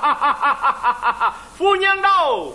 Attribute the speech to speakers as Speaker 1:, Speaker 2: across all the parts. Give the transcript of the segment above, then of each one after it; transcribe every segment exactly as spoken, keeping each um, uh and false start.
Speaker 1: Phu nhân đâu?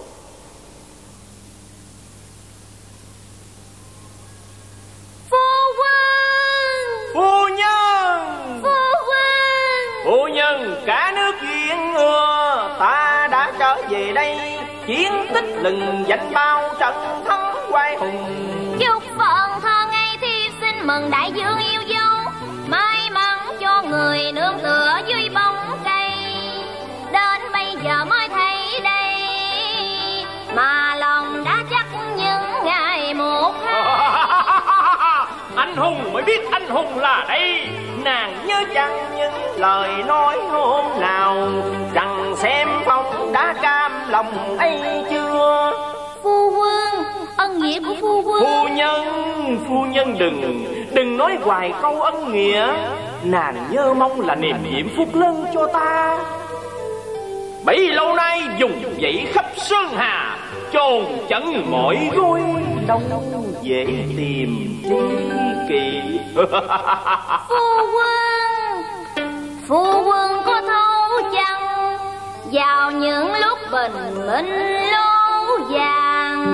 Speaker 2: Phu quân.
Speaker 1: Phu nhân.
Speaker 2: Phu quân.
Speaker 1: Phu nhân, cả nước duyên ưa, ta đã trở về đây, chiến tích lừng danh bao trận thắng oai hùng.
Speaker 2: Chúc phận thơ ngây thiếp xin mừng đại dương yêu dấu, may mắn cho người nương tựa dưới bóng cây. Đến bây giờ mới thấy đây, mà lòng đã chắc những ngày một hai.
Speaker 1: Anh hùng mới biết anh hùng là đây. Nàng nhớ chăng những lời nói hôm nào, rằng xem phong đã cam lòng ấy chưa?
Speaker 2: Phu quân, ân nghĩa của phu quân.
Speaker 1: Phu nhân, phu nhân đừng Đừng nói hoài câu ân nghĩa. Nàng nhớ mong là niềm diễm phúc lớn cho ta. Bấy lâu nay dùng dãy khắp sơn hà, chồn chân mỏi gối, đâu dễ tìm tri kỷ.
Speaker 2: Phu quân, phu quân có thấu chăng vào những lúc bình minh lố vàng,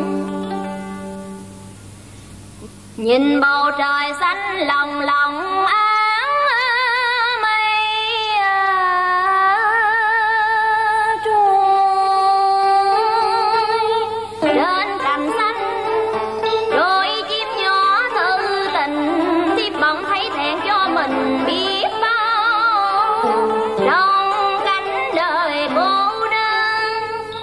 Speaker 2: nhìn bầu trời xanh lòng lòng áng mây trôi, trên cành xanh đôi chim nhỏ thư tình, thiếp bỗng thấy thẹn cho mình biết bao trong cánh đời cô đơn.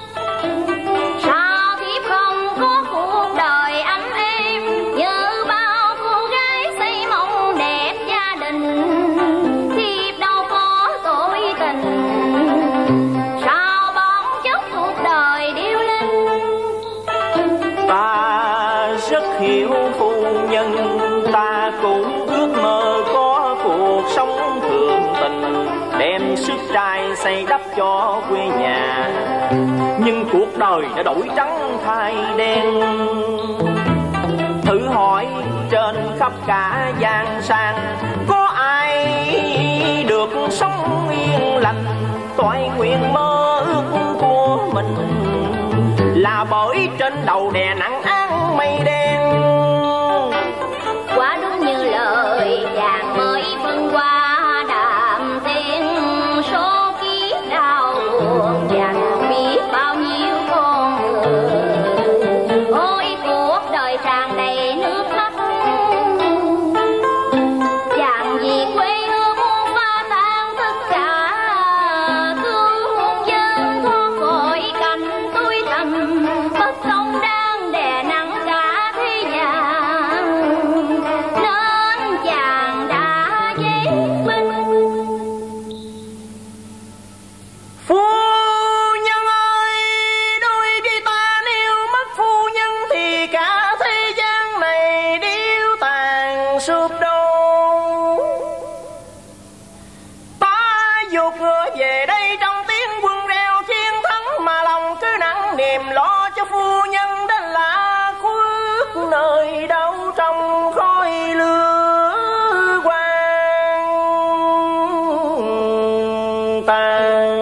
Speaker 2: Sao thiếp không có cuộc đời ấm êm như bao cô gái xây mộng đẹp gia đình, thiếp đâu có tội tình, sao bỗng chốc cuộc đời điêu linh.
Speaker 1: Ta rất hiểu phu nhân, ta cũng ước mơ có cuộc sống thượng tình, đem sức trai xây đắp cho quê nhà. Nhưng cuộc đời đã đổi trắng thay đen, thử hỏi trên khắp cả giang sang, có ai được sống yên lành, toại nguyện mơ ước của mình, là bởi trên đầu đè nặng án mây đen.
Speaker 2: Quá đúng như lời chàng mới phân qua, đạm tiếng số kiếp đau buồn, chẳng biết bao nhiêu con người. Ôi cuộc đời tràn đầy nước mắt, chàng vì quê hương muốn phá tan tất cả, cứu muôn dân thoát khỏi cảnh tối tăm, bất công đang đè nặng cả thế gian, nên chàng đã giấy binh.
Speaker 1: Phu nhân ơi, đôi khi ta nếu mất phu nhân thì cả thế gian này điêu tàn sụp đổ. Ta vụt ngựa về đây trong tiếng quân reo chiến thắng, mà lòng cứ nặng niềm lo cho phu nhân đến lạ khuất nơi đâu trong khói lửa quang tàn.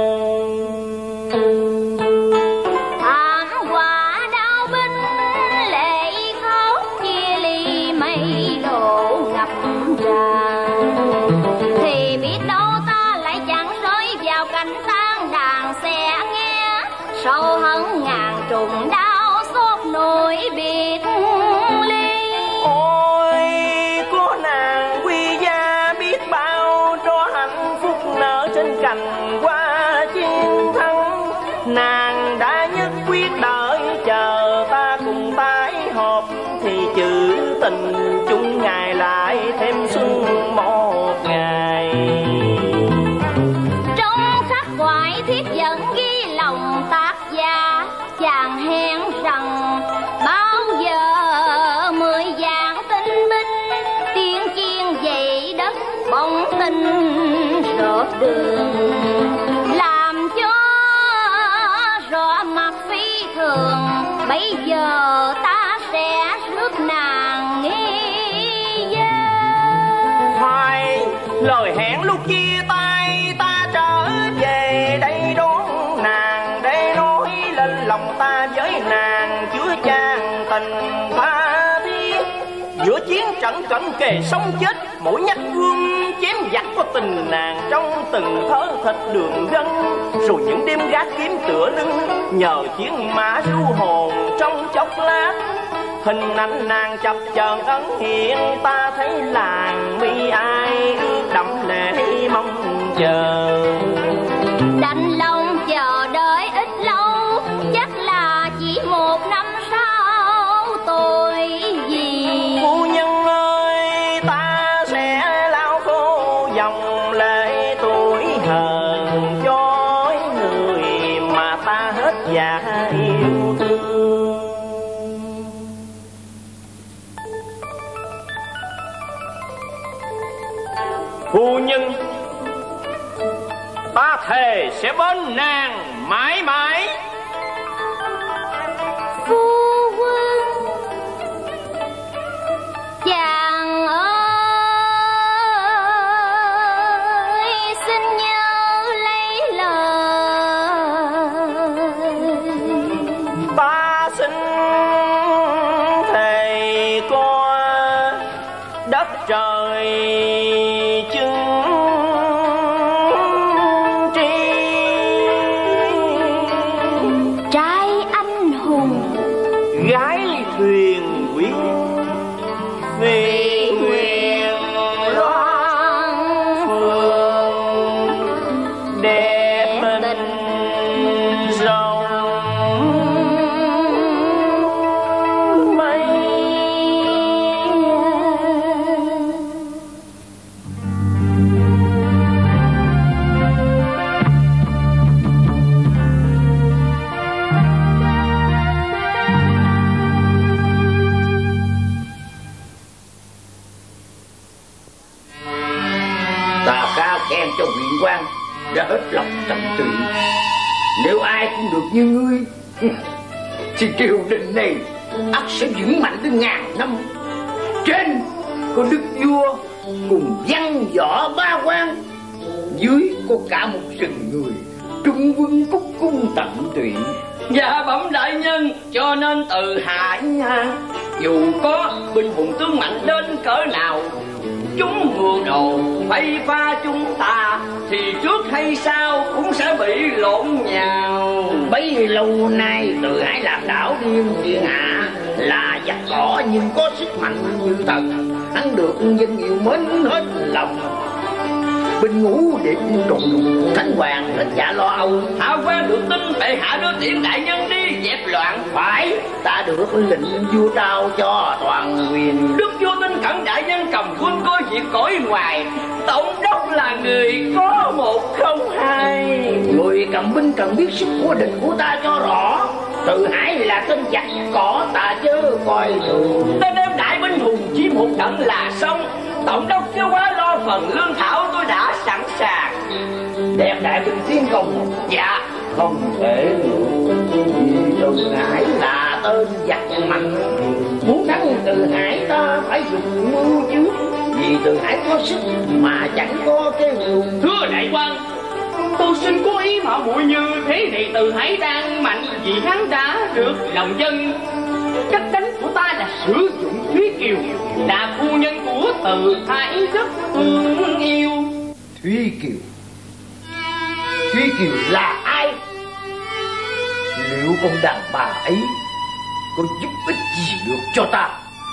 Speaker 2: Thảm họa đau binh lệ khóc chia ly, mây đổ ngập tràn, thì biết đâu ta lại chẳng rơi vào cảnh tan đàn sẽ nghe, sâu hận ngàn trùng đau xót nỗi biệt ly.
Speaker 1: Ôi có nàng quy gia biết bao, cho hạnh phúc nở trên cành hoa chiến thắng. Nàng đã nhất quyết đợi chờ ta cùng tái họp, thì chữ tình chung ngày lại thêm xuân một ngày.
Speaker 2: Trong khắc ngoại thiết vẫn ghi lòng tác gia, chàng hẹn rằng bao giờ mười vạn tinh binh, tiên chiên dậy đất bóng tinh rợp đường, làm cho rõ mặt phi thường. Bây giờ ta sẽ rước nàng nghi dân.
Speaker 1: Hoài lời hẹn lúc chia tay, ta trở về đây đón với nàng chứa chan tình tha thiết. Giữa chiến trận cận kề sống chết, mỗi nhát gươm chém giặc có tình nàng trong từng thớ thịt đường gân. Rồi những đêm gác kiếm tựa lưng, nhờ chiến mã ru hồn trong chốc lát. Hình ảnh nàng chập chờn ẩn hiện, ta thấy làng mi ai ước đậm lệ mong chờ.
Speaker 2: Đành lòng chờ đợi ít lâu, chắc là chỉ một năm sau tôi gì.
Speaker 1: Phu nhân ơi, ta sẽ lau khô dòng lệ tuổi hờn cho người mà ta hết dạ yêu thương. Phu nhân, ta thề sẽ bên nàng mãi mãi.
Speaker 2: Phu quân, chàng ơi, xin nhớ lấy lời.
Speaker 1: Ta xin thề có đất trời
Speaker 3: đã hết lòng tận tụy. Nếu ai cũng được như ngươi thì triều đình này ắt sẽ vững mạnh tới ngàn năm. Trên có đức vua cùng văn võ ba quan, dưới có cả một rừng người trung quân cúc cung tận tụy.
Speaker 4: Dạ bẩm đại nhân, cho nên từ hạ nha, dù có binh hùng tướng mạnh đến cỡ nào, chúng mưu đồ vây pha chúng ta thì trước hay sau cũng sẽ bị lộn nhào.
Speaker 3: Bấy lâu nay Từ Hải làm đảo điên thiên hạ, là giặc cỏ nhưng có sức mạnh như thần. Hắn được dân yêu mến hết lòng, binh ngũ điệp trùng thánh hoàng hết dạ lo âu.
Speaker 4: Hạ quan được tin bệ hạ đưa tiễn đại nhân đi dẹp loạn.
Speaker 3: Phải, ta được lệnh vua trao cho toàn quyền.
Speaker 4: Đức vua tin cẩn đại nhân cầm quân coi việc cõi ngoài, tổng đốc là người có một không hai.
Speaker 3: Người cầm binh cần biết sức của địch của ta cho rõ. Từ Hải là tên giặc cỏ, ta chớ coi thường.
Speaker 4: Ta đem đại binh hùng chỉ một trận là xong. Tổng đốc chứ quá lo phần lương thảo, tôi đã sẵn sàng.
Speaker 3: Đem đại binh tiến công.
Speaker 4: Dạ.
Speaker 3: Không thể được, vì Từ Hải là tên giặc mạnh. Muốn thắng Từ Hải ta phải dùng mưu chứ. Vì Từ Hải có sức mà chẳng có cái mưu.
Speaker 4: Thưa đại quan, tôi xin có ý mạo muội như thế thì Từ Hải đang mạnh vì hắn đã được lòng dân. Cách đánh của ta là sử dụng Thúy Kiều, là phu nhân của Từ Hải rất thương yêu.
Speaker 3: Thúy Kiều? Thúy Kiều là ai? Liệu con đàn bà ấy có giúp ích gì được cho ta?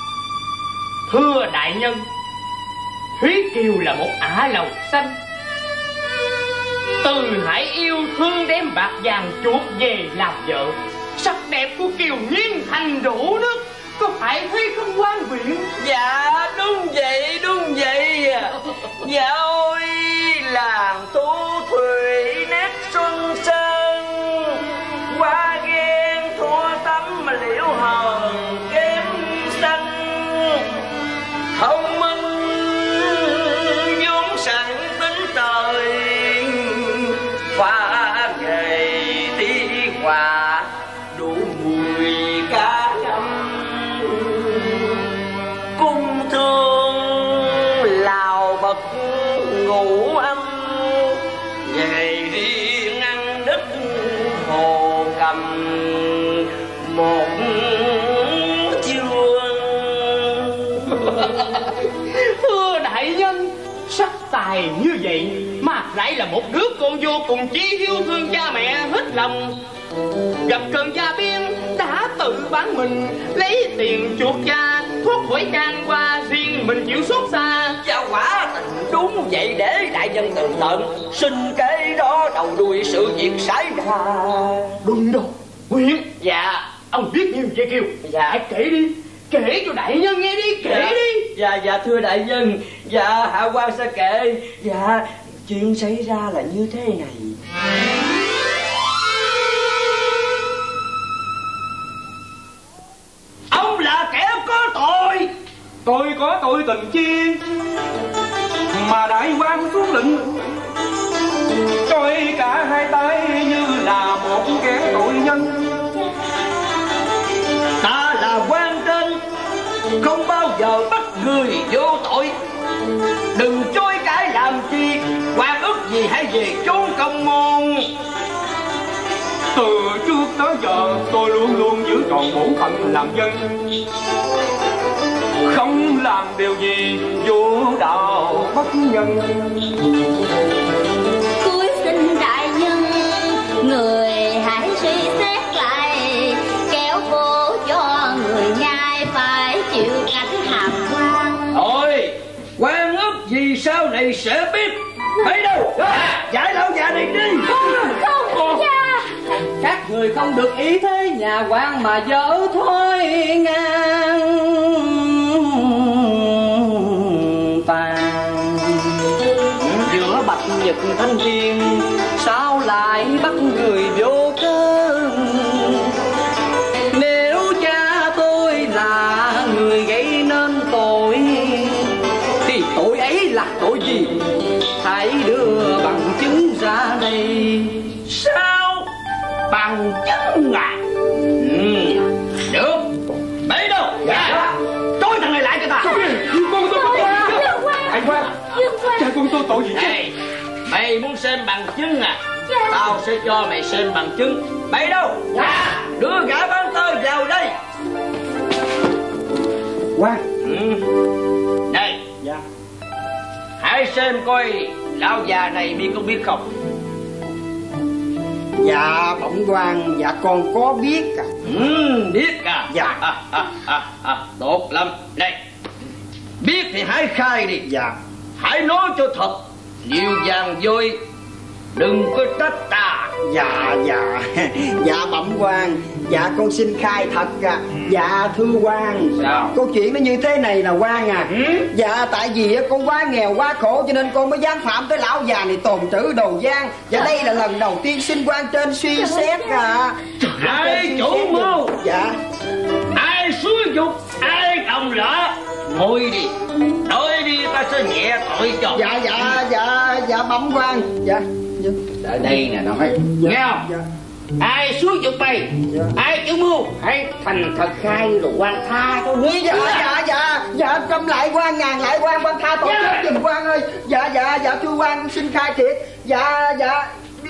Speaker 4: Thưa đại nhân, Thúy Kiều là một ả lầu xanh. Từ Hải yêu thương đem bạc vàng chuột về làm vợ. Sắc đẹp của Kiều nhiên thành đổ nước, có phải thấy không quan huyện? Dạ đúng vậy, đúng vậy. Dạ ôi làng thu thủy nét xuân sơn, qua ghen thua tắm mà liễu hờn kém xanh. Thông minh vốn sẵn tính trời, pha nghề đi hòa đủ mùi cá ngâm. Cung thương lào bậc ngủ âm, về riêng ăn đất hồ cầm. hề như vậy, mà lại là một đứa con vô cùng chí hiếu thương cha mẹ hết lòng. Gặp cơn gia biên đã tự bán mình, lấy tiền chuộc cha, thuốc khỏi can qua, riêng mình chịu xót xa.
Speaker 1: Cha quả tình đúng vậy, để đại nhân tường tận xin kế đó đầu đuôi sự việc xảy ra.
Speaker 4: Đúng đâu Nguyễn? Dạ ông biết nhiều vậy Kiều? Dạ hãy kể đi, kể cho đại nhân nghe đi, kể dạ. đi.
Speaker 1: Dạ dạ thưa đại nhân, dạ hạ quan sẽ kể. Dạ chuyện xảy ra là như thế này. Ông là kẻ có tội.
Speaker 5: Tôi có tội tình chi mà đại quan xuống lệnh coi cả hai tay như là một kẻ tội nhân.
Speaker 1: Ta là quan trên, không bao giờ bắt người vô tội. Đừng chối cãi làm chi, quan ức gì hãy về chốn công môn.
Speaker 5: Từ trước tới giờ tôi luôn luôn giữ trọn bổn phận làm dân, không làm điều gì vô đạo bất nhân.
Speaker 2: Cuối xin đại nhân người hãy suy xét lại, kéo vô cho người nhai phải chịu cảnh hàm quan.
Speaker 1: Thôi quan ức gì sau này sẽ biết. Thấy đâu giải lão già này đi.
Speaker 2: Không không cha,
Speaker 1: các người không được ý thế nhà quan mà dở thôi ngang tàn. Giữa bạch nhật thanh thiên sao lại bắt người vô cớ. Nếu cha tôi là người gây nên tội thì tội ấy là tội gì, hãy đưa bằng chứng ra đây. Sao bằng chứng à? Ừ, được. Bấy đâu? Dạ. Trói thằng này lại cho ta.
Speaker 5: Dương con tôi có tội gì chứ? Anh Quan, cha con tôi tội gì chứ?
Speaker 1: Này, mày muốn xem bằng chứng à? Tao sẽ cho mày xem bằng chứng. Bấy đâu? Dạ. Đưa gã bán tơ vào đây.
Speaker 5: Quan.
Speaker 1: Ừ. Đây. Dạ. Hãy xem coi lão già này biết có biết không.
Speaker 6: Dạ bẩm quan, dạ con có biết à.
Speaker 1: Ừ, biết à?
Speaker 6: Dạ.
Speaker 1: À, à, à, à, tốt lắm. Đây, biết thì hãy khai đi.
Speaker 6: Dạ.
Speaker 1: Hãy nói cho thật, nhiều vàng vôi, đừng có trách ta.
Speaker 6: Dạ dạ. Dạ bẩm quan, dạ con xin khai thật à. Dạ thưa quan.
Speaker 1: Sao?
Speaker 6: Câu chuyện nó như thế này là quan à.
Speaker 1: Ừ?
Speaker 6: Dạ tại vì con quá nghèo quá khổ cho nên con mới dám phạm tới lão già này tồn trữ đồ gian. Dạ đây là lần đầu tiên xin quan trên suy xét à.
Speaker 1: Ai chủ mưu?
Speaker 6: Dạ.
Speaker 1: Ai xúi dục? Ai đồng lỡ? Ngồi đi, nói đi ta sẽ nhẹ tội cho.
Speaker 6: Dạ dạ dạ dạ bẩm quan. Dạ.
Speaker 1: Ở đây nè nói.
Speaker 6: Dạ.
Speaker 1: Nghe không?
Speaker 6: Dạ.
Speaker 1: Ai xúi dục mày?
Speaker 6: Dạ.
Speaker 1: Ai chủ mưu? Hãy thành thật khai rồi quan tha cho ngươi.
Speaker 6: Dạ dạ dạ dạ trăm lại quan ngàn lại quan quan tha tội chết giùm quan ơi. Dạ dạ dạ thưa quan xin khai thiệt. Dạ dạ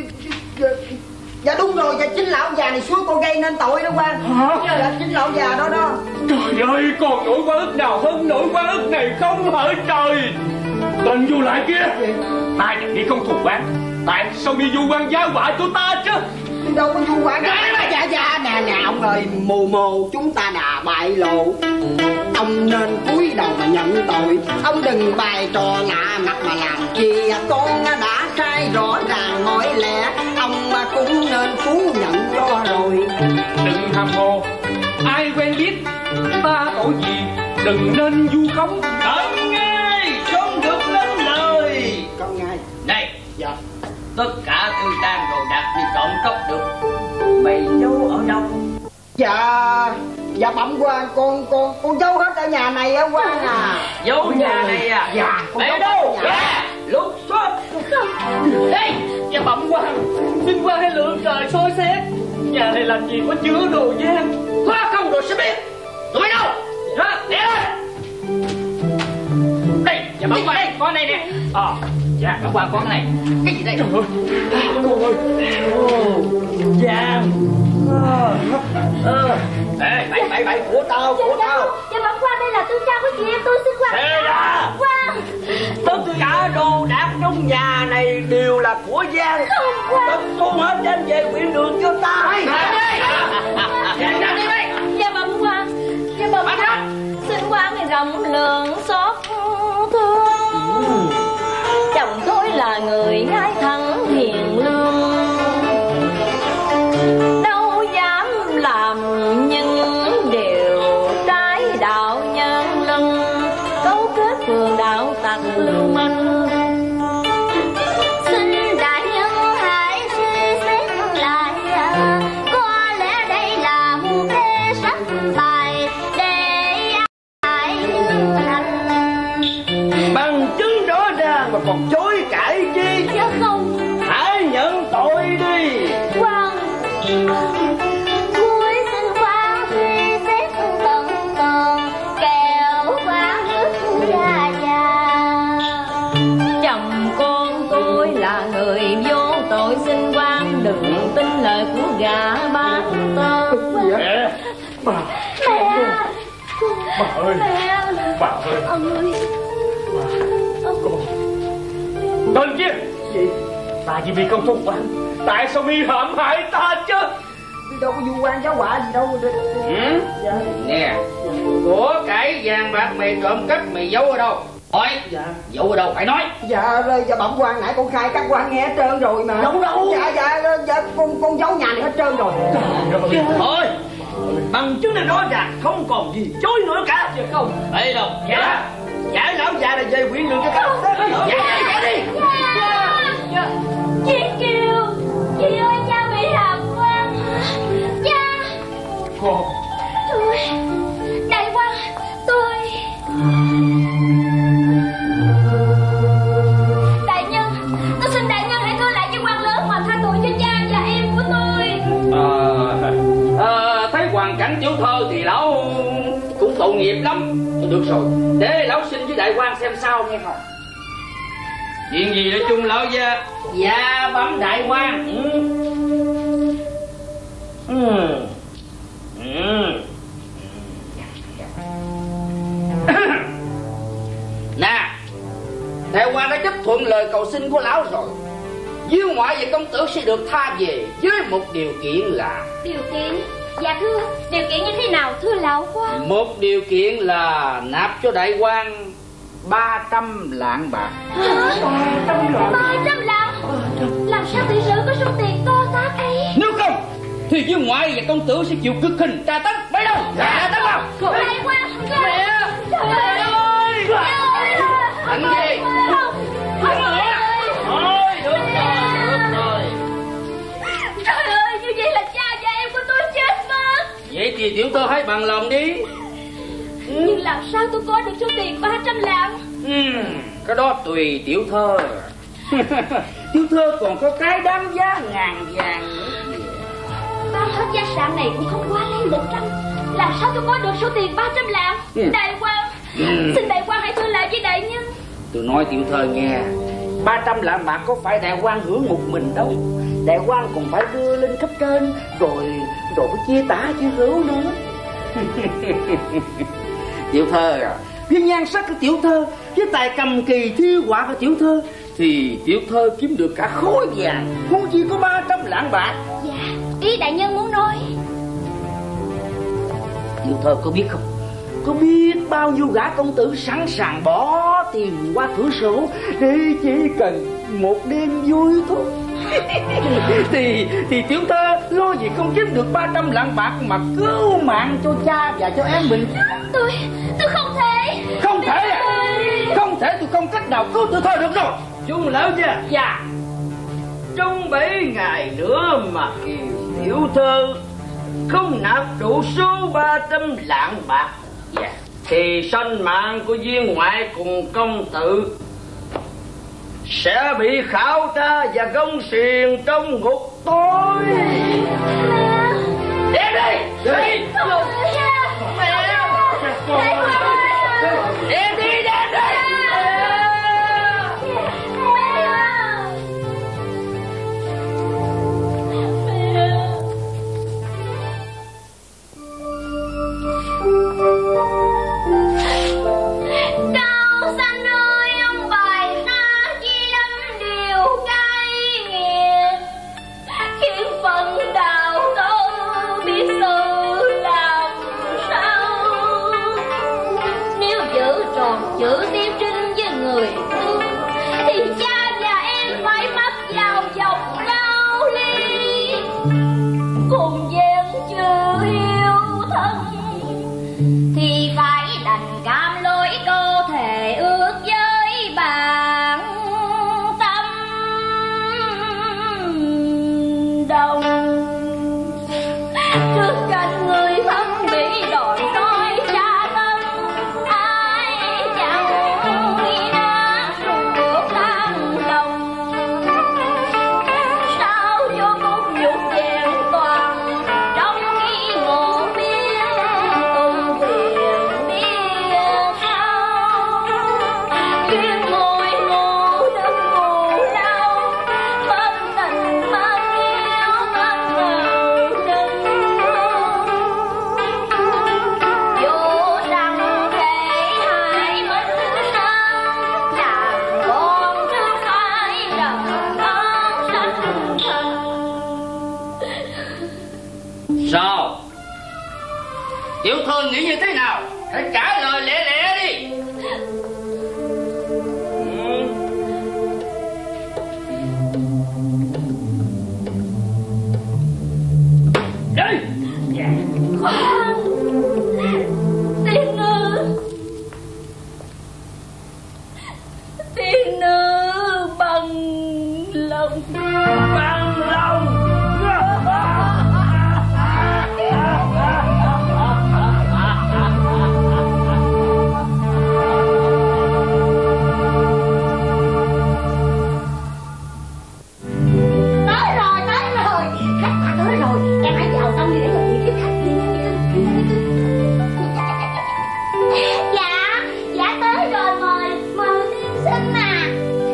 Speaker 6: dạ đúng rồi, dạ chính lão già này suốt con gây nên tội đó quan. Hả? Dạ chính lão già đó đó.
Speaker 5: Trời ơi, còn nỗi quá ức nào hơn nỗi quá ức này không hả trời. Tên vô lại kia, ta nhận đi không thù quán, tại sao đi vu quan giá họa cho ta chứ?
Speaker 6: Đâu có vu quan. Dạ dạ nè nè ông ơi, mù mồ chúng ta đã bại lộ. Ông nên cúi đầu mà nhận tội. Ông đừng bày trò lạ mặt mà làm chi. Con đã khai rõ ràng mọi lẽ, ông cũng nên thú nhận cho rồi.
Speaker 5: Đừng hàm hồ, ai quen biết ta tội gì, đừng nên vu khống.
Speaker 1: Cấm ngay, không được đánh lời.
Speaker 6: Con ngay.
Speaker 1: Này,
Speaker 6: Dạ.
Speaker 1: tất cả tư trang đồ đạc thì trộm cắp được, mày giấu ở đâu?
Speaker 6: Dạ dạ bẩm quan, con con con giấu hết ở nhà này á quan à.
Speaker 1: Giấu nhà này à?
Speaker 6: Dạ.
Speaker 1: Ở đâu? Dạ. Lục soát.
Speaker 4: Đây, nhà bẩm quan, xin quan hãy lượng trời soi xét, nhà này làm gì có chứa đồ gian.
Speaker 1: Hóa không rồi sẽ biết. Tụi mày đâu? Đó, để lên.
Speaker 4: Đây, nhà bẩm quan, có đây nè. Ờ, dạ bẩm quan có cái này. Cái gì đây? Trời ơi, cô ơi.
Speaker 1: Vàng. Ờ. Ê, bảy bảy bảy của tao, của tao.
Speaker 2: Dạ bẩm quan, đây là tư trang của chị em tôi xin quan.
Speaker 1: Thế là
Speaker 2: Quan.
Speaker 1: tất cả đồ đạc trong trong nhà này đều là của Giang. Tất thu hết anh về quyện đường cho ta.
Speaker 2: Dạ bẩm quan, dạ bẩm quan, xin quan thì rộng lượng xót thương. Chồng tôi là người ngay thẳng hiền lương, đâu dám làm những điều trái đạo nhân lân, cấu kết phường đạo tặc lưu manh. Xin đại nhân hãy suy xét lại, có lẽ đây là một kế sách bài để ai hành.
Speaker 1: Bằng chứng rõ ràng mà còn chối cãi chi?
Speaker 2: Chứ không.
Speaker 1: Hãy nhận tội đi.
Speaker 2: Quan, cuối xin quan suy xét tận tường, kẻo quan nước ra già. Chồng con tôi là người vô tội, xin quan đừng tin lời của gã bán tơ.
Speaker 5: Mẹ. Bà.
Speaker 2: Mẹ.
Speaker 5: Bà ơi.
Speaker 2: Mẹ.
Speaker 5: Bà ơi.
Speaker 2: Ông ơi.
Speaker 5: Con. Tên kia. Gì? Tại vì bị công thúc quan. Tại sao mi hãm hại ta chứ?
Speaker 6: Đâu có vu quan giáo họa gì đâu.
Speaker 3: Ừ?
Speaker 6: Dạ.
Speaker 3: Nè, của cải vàng bạc mày trộm cắp mày giấu ở đâu? Hỏi.
Speaker 6: Dạ.
Speaker 3: Giấu ở đâu phải nói.
Speaker 6: Dạ, dạ bẩm quan, nãy con khai các quan nghe hết trơn rồi mà.
Speaker 1: Đâu đâu?
Speaker 6: Dạ dạ dạ con con giấu nhà này hết trơn rồi.
Speaker 1: Thôi, bằng chứng này rõ ràng, không còn gì chối nữa cả. Chứ không. Đây đâu? Dạ. Giải lão già này về quyện đường cho các. Dạ, dạ đi.
Speaker 2: Dạ. Chị Kiều, chị ơi, cha bị hàm quan. Cha.
Speaker 5: Con.
Speaker 2: Tôi, đại quan, tôi. Đại nhân, tôi xin đại nhân hãy thưa lại với quan lớn mà tha tội cho cha và em của tôi.
Speaker 3: Ờ, ờ, thấy hoàn cảnh tiểu thơ thì lão cũng tội nghiệp lắm. Được rồi, để lão xin với đại quan xem sao nghe không. Chuyện gì nói chung lão gia? Dạ bẩm đại quan. Ừ. Ừ. Ừ. Nè, đại quan đã chấp thuận lời cầu xin của lão rồi. Dương ngoại và công tử sẽ được tha về với một điều kiện là.
Speaker 2: Điều kiện? Dạ thưa, điều kiện như thế nào thưa lão quan?
Speaker 3: Một điều kiện là nạp cho đại quan ba trăm lạng bạc.
Speaker 2: Hả? Ba trăm lạng? Làm sao tỷ sử có số tiền to tát ấy?
Speaker 3: Nếu không thì Dương ngoại và công tử sẽ chịu cực hình tra tấn. Bây đâu? Tra tấn không?
Speaker 2: Đại quan, mẹ! Trời ơi!
Speaker 3: Anh gì?
Speaker 2: Không ơi!
Speaker 3: Thôi, được rồi, được rồi.
Speaker 2: Trời ơi, như vậy là cha và em của tôi chết mất.
Speaker 3: Vậy thì tiểu thơ hãy bằng lòng đi.
Speaker 2: Nhưng làm sao tôi có được số tiền ba trăm lạng?
Speaker 3: Ừ, cái đó tùy tiểu thơ. Tiểu thơ còn có cái đáng giá ngàn vàng nữa.
Speaker 2: Bán hết gia sản này cũng không quá lấy lịch lắm. Làm sao tôi có được số tiền ba trăm lạng?
Speaker 3: Ừ.
Speaker 2: Đại quan,
Speaker 3: Ừ.
Speaker 2: xin đại quan hãy thưa lại với đại nhân.
Speaker 3: Tôi nói tiểu thơ nghe, ba trăm lạng bạc có phải đại quan hưởng một mình đâu. Đại quan còn phải đưa lên cấp trên, rồi rồi phải chia tả chia hữu nữa. Tiểu thơ à, với nhan sắc của tiểu thơ, với tài cầm kỳ thi họa của tiểu thơ, thì tiểu thơ kiếm được cả khối vàng, huống chi có ba trăm lạng bạc.
Speaker 2: Dạ, ý đại nhân muốn nói.
Speaker 3: Tiểu thơ có biết không, có biết bao nhiêu gã công tử sẵn sàng bỏ tiền qua cửa sổ để chỉ cần một đêm vui thôi. thì thì tiểu thơ lo gì không kiếm được ba trăm lạng bạc mà cứu mạng cho cha và cho em mình.
Speaker 2: Tôi, tôi không thể.
Speaker 3: Không thể à? Không thể, tôi không cách nào cứu tiểu thơ được rồi.
Speaker 1: Chung lão gia.
Speaker 3: Dạ.
Speaker 1: Trong bảy ngày nữa mà Kiều tiểu thơ không nạp đủ số ba trăm lạng bạc,
Speaker 3: Dạ.
Speaker 1: thì sinh mạng của viên ngoại cùng công tử sẽ bị khảo tra và gông xiềng trong ngục tối. Đem đi! Đi!
Speaker 2: Không thể nha. Đại quan ơi.
Speaker 1: Đem đi! Đem đi!
Speaker 2: Cao xanh ơi, ông bài ta chi lâm thì phải đành cam lối cơ thể ước với bạn tâm đồng. Trước tranh người thân bị đòi nói cha tâm, ai chẳng nghĩ đã ruột tan lòng. Sao cho cốt nhục vẹn toàn trong khi ngộ biết cùng quyền biết sao. Duyên ngồi ngủ đừng ngủ đau, mất tình mất yêu mất ngờ đừng. Dù rằng thể hại mất thân, làm con thương phải đậm ơn sanh thần.
Speaker 3: Sao? Tiểu Thương nghĩ như thế nào? Hãy trả lời lẹ lẹ đi. Đây.
Speaker 2: Khoan, tiên nữ, tiên nữ bằng lòng,
Speaker 3: Bằng lòng.
Speaker 2: tới rồi tới rồi, khách đã tới rồi, em hãy vào trong đi để nói chuyện với khách đi. Dạ, dạ tới rồi, mời mời tiên sinh à.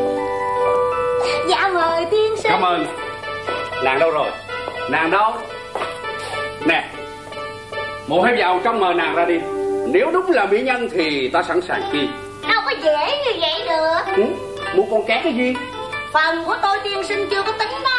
Speaker 2: Dạ mời tiên sinh.
Speaker 5: Cảm ơn. Nàng đâu rồi? Nàng đâu? Nè, mụ hãy vào trong mời nàng ra đi. Nếu đúng là mỹ nhân thì ta sẵn sàng chi.
Speaker 2: Đâu có dễ như vậy được.
Speaker 5: Ừ? Mụ còn kém cái gì?
Speaker 2: Phần của tôi tiên sinh chưa có tính đó.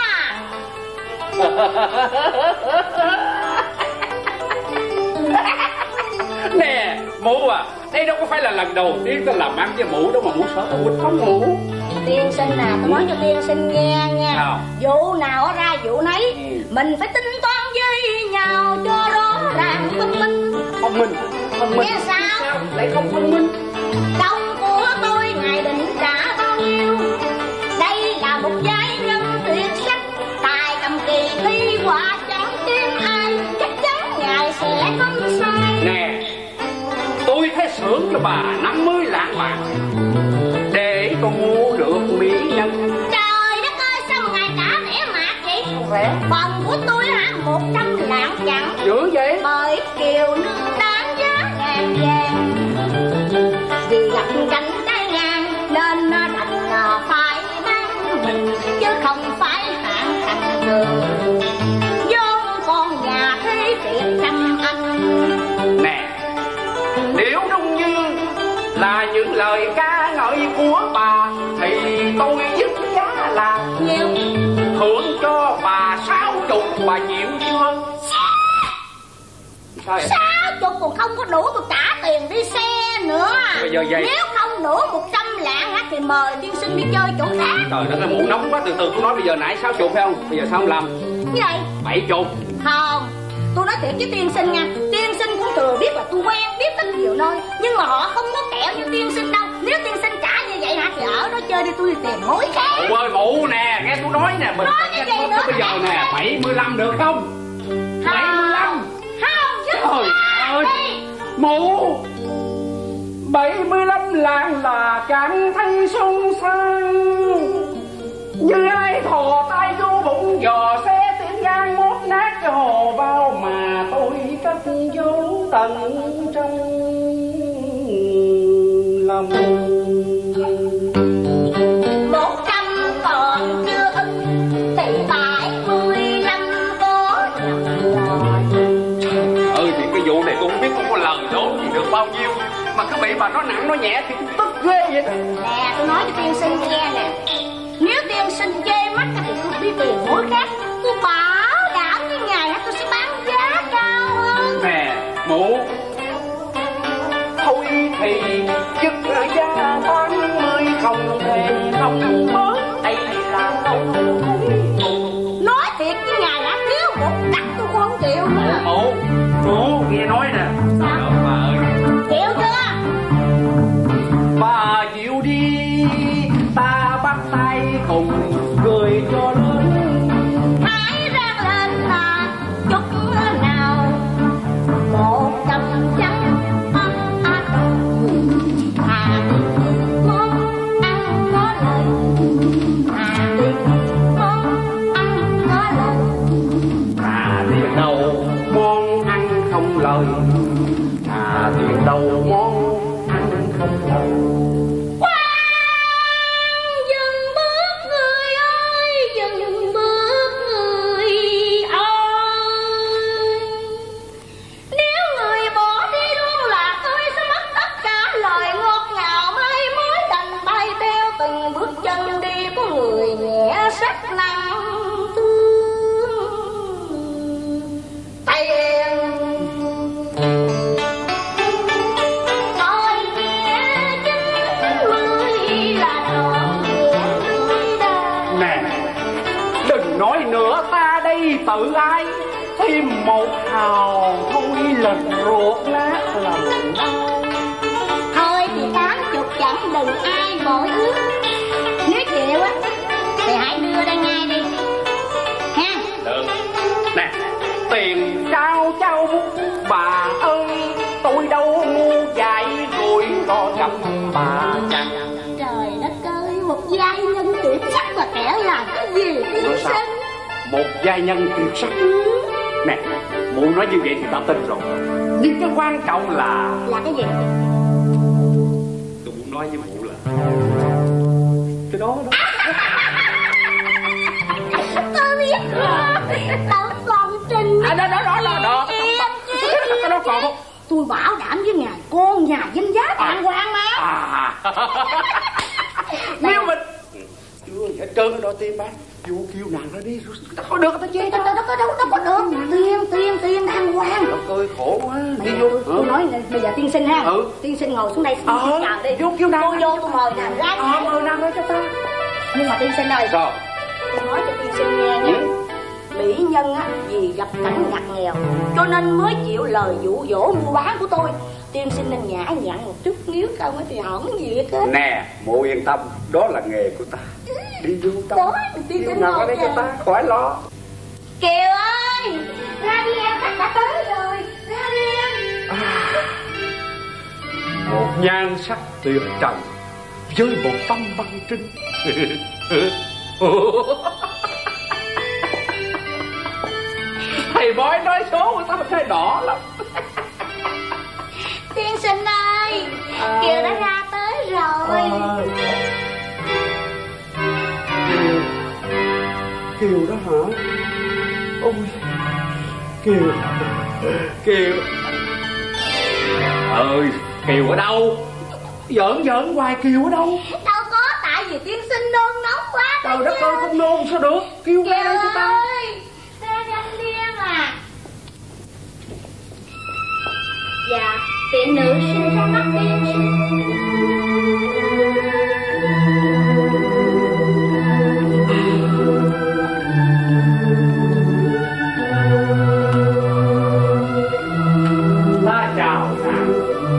Speaker 5: Nè, mụ à, đây đâu có phải là lần đầu tiên ta làm ăn với mụ đâu mà mụ sợ ta quýt không mụ.
Speaker 2: Tiên sinh à, tôi nói cho tiên sinh nghe nha.
Speaker 5: Nào.
Speaker 2: Vụ nào ra vụ nấy, mình phải tính toán với nhau cho rõ ràng phân minh.
Speaker 5: Thông minh, thông minh.
Speaker 2: Nghe sao?
Speaker 5: Sao lại không thông minh?
Speaker 2: Công của tôi ngày định trả bao nhiêu? Đây là một giai nhân tuyệt sắc, tài cầm kỳ thi họa chẳng kém ai, chắc chắn ngài sẽ không sai.
Speaker 5: Nè, tôi thấy xưởng cho bà năm mươi lạng bạc để tôi mua được mỹ nhân.
Speaker 2: Trời đất ơi, sao mà ngài trả rẻ mạt vậy? Rẻ? Phần của tôi hả, một trăm lạng chẳng.
Speaker 5: Dữ vậy?
Speaker 2: Bởi kiều nương đáng giá ngàn vàng. Vì gặp cảnh trái ngang nên nó đành phải mang mình, chứ không phải hạng thành thường. Vốn con nhà thế tiệc trăm anh.
Speaker 5: Nè, nếu đúng như là những lời ca ngợi của bà thì tôi dứt giá là
Speaker 2: Nhiều.
Speaker 5: thưởng cho bà sáu chục, bà chịu chưa? Sao vậy?
Speaker 2: Sáu chục còn không có đủ tôi trả tiền đi xe nữa.
Speaker 5: Bây giờ vậy.
Speaker 2: Nếu không đủ một trăm lạng á thì mời tiên sinh đi chơi chỗ khác.
Speaker 5: Trời đất ơi, muộn nóng quá, từ từ tôi nói bây giờ nãy sáu chục phải không? Bây giờ sao không làm?
Speaker 2: Như vậy?
Speaker 5: Bảy chục.
Speaker 2: Không, tôi nói thiệt với tiên sinh nha. Tiên sinh cũng thừa biết là tôi quen biết rất nhiều nơi, nhưng mà họ không có kẹo như tiên sinh đâu. Nếu tiên sinh trả như vậy hả thì ở đó chơi đi, tôi đi tìm mối khác.
Speaker 5: Mụ ơi mụ nè, nghe tôi nói nè, mình
Speaker 2: Nói như vậy nữa
Speaker 5: bây giờ nè, bảy mươi lăm được không? bảy mươi lăm.
Speaker 2: Không chứ.
Speaker 5: Trời ơi, mụ bảy mươi lăm lạng là cảm thấy sung sướng, như ai thò tay vô bụng giò xe tiếng gan mốt nát cái hồ bao mà tôi cất giấu tận trong lòng.
Speaker 2: Một trăm còn chưa ưng thì bảy mươi lăm có nhầm rồi.
Speaker 5: Ừ thì cái vụ này tôi không biết tôi có lời đổ gì được bao nhiêu, mà cứ bị bà nói nặng nói nhẹ thì tôi tức ghê vậy.
Speaker 2: Nè, tôi nói cho tiên sinh nghe nè. Nếu tiên sinh chê mắt thì tôi đi tìm mối khác. Tôi bảo đảm với ngài tôi sẽ bán giá cao hơn.
Speaker 5: Nè mụ, thôi thì chức giá tám mươi không thêm không bớt, đây là không
Speaker 2: Nói thiệt với ngài đã thiếu một cắt tôi cũng không chịu nữa.
Speaker 5: mụ. Mụ nghe nói nè.
Speaker 2: Sao?
Speaker 5: Bà à tiền đầu món ăn không lâu.
Speaker 2: Dừng bước người ơi, dừng bước người ơi. Nếu người bỏ đi luôn là tôi sẽ mất tất cả lời ngọt ngào mai mối, đành bay theo từng bước chân đi của người nhẹ sắc nặng thương tiền.
Speaker 5: Nói nữa ta đây tự ai thêm một hào thôi là ruột nát lòng đau.
Speaker 2: Thôi thì tám chục chẳng đừng ai vội ước. Nếu chịu á thì hãy đưa ra ngay đi ha.
Speaker 5: Được. Nè, tiền trao trao bút bà ơi, tôi đâu ngu dại rồi có gặp bà chẳng.
Speaker 2: Trời đất ơi, một giai nhân tuyệt sắc mà kẻ làm cái gì tiên sinh?
Speaker 5: Một giai nhân tuyệt sắc. Nè, mụ nói như vậy thì ta tin rồi. Nhưng cái quan trọng là...
Speaker 2: Là cái gì?
Speaker 5: Tôi muốn nói với mụ là cái đó đó.
Speaker 2: Tôi biết rồi. Tao còn trình.
Speaker 5: À, đó, đó, đó, đó, đó. Cái đó còn không?
Speaker 2: Tôi bảo đảm với ngài, con nhà danh giá đàng hoàng mà.
Speaker 5: À. Nếu mình chưa hết trơn đó tim bác. Vô kêu nàng ra đi, ta có được ta chê
Speaker 2: đâu, đâu, đâu, đâu, đâu có được. Tiên, tiên, tiên đàng hoàng.
Speaker 5: Trời ơi khổ quá, đi vô.
Speaker 2: Tôi nói bây giờ tiên sinh ha.
Speaker 5: Ừ.
Speaker 2: Tiên sinh ngồi xuống đây xin
Speaker 5: ờ,
Speaker 2: chào đi.
Speaker 5: Vô kêu nàng.
Speaker 2: Tôi vô tôi mời nàng ra.
Speaker 5: Ờ, mời nàng ra cho ta.
Speaker 2: Nhưng mà tiên sinh ơi.
Speaker 5: Sao?
Speaker 2: Tôi nói cho tiên sinh nghe nhé. Ừ. Mỹ nhân á vì gặp cảnh ngặt nghèo cho nên mới chịu lời dụ dỗ mua bán của tôi. Tiên sinh nên nhã nhặn một chút, nếu không thì hỏng việc á.
Speaker 5: Nè, mụ yên tâm, đó là nghề của ta. Đi vô tâm.
Speaker 2: Đó, tiên sinh
Speaker 5: nào ở đây cho ta, khỏi lo.
Speaker 2: Kiều ơi, ra đi em, khách đã tới rồi, ra đi em.
Speaker 5: À, một nhan sắc tuyệt trần với một tâm băng trinh. Thầy bói nói số của tao thấy đỏ lắm.
Speaker 2: Tiên sinh ơi, à... Kiều đã ra tới rồi. À...
Speaker 5: Kiều, Kiều đó hả? Ôi, Kiều, Kiều. Ơi, Kiều ở đâu? Giỡn giỡn hoài, Kiều ở đâu?
Speaker 2: Đâu có, tại vì tiên sinh nôn nóng quá.
Speaker 5: Trời đất ơi, không nôn sao được? Kiều ra đây cho ta.
Speaker 2: Ơi, ra nhanh đi em à. Dạ, tiện nữ xin ra mắt tiên sinh.
Speaker 5: Ta chào nàng.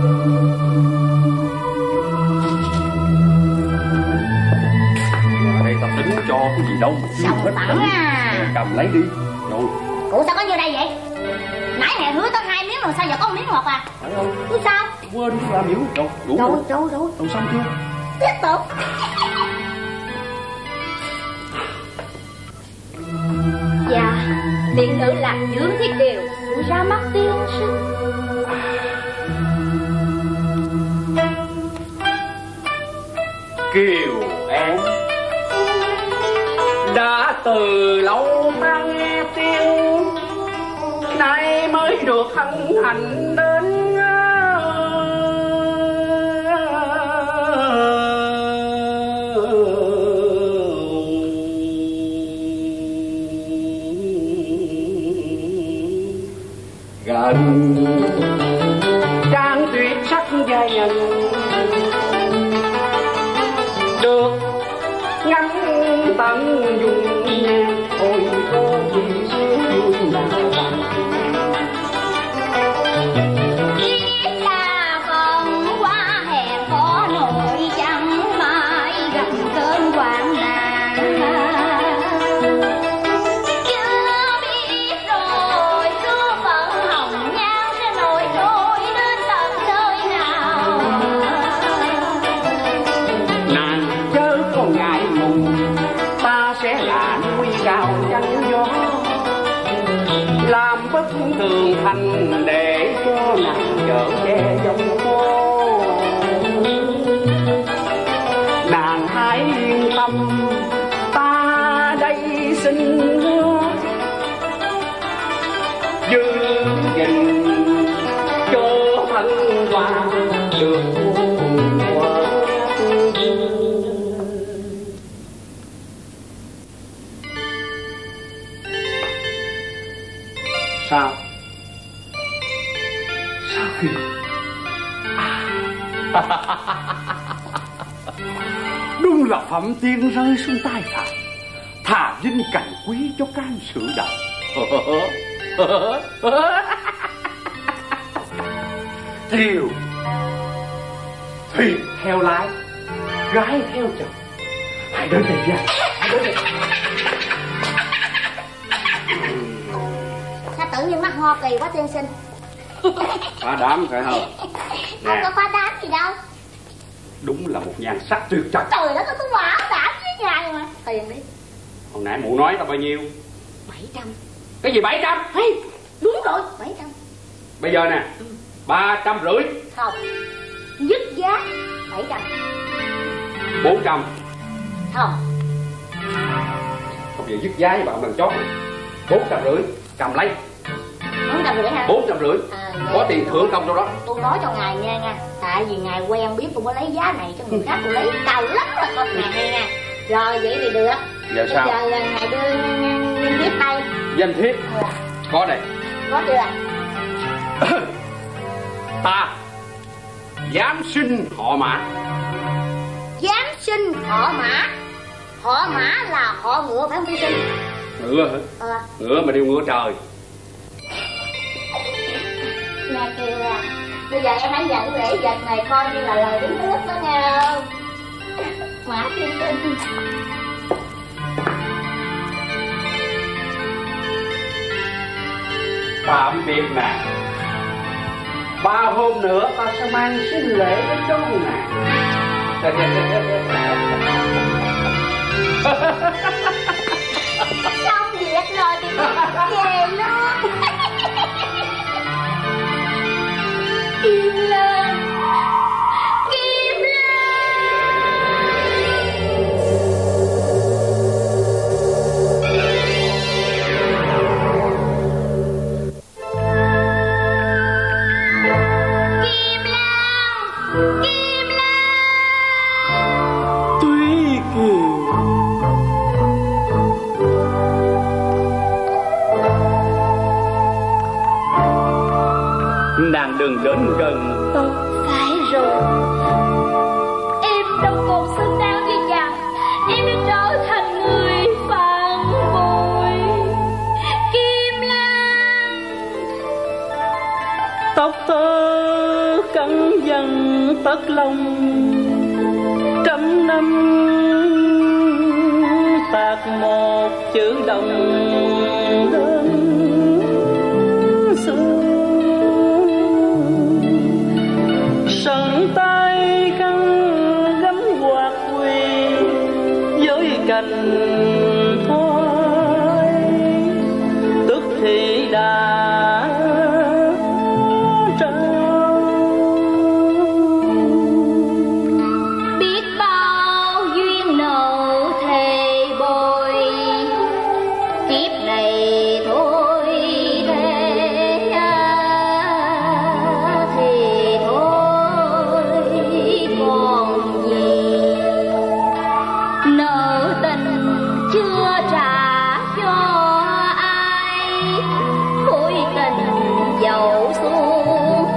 Speaker 5: Ở đây ta tính cho cái gì đâu.
Speaker 2: Sòng phẳng à.
Speaker 5: Cầm lấy đi. Rồi.
Speaker 2: Ủa sao có vô đây vậy? Nãy mẹ hứa tới hai miếng rồi sao giờ có một miếng một à?
Speaker 5: Phải không?
Speaker 2: Chứ sao?
Speaker 5: Quên làm miếng rồi. Đủ
Speaker 2: rồi.
Speaker 5: Rồi,
Speaker 2: rồi, rồi.
Speaker 5: Rồi xong chưa?
Speaker 2: Tiếp tục. Dạ, điện nữ là Dương Thiết Kiều ra mắt tiên sinh.
Speaker 5: Kiều em đã từ lâu ta nghe tiếng, nay mới được hân hạnh đến. Gần trang tuyệt sắc giai nhân được ngắm tận dung nhan, ôi có gì vui nào bằng.
Speaker 2: Biết là phần quá hẹp có nỗi chẳng mãi gặp cơn hoạn nạn. Chưa biết rồi số phận hồng nhan sẽ nổi trôi đến tận nơi nào.
Speaker 5: Nàng chớ có ngại ngùng, ta sẽ là núi cao chắn gió, làm bức tường thành để cho nàng vợ che dòng phố. Nàng hãy yên tâm, ta đây xin hứa giữ gìn cho thân hoa được mùa. Sao? Sao kì? À. Đúng là phẩm tiên rơi xuống tay Phạm, thà vinh cành quý cho can sự đời. Thiều thuyền theo lái, gái theo chồng. Hãy đến đây nha, hãy đến đây.
Speaker 2: Sao tự nhiên mắt ho kỳ quá tiên sinh?
Speaker 5: Phá đám phải không?
Speaker 2: Không có phá đám gì đâu.
Speaker 5: Đúng là một nhan sắc tuyệt trần.
Speaker 2: Trời đất ơi, tôi bảo đảm với nhà mà. Tiền đi.
Speaker 5: Hồi nãy mụ nói là bao nhiêu?
Speaker 2: Bảy trăm.
Speaker 5: Cái gì bảy trăm?
Speaker 2: Hey, đúng rồi, bảy trăm.
Speaker 5: Bây giờ nè, ừ. ba trăm rưỡi.
Speaker 2: Không, dứt giá bảy trăm.
Speaker 5: Bốn trăm.
Speaker 2: Không.
Speaker 5: Không, vậy dứt giá với bạn bằng chót. Bốn trăm rưỡi, cầm lấy.
Speaker 2: Bốn trăm rưỡi hả?
Speaker 5: Bốn trăm rưỡi. À, có tiền thưởng công đâu đó.
Speaker 2: Tôi nói cho ngài nghe nha, tại vì ngài quen biết tôi có lấy giá này cho người khác, tôi lấy cao lắm rồi con ngài nghe nha. Rồi vậy thì được.
Speaker 5: Giờ sao?
Speaker 2: Bây giờ ngài đưa danh thiếp đây.
Speaker 5: Danh thiếp? Ừ. Có đây.
Speaker 2: Có chưa?
Speaker 5: Ta dám sinh họ Mã.
Speaker 2: Dám sinh họ Mã? Họ Mã là họ ngựa phải không tiên sinh?
Speaker 5: Ngựa hả?
Speaker 2: Ờ.
Speaker 5: Ngựa mà điêu ngựa trời.
Speaker 2: Nè kìa, bây giờ em hãy nhận lễ vật này coi như là lời đứng nước đó nha. Mã tiên sinh.
Speaker 5: Tạm biệt nàng. Ba hôm nữa ta sẽ mang xin lễ đến cho nàng.
Speaker 2: Xong việc rồi thì về luôn. Kim Lan, Kim
Speaker 5: Nàng đừng đến gần ta.
Speaker 2: Phải rồi, em đâu còn xứng đáng với chàng. Em đã trở thành người phản bội. Kim Lan.
Speaker 5: Tóc tơ cắn dần tất lòng, trăm năm tạc một chữ đồng đơn xưa. Sẵn tay khăn gấm quạt quỳ với cành thôi, tức thì đã trao.
Speaker 2: Biết bao duyên nợ thề bồi, kiếp này thôi thế thì thôi còn gì. Nợ tình chưa trả cho ai, khối tình dầu xuống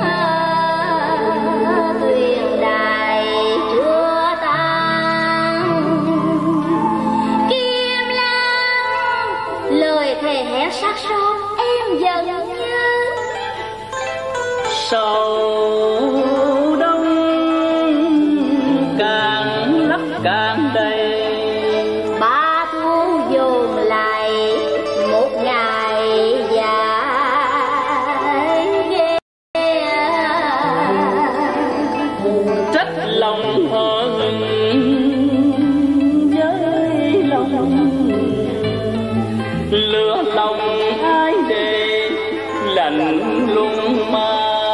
Speaker 2: thuyền đài chưa tan. Kim Lan, lời thề hẹn sát son em dần nhớ.
Speaker 5: Sầu đông càng lấp càng đầy,
Speaker 2: Ba thu dồn lại một ngày dài ghê.
Speaker 5: trách lòng hờ hững với lòng, lửa lòng ai để lạnh lùng mà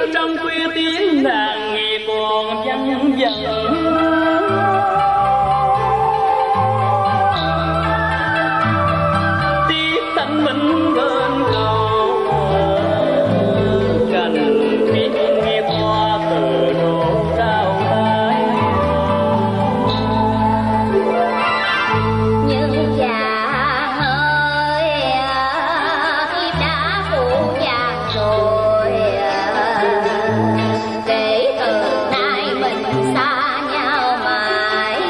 Speaker 1: trăng khuya tiếng nàng nghe còn văng vẳng. Tiếc thanh minh bên cầu cành biết nghe qua từ độ trao tay.
Speaker 2: Nhưng chàng ơi kiếp đã phụ chàng rồi, kể từ nay mình xa nhau mãi.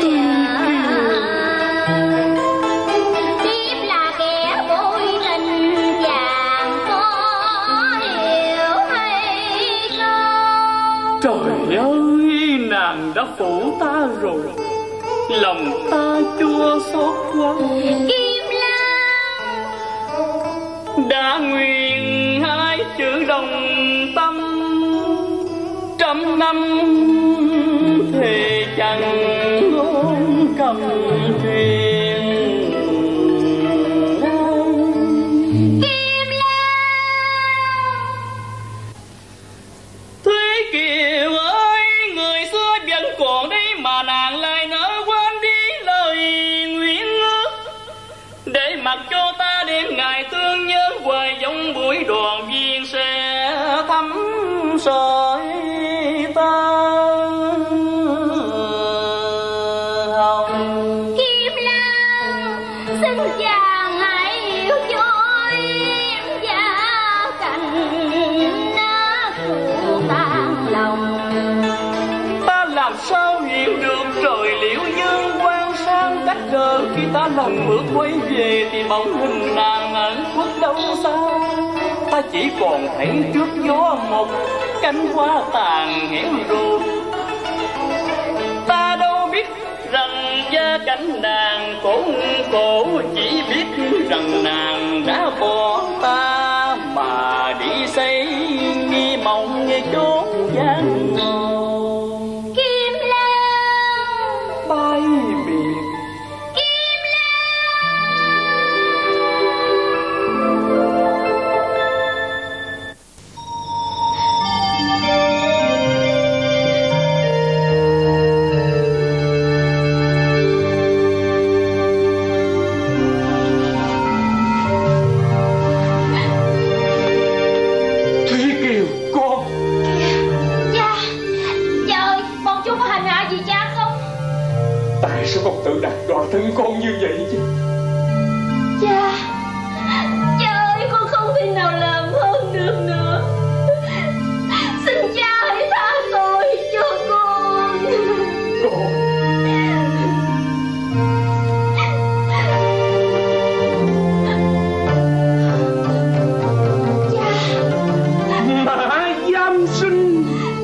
Speaker 2: Kiếp là kẻ vô tình, chàng có hiểu hay không?
Speaker 1: Trời ơi, nàng đã phụ ta rồi, lòng ta chua xót quá.
Speaker 2: Kim Lan
Speaker 1: Đã nguyện hai chữ đồng tâm, trăm năm thề chẳng ngôn cầm thuyền.
Speaker 2: Kim Lan
Speaker 1: Thúy Kiều ơi, người xưa vẫn còn đây mà nàng lại nỡ quên đi lời nguyện ước, để mặc cho ta đêm ngày thương nhớ hoài giống buổi đoàn viên sẽ thắm soi ta hồng.
Speaker 2: Kim Lan xin chàng hãy hiểu cho em, và cành lá khô tan lòng.
Speaker 1: Ta làm sao hiểu được trời liễu dương quan sang cách giờ, khi ta lần bước quay về thì bóng hình nàng ẩn khuất đâu xa. Ta chỉ còn thấy trước gió một cánh hoa tàn héo rồi. Ta đâu biết rằng gia cảnh nàng khốn khổ, chỉ biết rằng nàng đã bỏ ta mà đi xây nghi mộng nghe chốn gian ngôn.
Speaker 2: Kim Lan
Speaker 1: Bay biệt
Speaker 2: Kim
Speaker 1: Thúy Kiều con.
Speaker 2: Cha, cha ơi, bọn chúng có hành hạ gì cha không?
Speaker 1: Tại sao con tự đặt đo thân con như vậy chứ?
Speaker 2: Cha, cha ơi, con không thể nào làm hơn được nữa. Xin cha hãy tha tội cho con.
Speaker 1: Con Mã Giám Sinh.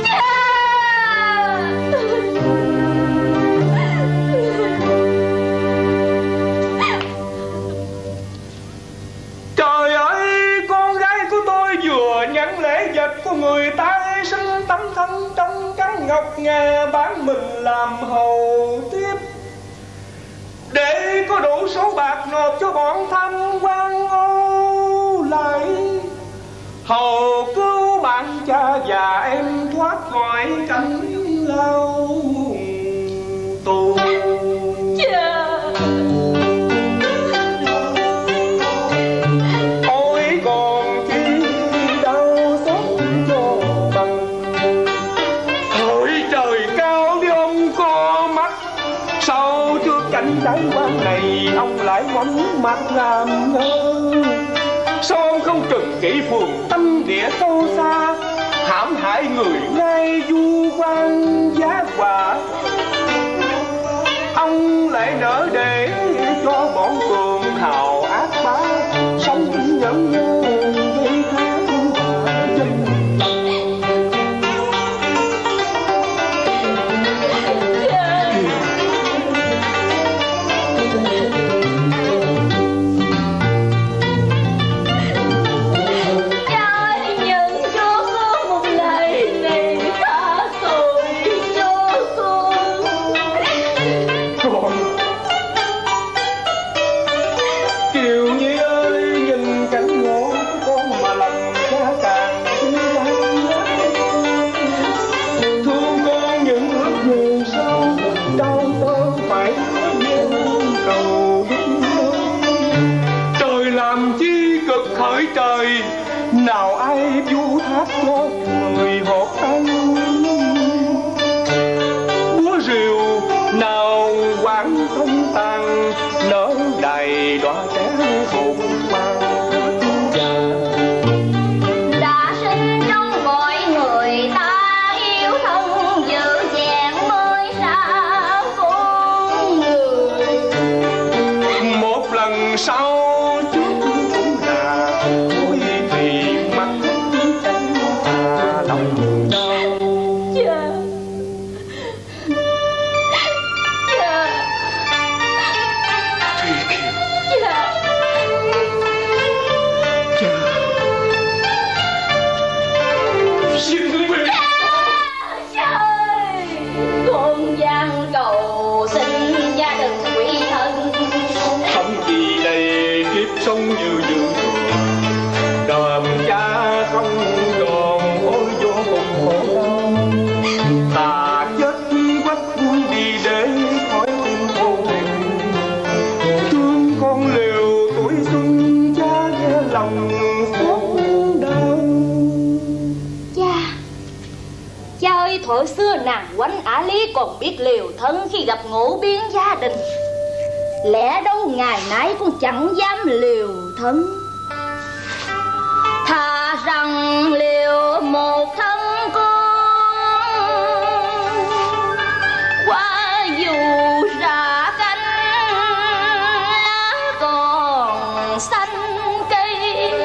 Speaker 1: Trời ơi, con gái của tôi vừa nhận lễ vật của người ta sinh tấm thân trong trắng ngọc ngà, bán mình làm hầu tiếp để có đủ số bạc nộp cho bọn tham quan ô lại, hầu cứu bạn cha và em thoát khỏi cảnh lao tù.
Speaker 2: Cha,
Speaker 1: Ôi còn chi đau xót cho bằng, hỡi trời cao với ông có mắt, sau trước cảnh trái quan này ông lại ngoảnh mặt làm ngơ. Sao ông không trừng kỹ phường tâm địa sâu xa, hãm hại người ngay du quan giá quả, ông lại nỡ để cho bọn cường hào ác bá sống nhẫn nhơ gây tháng dân.
Speaker 2: cha ơi, nhận cho con một lời này, tha tội cho con.
Speaker 1: Con
Speaker 5: hát cho người họ ăn. Búa rìu nào quán không tàn, nở đầy đóa trẻ hồn mang.
Speaker 2: Đã sinh trong mọi người ta yêu thân giữ vẹn mới ra con người.
Speaker 5: Một lần sau chúng cũng là thôi thì mắt chẳng thà lòng đau.
Speaker 2: Cha, cha,
Speaker 5: Thùy Kiều,
Speaker 2: cha,
Speaker 5: cha, xin về.
Speaker 2: cha ơi, con gian cầu xin gia đình quý thân.
Speaker 5: Không gì đây kiếp sống như dự đờm cha không còn ôi vô cùng khổ đau. Ta chết quách vui đi để khỏi tim khổ tình. Thương con liều tuổi xuân cha nghe lòng xót đau.
Speaker 2: Cha, cha ơi, thuở xưa nàng Quánh Ả Lý còn biết liều thân khi gặp ngộ biến gia đình. Lẽ đâu ngày nay cũng chẳng dám liều thân, thà rằng liều một thân con qua dù ra cánh lá còn xanh cây.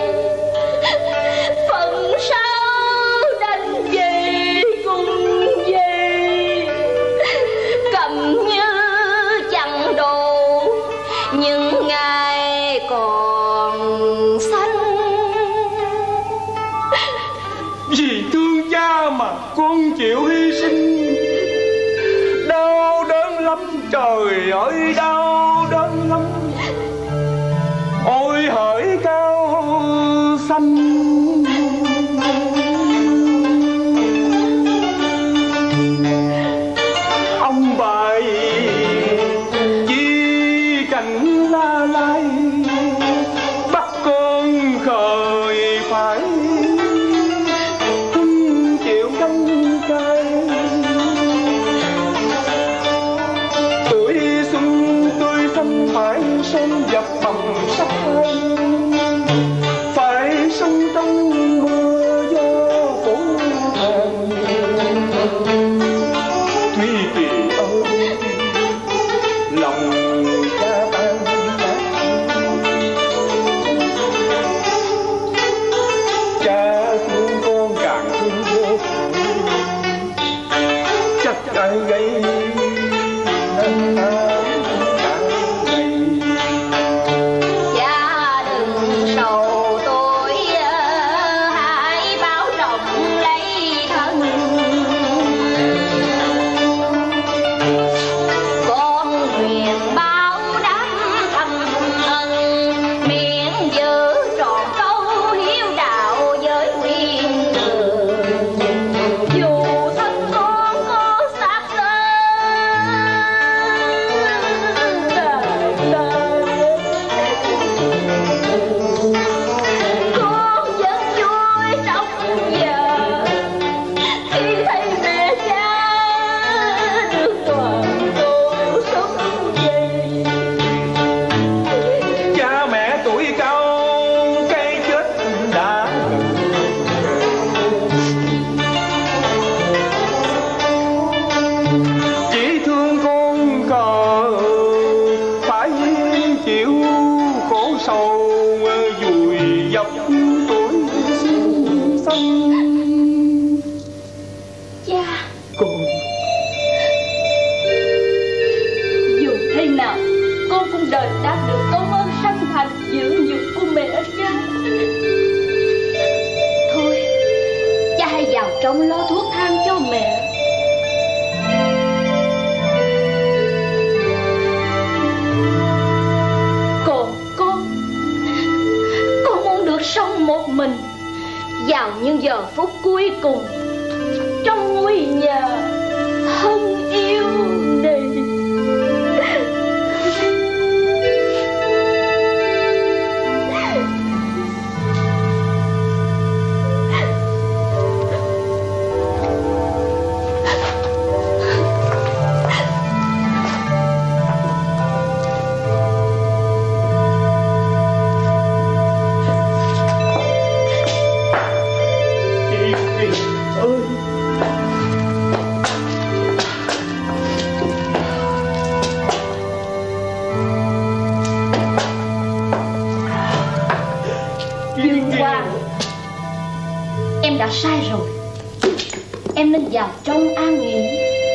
Speaker 2: Phần sau đành về cùng về, cầm như chẳng đồ những ngày còn xanh.
Speaker 5: Vì thương cha mà con chịu hy sinh, đau đớn lắm trời ơi đau đớn lắm. Ôi hỡi cao xanh, ông bài chi cảnh la lai, bắt con khởi phải không chịu đắng cay. Tuổi xuân tươi xanh phải sống dập bằng sắc hay, phải sống trong mưa gió phủ thần. Thúy Kỳ ơi, lòng cha tan nát. Cha thương con càng thương vô cùng, chắc ai gây nên ta càng gây.
Speaker 2: Cha đừng sầu tôi hãy bảo trọng lấy thân. Con nguyện báo đáp thầm ân, miệng giữ trọn câu hiếu đạo với quyền đường. Dù thân con có xác con vẫn vui trong giờ khi thấy mẹ cha được toàn tổ sống về.
Speaker 5: Cha mẹ tuổi cao cái chết đã chỉ thương con cờ phải chịu khổ sầu vùi dập tuổi xanh.
Speaker 2: Cha,
Speaker 5: Con
Speaker 2: dù thế nào con cũng đền đáp được công ơn sanh thành dưỡng dục của mẹ cha. Thôi, cha hãy vào trong lo thuốc thang cho mẹ. Còn con, con muốn được sống một mình vào những giờ phút cuối cùng trong ngôi nhà thân yêu này. nên vào trong an nghỉ.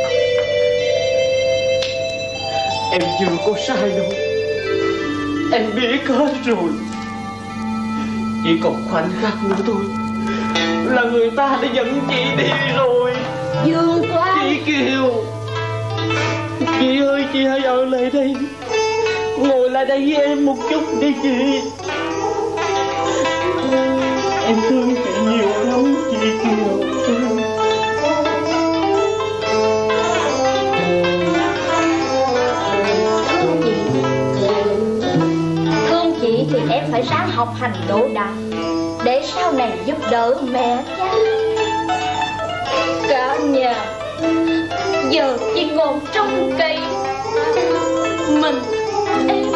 Speaker 4: Em chưa có sai đâu, em biết hết rồi. Chỉ còn khoảnh khắc nữa thôi là người ta đã dẫn chị đi rồi.
Speaker 2: Dương Quang,
Speaker 4: Chị Kiều, chị ơi, chị hãy ở lại đây, ngồi lại đây với em một chút đi chị. Em thương chị nhiều lắm chị Kiều.
Speaker 2: thương chị thì em phải ráng học hành đỗ đạt để sau này giúp đỡ mẹ cha. Cả nhà giờ chỉ ngồi trong cây mình em.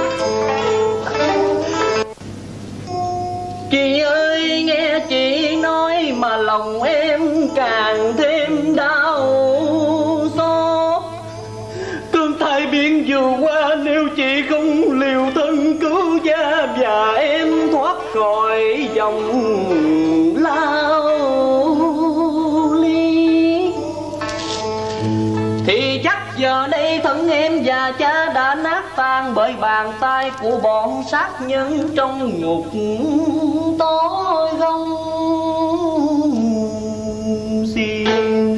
Speaker 4: Chị ơi nghe chị nói mà lòng em càng thêm đau xót. Cơn tai biến vừa qua nếu chị không liều thân cứu cha và em thoát khỏi dòng lao ly, thì chắc giờ đây thân em và cha đã nát tan bởi bàn tay của bọn sát nhân trong ngục tối gông xiên.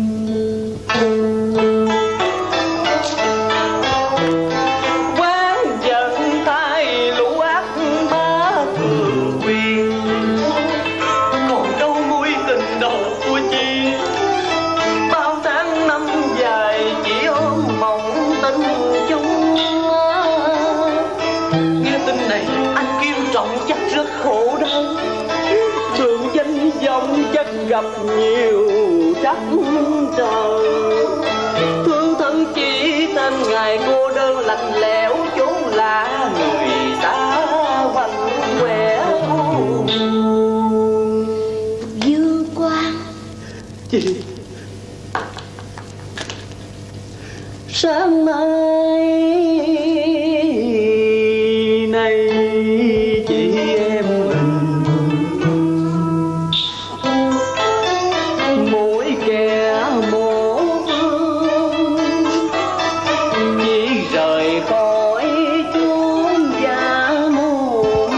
Speaker 4: Quán giận tay lũ ác bá cường quyền, còn đâu mối tình đầu của chị. Bao tháng năm dài chỉ ôm mộng tình chung. Nghe tin này anh Kim Trọng chắc rất khổ đau, trường danh vọng chắc gặp nhiều trắc trở. Thương thân chỉ tên ngày cô đơn lạnh lẽo chốn lạ người ta quanh quẻ.
Speaker 2: Dương Quang,
Speaker 4: Chị, sáng mai này chị em mình mỗi kẻ một phương, chỉ rời khỏi chốn gia môn,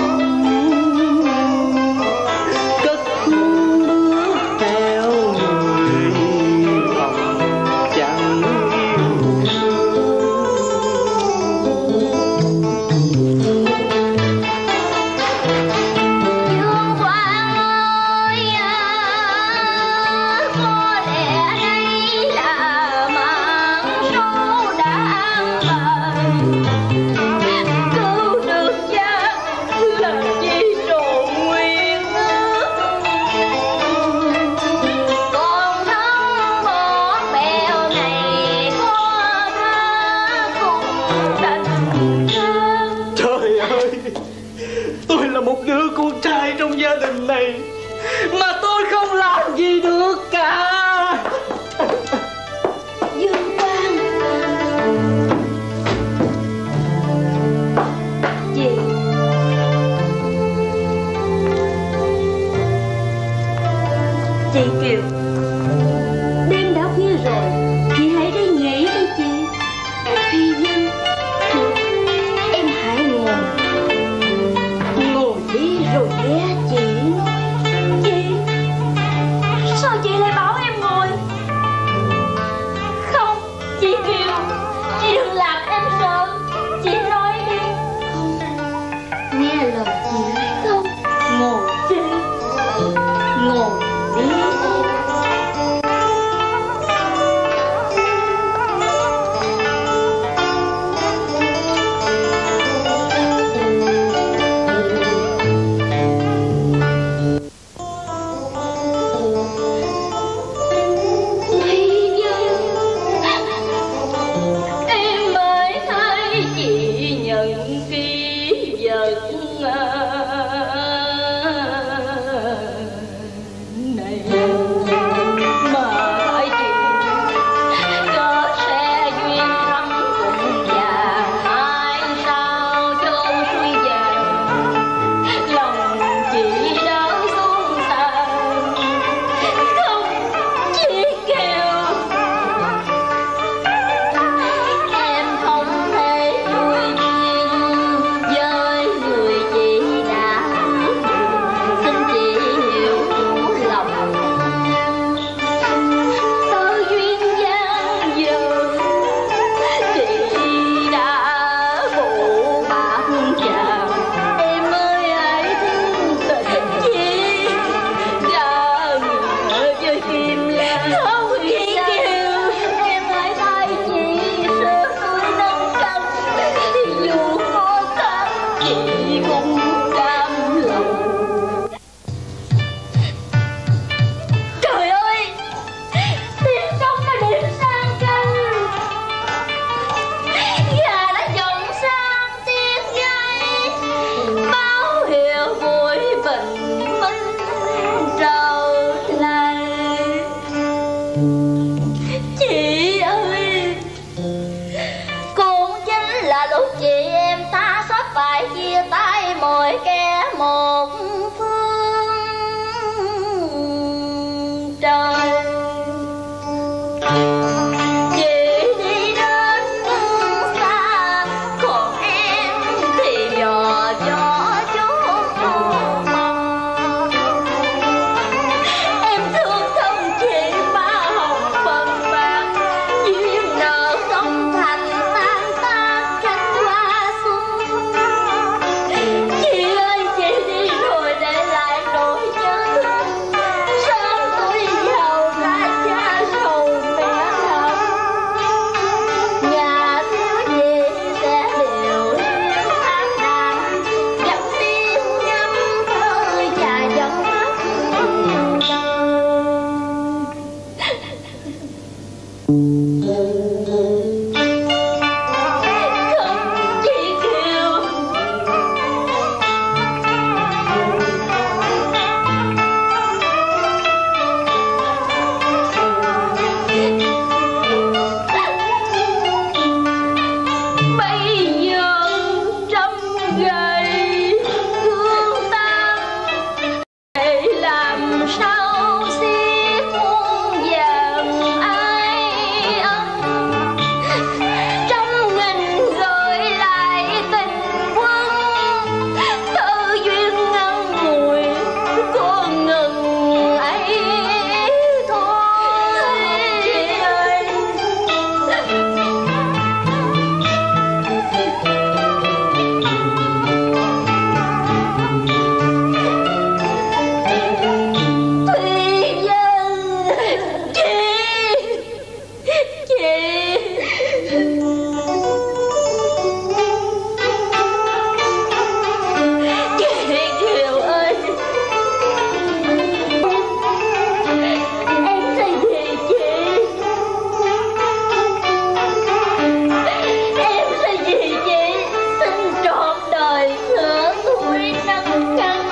Speaker 4: cất bước theo người lòng chẳng yêu.
Speaker 2: Dương Quang ơi à, có lẽ đây là mạng số đã bền. Cứu được cha là chi trộn nguyên ước, còn thân bỏ bèo này có tha cũng đành thương.
Speaker 4: Trời ơi, tôi là một đứa con trai trong gia đình này mà tôi không làm gì được cả.
Speaker 2: Dương Quang, chị chị Kiều, đêm đã khuya rồi, chị hãy đi nghỉ đi chị. Phi Nhân, em hãy ngồi ngồi đi rồi nghe chị nói. Chị sao chị lại Chị ơi, cũng chính là lúc chị em ta sắp phải chia tay, mỗi kẻ một phương trời. Chị đi đến xa, còn em thì dò dò chốn mong. Em thương không chị ba hồng phần bạc, duyên nợ không thành tan tác cánh hoa xuân. Chị ơi, chị đi rồi để lại nỗi nhớ thương. Sớm tôi giàu ra cha sầu mẹ thầm, nhà thiếu gì sẽ đều liên an nam, dẫm tiếng ngâm thơ và dòng mắt không chỉ kêu. Bây giờ trăm gầy gương tan, để làm sao xiết muôn vàng ai ân. Trăm nghìn gửi lại tình quân, thơ duyên ngân ngùi có ngừng ấy thôi. Chị ơi, Thùy Vân, chị, chị. Chị Kiều ơi, em sẽ vì chị, em sẽ vì chị xin trọn đời sửa tuổi nâng cân,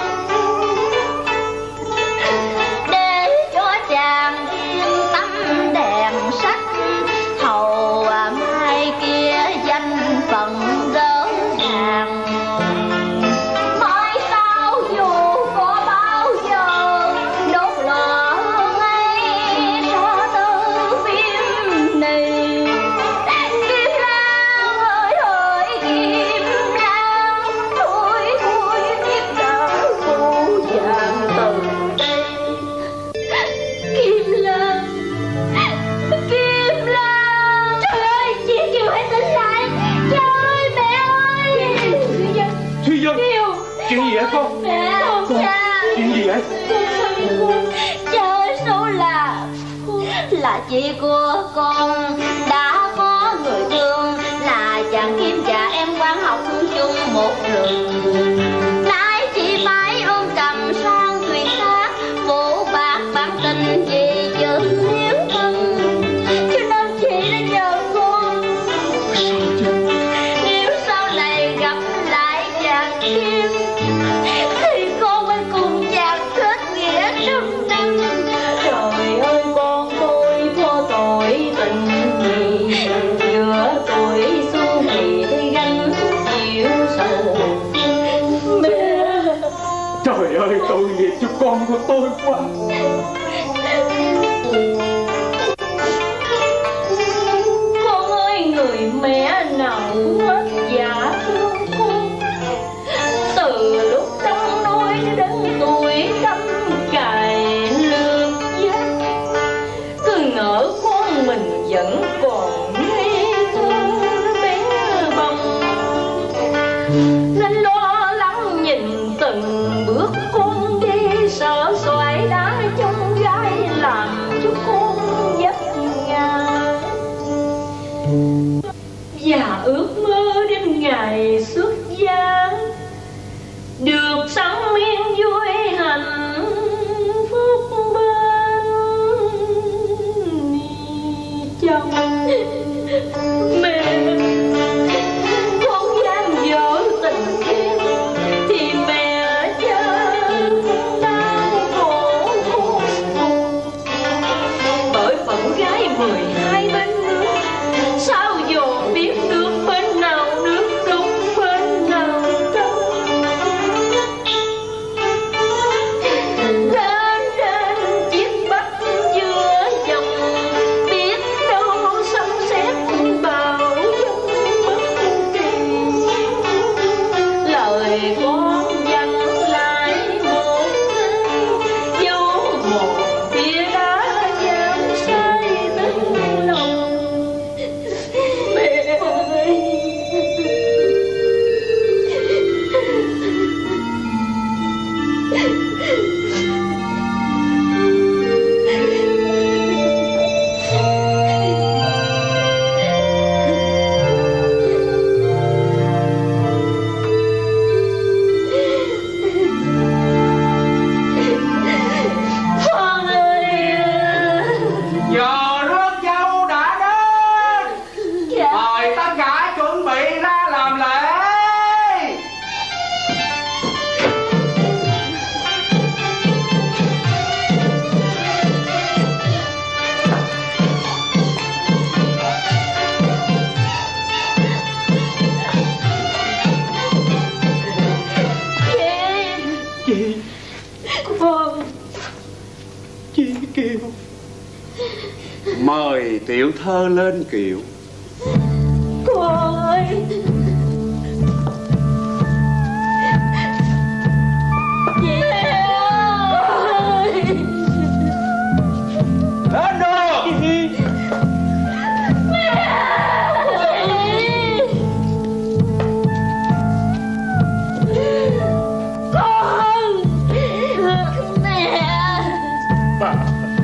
Speaker 2: để cho chàng yên tâm đèn sách hầu mai kia danh phận rỡ ràng. Hỏi sao dù có bao giờ đốt lò ngay cho tư phim này. Kim Lan ơi hỡi Kim Lan, thôi thôi biết đã vô vàng từ đây. Kim Lan, Kim Lan, trời ơi, chị Kiều hãy tỉnh lại. Cha ơi, mẹ ơi.
Speaker 5: Thùy Vân,
Speaker 2: Kiều,
Speaker 5: chuyện gì vậy con?
Speaker 2: mẹ, cha.
Speaker 5: Chuyện gì vậy?
Speaker 2: Cha ơi, số là là chị của con đã có người thương, là chàng Kim và em quan học chung một trường. Nay chị phải ôm cầm sang thuyền khác, phụ bạc bản tình vì chữ hiếu thân, cho nên chị đã nhờ con. Nếu sau này gặp lại chàng Kim thì con mới cùng chàng kết nghĩa trăm năm. Trời ơi, con tôi có tội tình gì, giữa tuổi xuân thì gánh chịu sầu. Mẹ,
Speaker 5: Trời ơi, tội nghiệp cho con của tôi quá.
Speaker 2: con ơi, người mẹ nào cũng hết dạ thương con. Từ lúc trong nôi đến tuổi đâm cài lương giác, cứ ngỡ con mình vẫn còn ngây thơ bé bồng, nên lo lắng nhìn từng bước con đi, sợ xoài đá trong gai làm cho con vấp ngã. Và ước mơ đến ngày xuất gia, được sống yên vui hạnh phúc bên chồng. Mẹ, con gian dở tình duyên thì mẹ cha đau khổ khôn cùng, bởi phận gái
Speaker 1: mười hai bên nước, sao dò biết nước bên nào nước đúng bên nào đâu. Lên trên chiếc bách giữa dòng, biết đâu sấm sét bão giông bất kỳ. Lời con dặn lại một dấu một bia đá dám say tới lòng. Mẹ ơi, con ơi.
Speaker 5: Giờ rước dâu đã đến,
Speaker 1: Dạ.
Speaker 5: mời tất cả chuẩn bị ra làm lễ.
Speaker 1: Chị, con
Speaker 5: Chị Kiều, mời tiểu thơ lên kiệu.
Speaker 1: con ơi. Chị ơi.
Speaker 5: Lên đường.
Speaker 1: Con. Mẹ.
Speaker 5: Bà.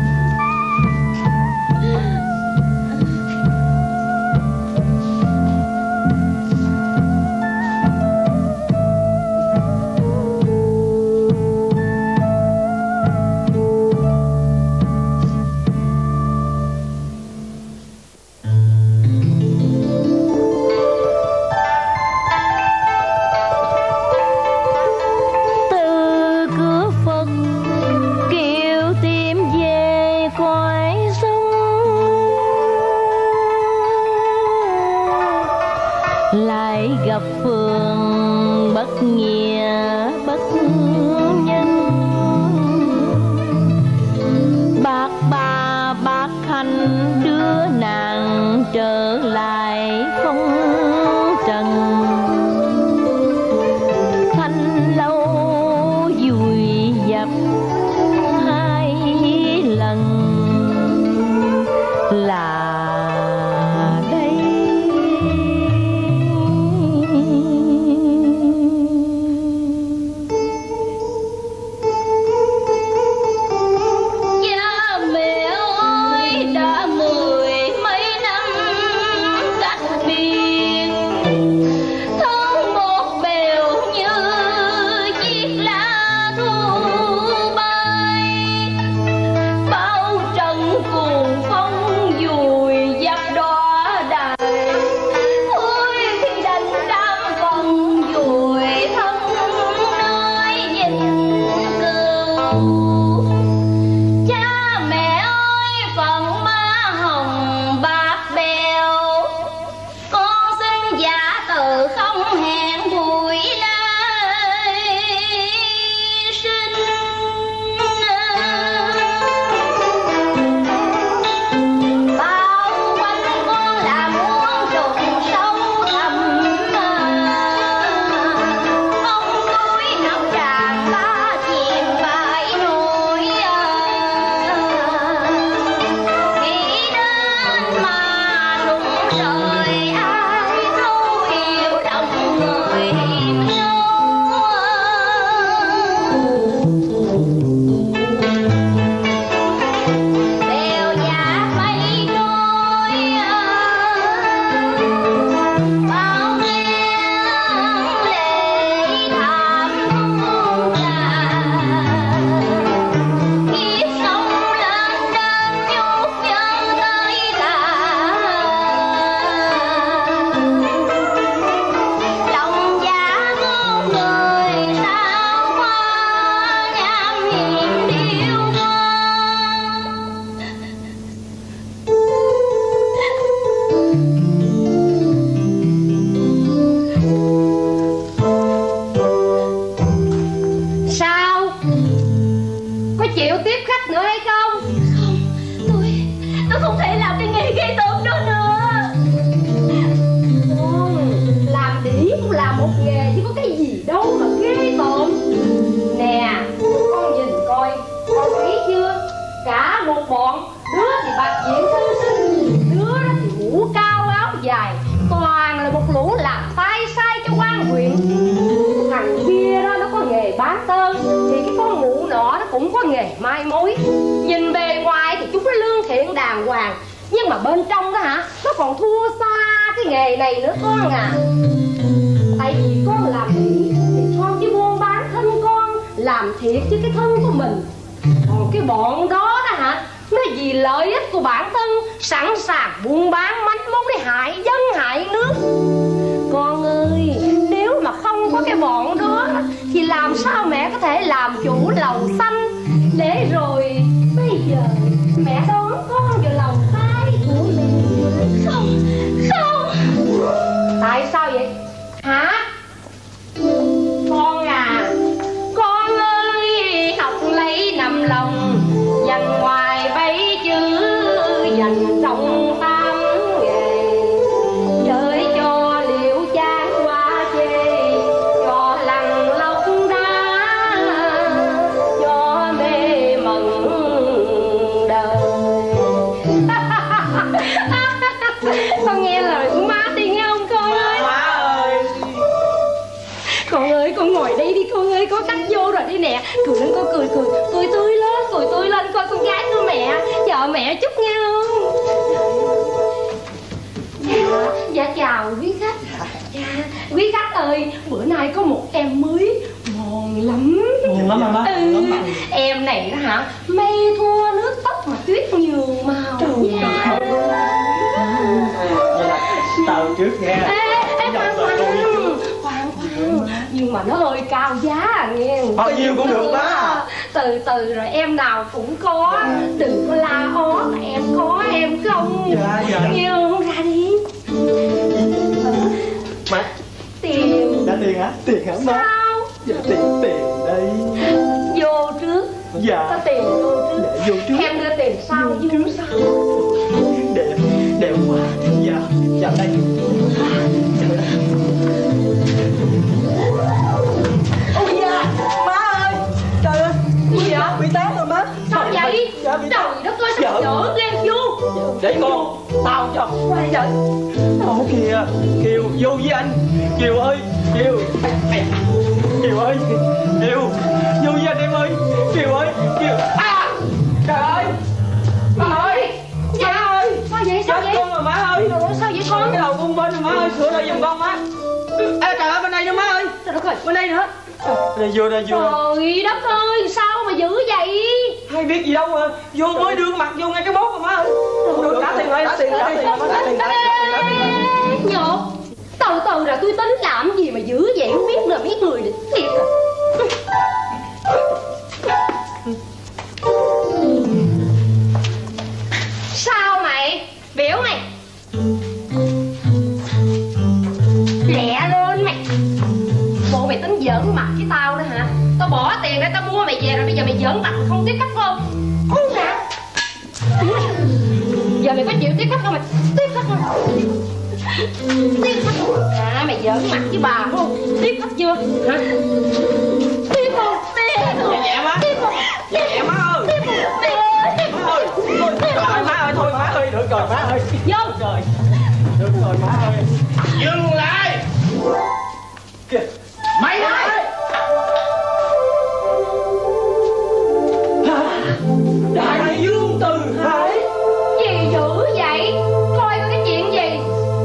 Speaker 1: Từ cửa Phật kiều tìm về cõi sông, lại gặp phường bất nghĩa bất nhân. Bác ba bác Khanh đưa nàng trở lại phong trần. Thanh lâu vùi dập hai lần là đây. Cha mẹ ơi, đã mười mấy năm cách biệt,
Speaker 7: hề mai mối. Nhìn bề ngoài thì chúng nó lương thiện đàng hoàng, nhưng mà bên trong đó hả, nó còn thua xa cái nghề này nữa con à. Tại vì con làm thiện thì con chỉ buôn bán thân con, làm thiệt với cái thân của mình. Còn cái bọn đó đó hả, nó vì lợi ích của bản thân sẵn sàng buôn bán manh mối để hại dân hại nước. Con ơi, nếu mà không có cái bọn đó thì làm sao mẹ có thể làm chủ lòng xanh, để rồi bây giờ mẹ đón con vào lòng tay của mình. Không, không. Tại sao vậy hả con à? Con ơi, học lấy nằm lòng, dành ngoài bấy chữ, dành trong tam nghề. Chơi cho liễu chán qua chê, cho lằng lóc đá, cho mê mẩn đời. Con nghe lời của má đi nghe không con ơi?
Speaker 4: Má ơi,
Speaker 7: con ơi, con ngồi đây đi con ơi, có khách vô rồi đi nè. Cười lên con, cười cười cười tươi lên, cười tươi lên coi con gái của mẹ, chờ mẹ chút nghe không? Dạ, dạ chào quý khách. Dạ, quý khách ơi, bữa nay có một em mới ngon lắm.
Speaker 4: buồn lắm má.
Speaker 7: Ừ, em này đó hả, mây thua nước tóc mà tuyết nhường màu. Dạ.
Speaker 4: Tao trước nghe.
Speaker 7: Ê, ê, khoan khoan, khoan khoan, nhưng mà nó hơi cao giá à nghe.
Speaker 4: Bao nhiêu cũng được má.
Speaker 7: Từ từ rồi em nào cũng có, đừng có la ó mà em có em không.
Speaker 4: Dạ, dạ.
Speaker 7: Nghe không, ra đi.
Speaker 4: Má,
Speaker 7: Tiền.
Speaker 4: đã tiền hả? Tiền hả má?
Speaker 7: Sao?
Speaker 4: Dạ tiền, tiền đây.
Speaker 7: Vô trước.
Speaker 4: Dạ.
Speaker 7: Có tiền vô trước.
Speaker 4: Dạ, vô trước.
Speaker 7: Em đưa tiền sau vô trước sau.
Speaker 4: Đẹp, đẹp quá. Dạ, chào đây. Ôi da, má ơi. Trời ơi,
Speaker 7: Gì vậy?
Speaker 4: bị té rồi má.
Speaker 7: Sao vậy?
Speaker 4: Dạ, bị té.
Speaker 7: Trời đất ơi, sao chở ghê vô.
Speaker 4: Để con, tao cho.
Speaker 7: Quay vậy.
Speaker 4: Ồ kìa, Kiều vô với anh. Kiều ơi, Kiều. Kiều ơi, Kiều, vô với anh em ơi. Kiều ơi, Kiều. À, trời ơi. Má ơi, má ơi.
Speaker 7: Sao vậy, sao
Speaker 4: Chết
Speaker 7: vậy?
Speaker 4: con rồi má ơi.
Speaker 7: Trời ơi, sao vậy con?
Speaker 4: Cái đầu con bên rồi má ơi, sửa lại giùm con má. Ê trời ơi, bên đây nữa má ơi.
Speaker 7: Trời đất ơi.
Speaker 4: Bên đây nữa. Đây vô đây vô.
Speaker 7: Trời đất ơi, sao mà dữ vậy?
Speaker 4: Hay biết gì đâu mà vô mới đưa mặt vô ngay cái bốt rồi má ơi. Không được, trả tiền lại, trả tiền, trả tiền, trả tiền, trả tiền.
Speaker 7: Nhột, từ từ rồi tôi tính làm gì mà dữ vậy, không biết là biết người để thiệt à. Sao mày? Biểu mày lẹ lên mày. Bộ mày tính giỡn mặt với tao đó hả? Tao bỏ tiền để tao mua mày về rồi bây giờ mày giỡn mặt không tiếp khách không? Không nè. Giờ mày có chịu tiếp khách không mày? Tiếp khách không? Tiếp khách. À mày giỡn mặt với bà phải không? Tiếp khách chưa? Hả? Tiếp không? Tiếp không?
Speaker 4: Nhẹ nhẹ má.
Speaker 7: Tiếp không?
Speaker 4: Nhẹ nhẹ má ơi.
Speaker 7: Tiếp không? Tiếp không?
Speaker 4: Má ơi. Thôi rồi má ơi, thôi má ơi, được rồi má ơi.
Speaker 7: Vô.
Speaker 4: Được rồi. Được rồi má ơi.
Speaker 3: Dừng lại.
Speaker 4: Kìa.
Speaker 3: Mày ơi.
Speaker 4: Đại Dương Từ Hải.
Speaker 7: Gì dữ vậy? Coi coi cái chuyện gì?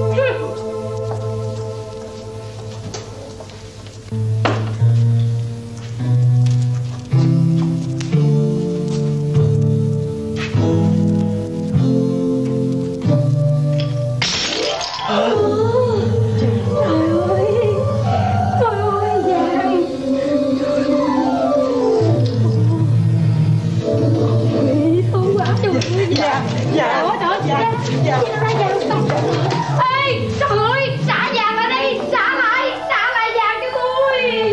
Speaker 4: Dạ, dạ,
Speaker 7: Đó,
Speaker 4: dạ, dạ.
Speaker 7: ra vàng xong. Ê, trời ơi, trả vàng lại đây, trả lại, trả lại vàng cho tôi.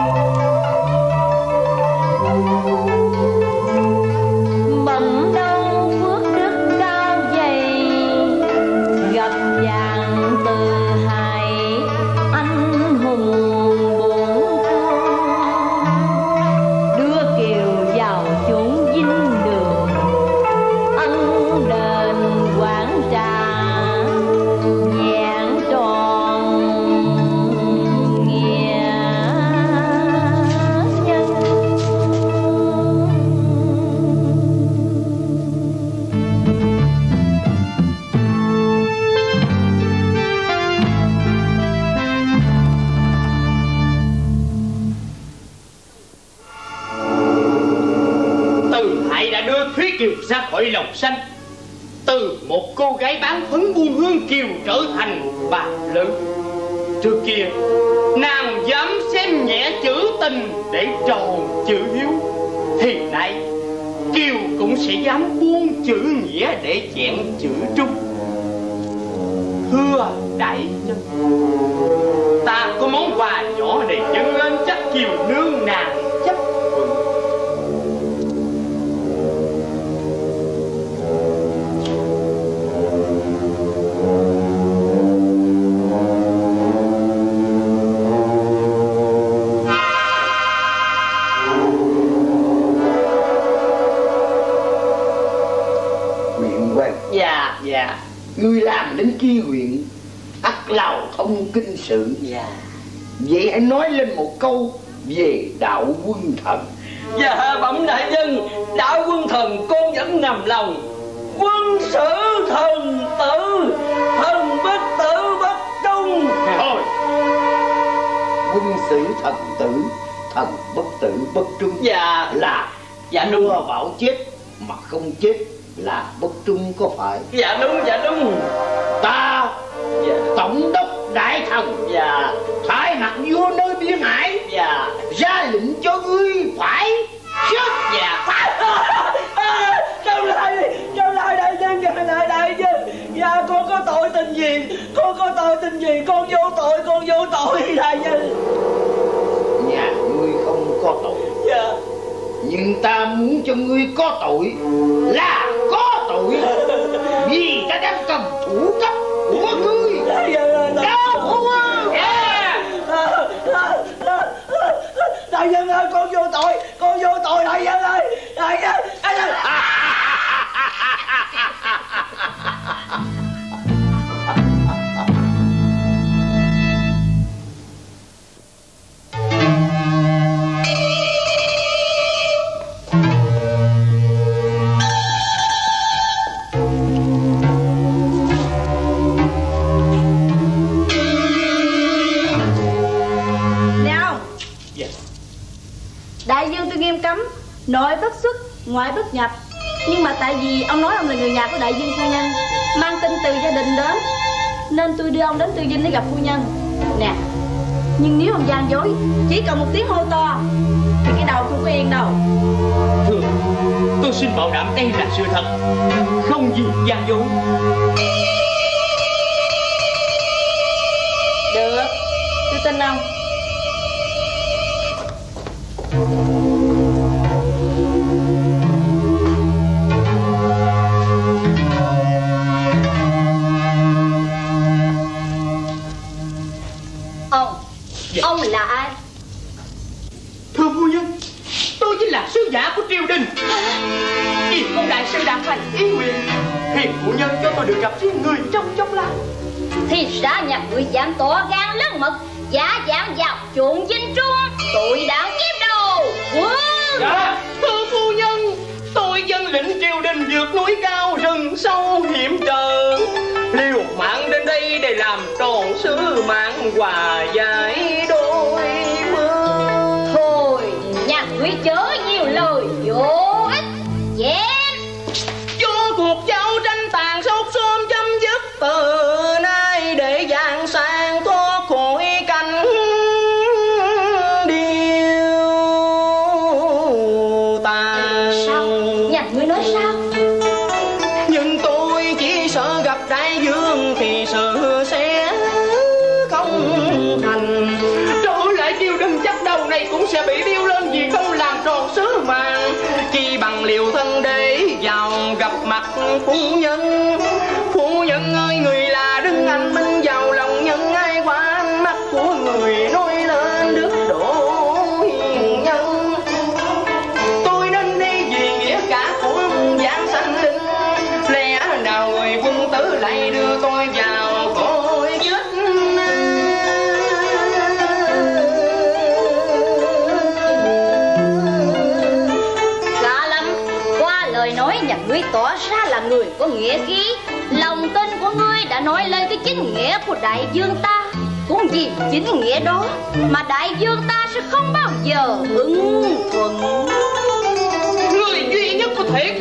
Speaker 7: Mầm đông
Speaker 4: đã đưa Thúy Kiều ra khỏi lòng xanh, từ một cô gái bán phấn buôn hương kiều trở thành bà lớn. Trước kia nàng dám xem nhẹ chữ tình để tròn chữ hiếu, thì nay Kiều cũng sẽ dám buông chữ nghĩa để chẹn chữ trung. Thưa đại nhân, ta có món quà nhỏ để dâng lên chắc Kiều nương nàng chấp thuận.
Speaker 3: Dạ, dạ. Ngươi làm đến chi huyện, ắt lào thông kinh sự. Dạ. Vậy hãy nói lên một câu về đạo quân thần.
Speaker 1: Dạ bẩm đại nhân, đạo quân thần con vẫn nằm lòng. Quân sử thần tử, thần bất tử bất trung.
Speaker 3: Thôi, quân sử thần tử, thần bất tử bất trung.
Speaker 1: Dạ
Speaker 3: là
Speaker 1: dạ đúng.
Speaker 3: Mưa bảo chết mà không chết là bất trung có phải?
Speaker 1: Dạ đúng, dạ đúng.
Speaker 3: Ta
Speaker 1: dạ.
Speaker 3: tổng đốc đại thần,
Speaker 1: dạ,
Speaker 3: thay mặt vua nơi biên hải,
Speaker 1: dạ,
Speaker 3: ra lệnh cho ngươi phải chết.
Speaker 1: Dạ. Châu lại, châu lại đại nhân, châu lại đại nhân. Dạ con có tội tình gì, con có tội tình gì, con vô tội, con vô tội đại nhân.
Speaker 3: Nhà ngươi không có tội.
Speaker 1: Dạ.
Speaker 3: Nhưng ta muốn cho ngươi có tội là có tội, vì ta đang cầm thủ cấp của ngươi. Cao Phu Quân.
Speaker 1: Đại nhân ơi, con vô tội, con vô tội đại nhân ơi, đại nhân.
Speaker 8: Đại dương tôi nghiêm cấm nội bất xuất, ngoại bất nhập. Nhưng mà tại vì ông nói ông là người nhà của đại dương phu nhân, mang tin từ gia đình đến, nên tôi đưa ông đến Tư Dinh để gặp phu nhân. Nè, nhưng nếu ông gian dối, chỉ cần một tiếng hô to thì cái đầu không có yên đâu.
Speaker 4: Thưa, tôi xin bảo đảm đây là sự thật, không gì gian dối.
Speaker 8: Được, tôi tin ông.
Speaker 2: Ông, dạ. Ông là ai?
Speaker 4: Thưa phu nhân, tôi chính là sứ giả của triều đình. Vì con đại sư đạt thành ý nguyện, thì phu nhân cho tôi được gặp riêng người trong chốc lát.
Speaker 2: Thì ra nhà người dám tỏ gan lớn mật, giả dạng vào chuộng dinh trung, tội đáng kiếp đầu quân.
Speaker 4: Dạ, thưa phu nhân, tôi dân lĩnh triều đình vượt núi cao rừng sâu hiểm trở, liều mạng đến đây để làm tròn sứ mạng hòa giải đôi bên.
Speaker 2: Thôi, nhà ngươi chớ nhiều lời vô ích. Dẹp
Speaker 4: cho cuộc giao tranh tàn khốc sớm chấm dứt, từ nay để giang sang thoát khỏi cảnh điêu tàn.
Speaker 2: Sao? Nhà ngươi nói sao?
Speaker 4: Nhưng tôi chỉ sợ gặp đại dương thì sự sẽ không thành. Trở lại triều đình chắc đầu này cũng sẽ bị điêu lên vì không làm tròn sứ mạng. Chỉ bằng liều thân để vào gặp mặt phu nhân. Phu nhân ơi, người là đứng anh minh vào lòng nhân, ai qua ánh mắt của người nói lên đức độ hiền nhân. Tôi nên đi vì nghĩa cả của giảng sanh linh, lẽ nào người quân tử lại đưa tôi vào cõi giết.
Speaker 2: Lạ lắm, qua lời nói nhà ngươi tỏ ra là người có nghĩa khí. Lòng tin của ngươi đã nói lên cái chính nghĩa của đại dương ta. Cũng vì chính nghĩa đó mà đại dương ta sẽ không bao giờ ưng thuận.
Speaker 4: Người duy nhất có thể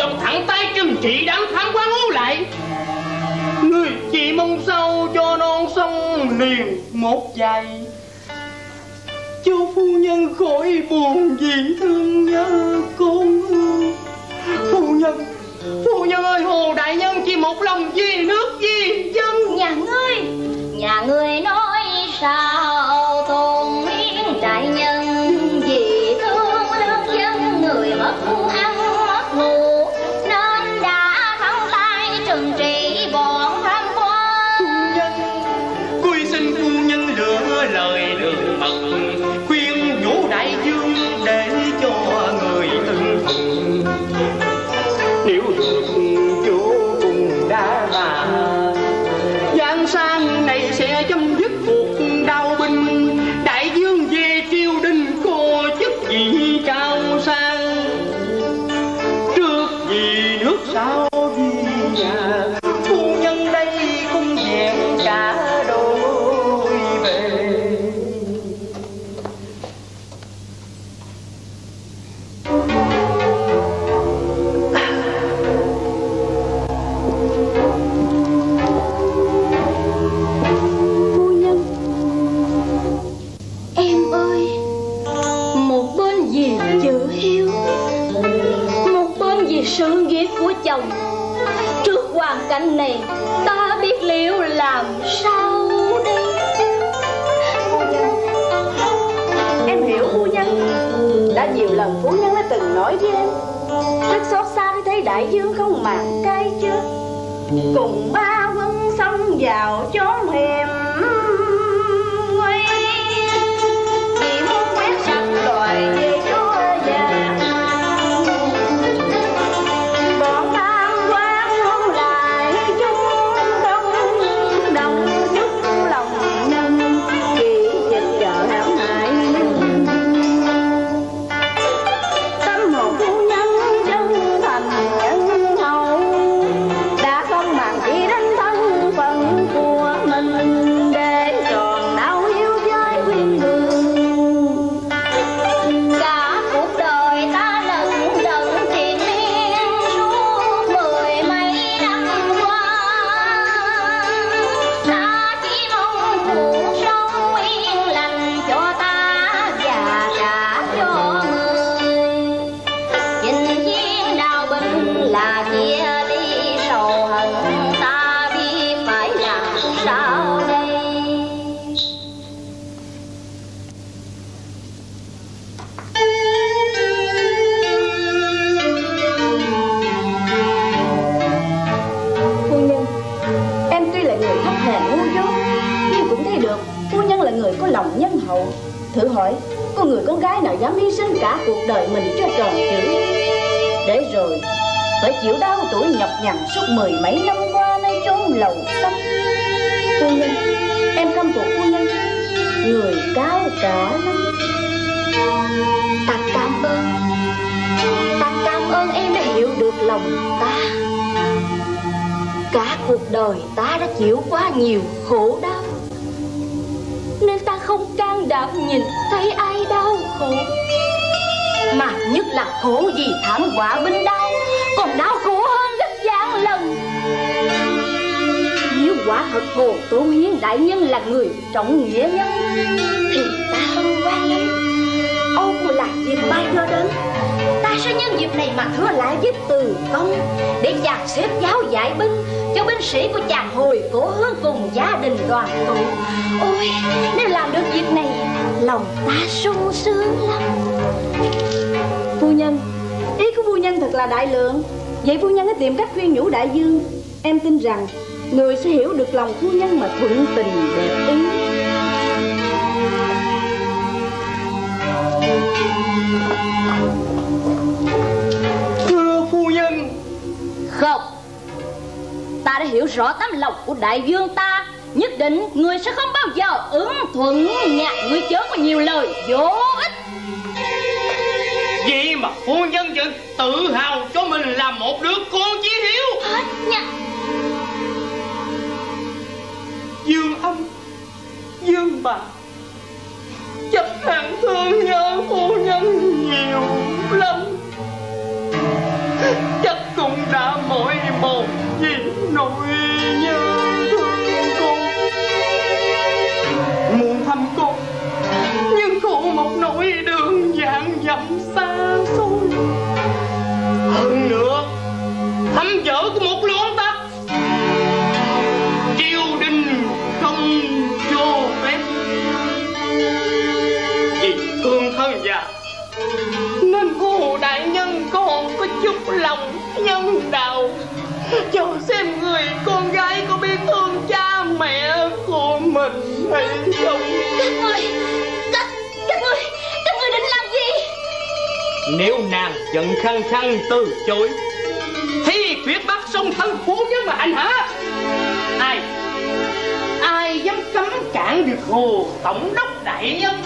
Speaker 4: độc thẳng tay trừng trị đám tham quan ố lại. Người chỉ mong sao cho non sông liền một giây, cho phu nhân khỏi buồn vì thương nhớ con. Phu nhân, phu nhân ơi, Hồ đại nhân chỉ một lòng vì nước vì dân.
Speaker 2: Nhà ngươi, nhà ngươi nói sao tôn miên đại nhân vì thương lương dân, người mất ăn mất ngủ nên đã thắng tay trừng trị bọn tham quan.
Speaker 4: Phu nhân, cúi xin phu nhân lựa lời đường mật khuyên nhủ đại dương để cho người ưng thuận. Nếu được chỗ cùng đã mà giang sang này sẽ chấm dứt cuộc đau binh. Đại dương về triều đình có chức vị cao sang, trước vì nước sau vì nhà. Phu nhân đây cũng vẹn cả đôi về.
Speaker 2: Sự nghiệp của chồng, trước hoàn cảnh này ta biết liệu làm sao đây.
Speaker 8: Phu nhân, em hiểu phu nhân. Đã nhiều lần phu nhân đã từng nói với em rất xót xa khi thấy đại dương không màng cái chết, cùng ba quân xông vào chốn hẻm nguy, chỉ muốn quét sạch loài về chúa già. Thử hỏi, có người con gái nào dám hy sinh cả cuộc đời mình cho tròn chữ, để rồi phải chịu đau tuổi nhọc nhằn suốt mười mấy năm qua nơi chốn lầu xanh. Phu nhân, em khâm phục phu nhân, người cao cả lắm.
Speaker 2: Ta cảm ơn, ta cảm ơn em đã hiểu được lòng ta. Cả cuộc đời ta đã chịu quá nhiều khổ đau, nên ta không can đảm nhìn thấy ai đau khổ, mà nhất là khổ vì thảm họa binh đau, còn đau khổ hơn gấp vạn lần. Nếu quả thật Hồ Tôn Hiến đại nhân là người trọng nghĩa nhân, thì ta hân hoan lắm. Âu là dịp mai đưa đến, ta sẽ nhân dịp này mà thưa lại với Từ Công, để chàng xếp giáo dạy binh cho binh sĩ của chàng hồi cố hướng cùng gia đình đoàn tụ. Ôi, nếu làm được việc này, lòng ta sung sướng lắm.
Speaker 8: Phu nhân, ý của phu nhân thật là đại lượng. Vậy phu nhân hãy tìm cách khuyên nhủ đại dương. Em tin rằng người sẽ hiểu được lòng phu nhân mà thuận tình đẹp ý.
Speaker 4: Thưa phu nhân.
Speaker 2: Không, ta đã hiểu rõ tấm lòng của đại vương ta. Nhất định người sẽ không bao giờ ứng thuận nha. Người chớ có nhiều lời vô ích.
Speaker 4: Vậy mà phu nhân vẫn tự hào cho mình là một đứa con chí hiếu.
Speaker 2: Hết nha.
Speaker 4: Dương Âm, Dương Bà chắc hẳn thương nhớ phu nhân nhiều lắm. Chắc đã mỏi mòn vì nỗi nhớ thương con. Muốn thăm con nhưng khổ một nỗi đường vạn dặm xa xôi. Hơn nữa thăm vợ của một lũ tặc, triều đình không cho phép. Vì thương thân già nên Hồ đại nhân còn có chút lòng nhân đạo, cho xem người con gái có biết thương cha mẹ của mình hay không.
Speaker 2: Các người, các, các người, các người định làm gì?
Speaker 4: Nếu nàng vẫn khăng khăng từ chối thì quyết bắt song thân phu nhân mà anh hả? Ai Ai dám cấm cản được Hồ tổng đốc đại nhân?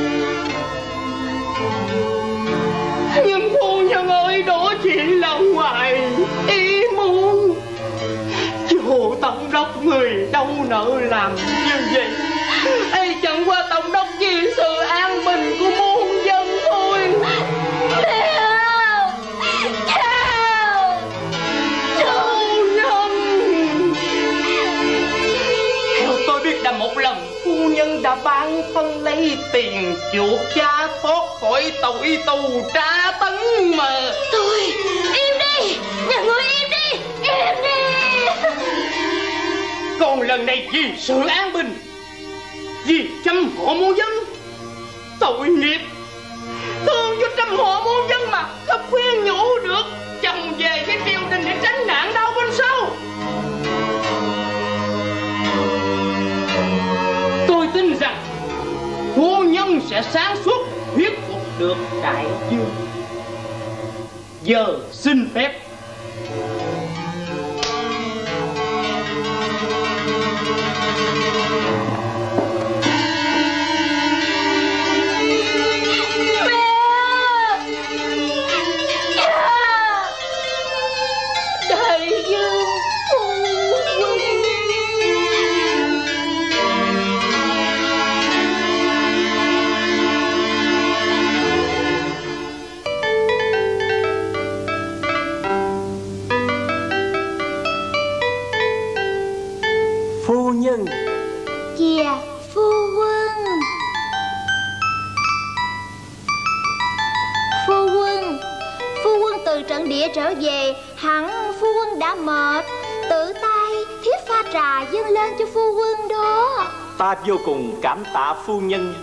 Speaker 4: Nhưng phu nhân ơi, đó chỉ là ngoài ý muốn. Chứ Hồ tổng đốc người đâu nỡ làm như vậy. Ấy chẳng qua tổng đốc vì sự an bình của muôn dân thôi.
Speaker 2: Chào, chào,
Speaker 4: Phu nhân, theo tôi biết đã một lần phu nhân đã ban thân lấy tiền chuộc cha thoát khỏi tội tù tra tấn mà.
Speaker 2: Thôi, im đi, nhà ngươi im đi, im đi.
Speaker 4: Còn lần này vì sự an bình, vì trăm họ muôn dân, tội nghiệp thương cho trăm họ muôn dân mà không khuyên nhủ được chồng về cái triều đình để tránh nạn đau bên sau. Tôi tin rằng phu nhân sẽ sáng suốt thuyết phục được đại dương. Giờ xin phép
Speaker 1: nhân.
Speaker 2: Kìa phu quân, phu quân, phu quân từ trận địa trở về, hẳn phu quân đã mệt, tự tay thiếp pha trà dâng lên cho phu quân đó.
Speaker 1: Ta vô cùng cảm tạ phu nhân.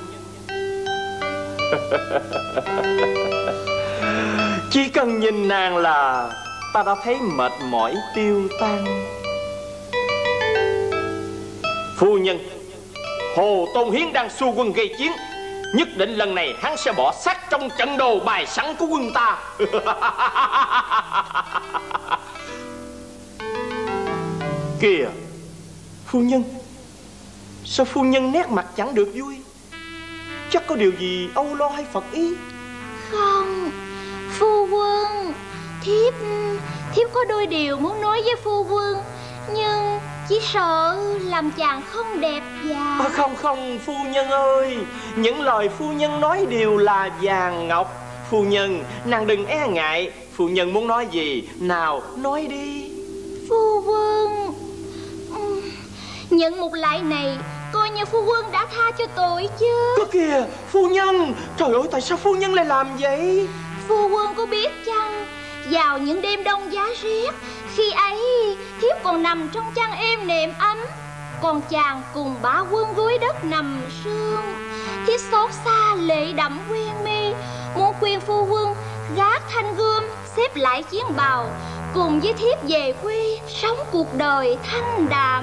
Speaker 1: Chỉ cần nhìn nàng là ta đã thấy mệt mỏi tiêu tan. Phu nhân, Hồ Tôn Hiến đang xua quân gây chiến, nhất định lần này hắn sẽ bỏ xác trong trận đồ bài sẵn của quân ta. Kìa phu nhân, sao phu nhân nét mặt chẳng được vui? Chắc có điều gì âu lo hay phật ý?
Speaker 2: Không, phu quân, thiếp thiếp có đôi điều muốn nói với phu quân, nhưng chỉ sợ làm chàng không đẹp và...
Speaker 1: À, không không phu nhân ơi, những lời phu nhân nói đều là vàng ngọc. Phu nhân, nàng đừng e ngại. Phu nhân muốn nói gì, nào nói đi.
Speaker 2: Phu quân, nhận một lại này coi như phu quân đã tha cho tội chứ.
Speaker 1: Có kìa phu nhân, trời ơi tại sao phu nhân lại làm vậy?
Speaker 2: Phu quân có biết chăng, vào những đêm đông giá rét, khi ấy thiếp còn nằm trong chăn êm nệm ấm, còn chàng cùng bá quân gối đất nằm sương. Thiếp xót xa lệ đẫm quyên mi, muốn khuyên phu quân gác thanh gươm, xếp lại chiến bào, cùng với thiếp về quê sống cuộc đời thanh đạm.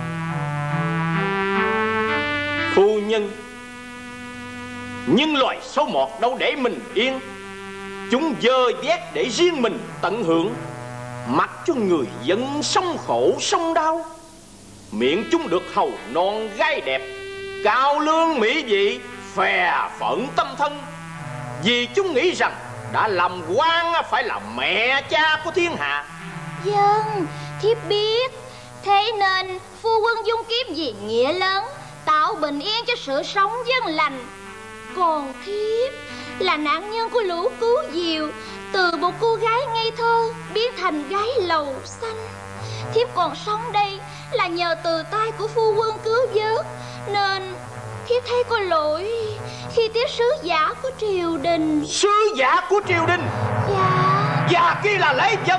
Speaker 1: Phu nhân, nhưng loài sâu mọt đâu để mình yên. Chúng dơ vét để riêng mình tận hưởng, mặc cho người dân sống khổ sống đau. Miệng chúng được hầu non gái đẹp, cao lương mỹ vị, phè phận tâm thân. Vì chúng nghĩ rằng đã làm quan phải là mẹ cha của thiên hạ.
Speaker 2: Vâng, thiếp biết. Thế nên phu quân dung kiếm vì nghĩa lớn, tạo bình yên cho sự sống dân lành. Còn thiếp là nạn nhân của lũ cứu diều, từ một cô gái ngây thơ biến thành gái lầu xanh. Thiếp còn sống đây là nhờ từ tay của phu quân cứu vớt, nên thiếp thấy có lỗi khi tiếp sứ giả của triều đình.
Speaker 9: Sứ giả của triều đình?
Speaker 2: Dạ.
Speaker 9: Và kia là lễ vật.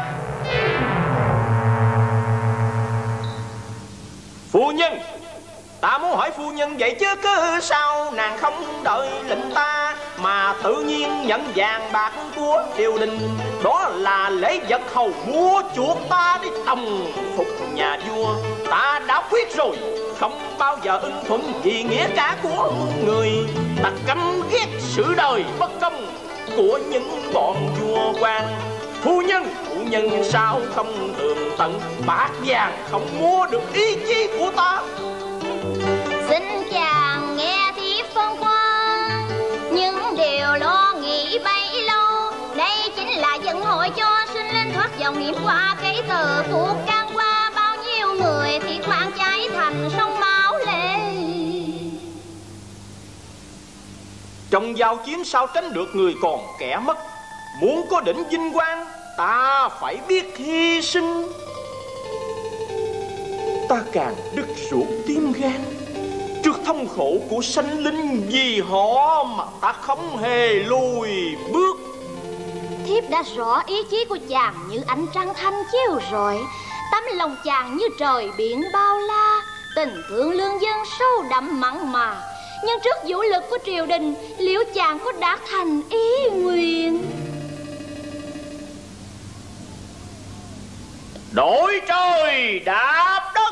Speaker 9: Phu nhân, ta muốn hỏi phu nhân vậy chứ cứ sao nàng không đợi lệnh ta mà tự nhiên nhận vàng bạc của triều đình? Đó là lễ vật hầu mua chuộc ta đi tòng phục nhà vua. Ta đã quyết rồi, không bao giờ ưng thuận vì nghĩa cả của người. Ta căm ghét sự đời bất công của những bọn vua quan. Phu nhân, phu nhân sao không tường tận, bạc vàng không mua được ý chí của ta.
Speaker 2: Xin chàng nghe thiếp phân quan, những điều lo nghĩ bấy lâu. Đây chính là dẫn hội cho sinh linh thoát dòng nghiệp qua cái từ cuộc can qua. Bao nhiêu người thiệt mạng cháy thành sông máu lệ.
Speaker 9: Trong giao chiến sao tránh được người còn kẻ mất. Muốn có đỉnh vinh quang, ta phải biết hy sinh. Ta càng đứt ruột tim gan trước thống khổ của sanh linh, vì họ mà ta không hề lùi bước.
Speaker 2: Thiếp đã rõ ý chí của chàng như ánh trăng thanh chiếu rọi. Tấm lòng chàng như trời biển bao la, tình thương lương dân sâu đậm mặn mà. Nhưng trước vũ lực của triều đình, liệu chàng có đạt thành ý nguyện?
Speaker 9: Đổi trời đạp đất,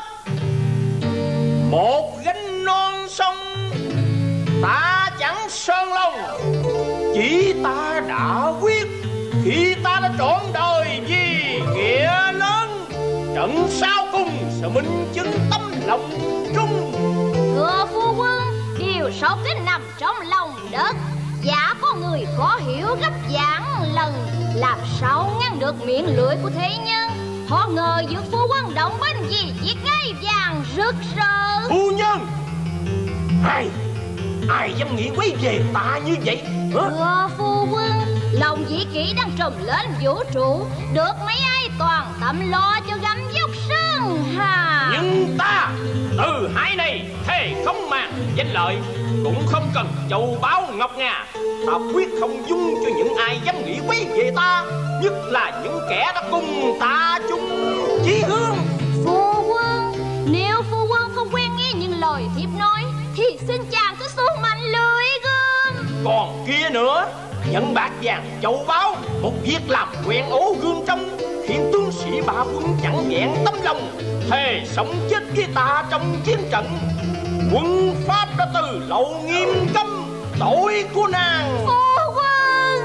Speaker 9: một gánh non sông, ta chẳng sơn lòng. Chỉ ta đã quyết khi ta đã trọn đời vì nghĩa lớn. Trận sau cùng sẽ minh chứng tấm lòng trung.
Speaker 2: Thưa phu quân, điều sâu kín nằm trong lòng đất. Giả có người khó hiểu gấp vạn lần, làm sao ngăn được miệng lưỡi của thế nhân. Họ ngờ dược phu quân động binh gì giết ngay vàng rực rỡ.
Speaker 9: Phu nhân, ai ai dám nghĩ quấy về ta như vậy hả?
Speaker 2: Thưa phu quân, lòng dĩ kỷ đang trùm lên vũ trụ, được mấy ai toàn tâm lo cho gấm dốc sơn hà.
Speaker 9: Nhưng ta từ hai này thề không màng danh lợi, cũng không cần châu báu ngọc ngà. Ta quyết không dung cho những ai dám nghĩ quấy về ta, nhất là những kẻ đã cùng ta chung chí hướng.
Speaker 2: Phu quân, nếu phu quân không quen nghe những lời thiếp nói, thì xin chàng cứ xuống mạnh lưỡi gươm.
Speaker 9: Còn kia nữa, nhận bạc vàng châu báu, một việc làm quen ố gương trong, khiến tướng sĩ ba quân chẳng vẹn tấm lòng, thề sống chết với ta trong chiến trận. Quân pháp đã từ lâu nghiêm cấm tội của nàng.
Speaker 2: Phu quân,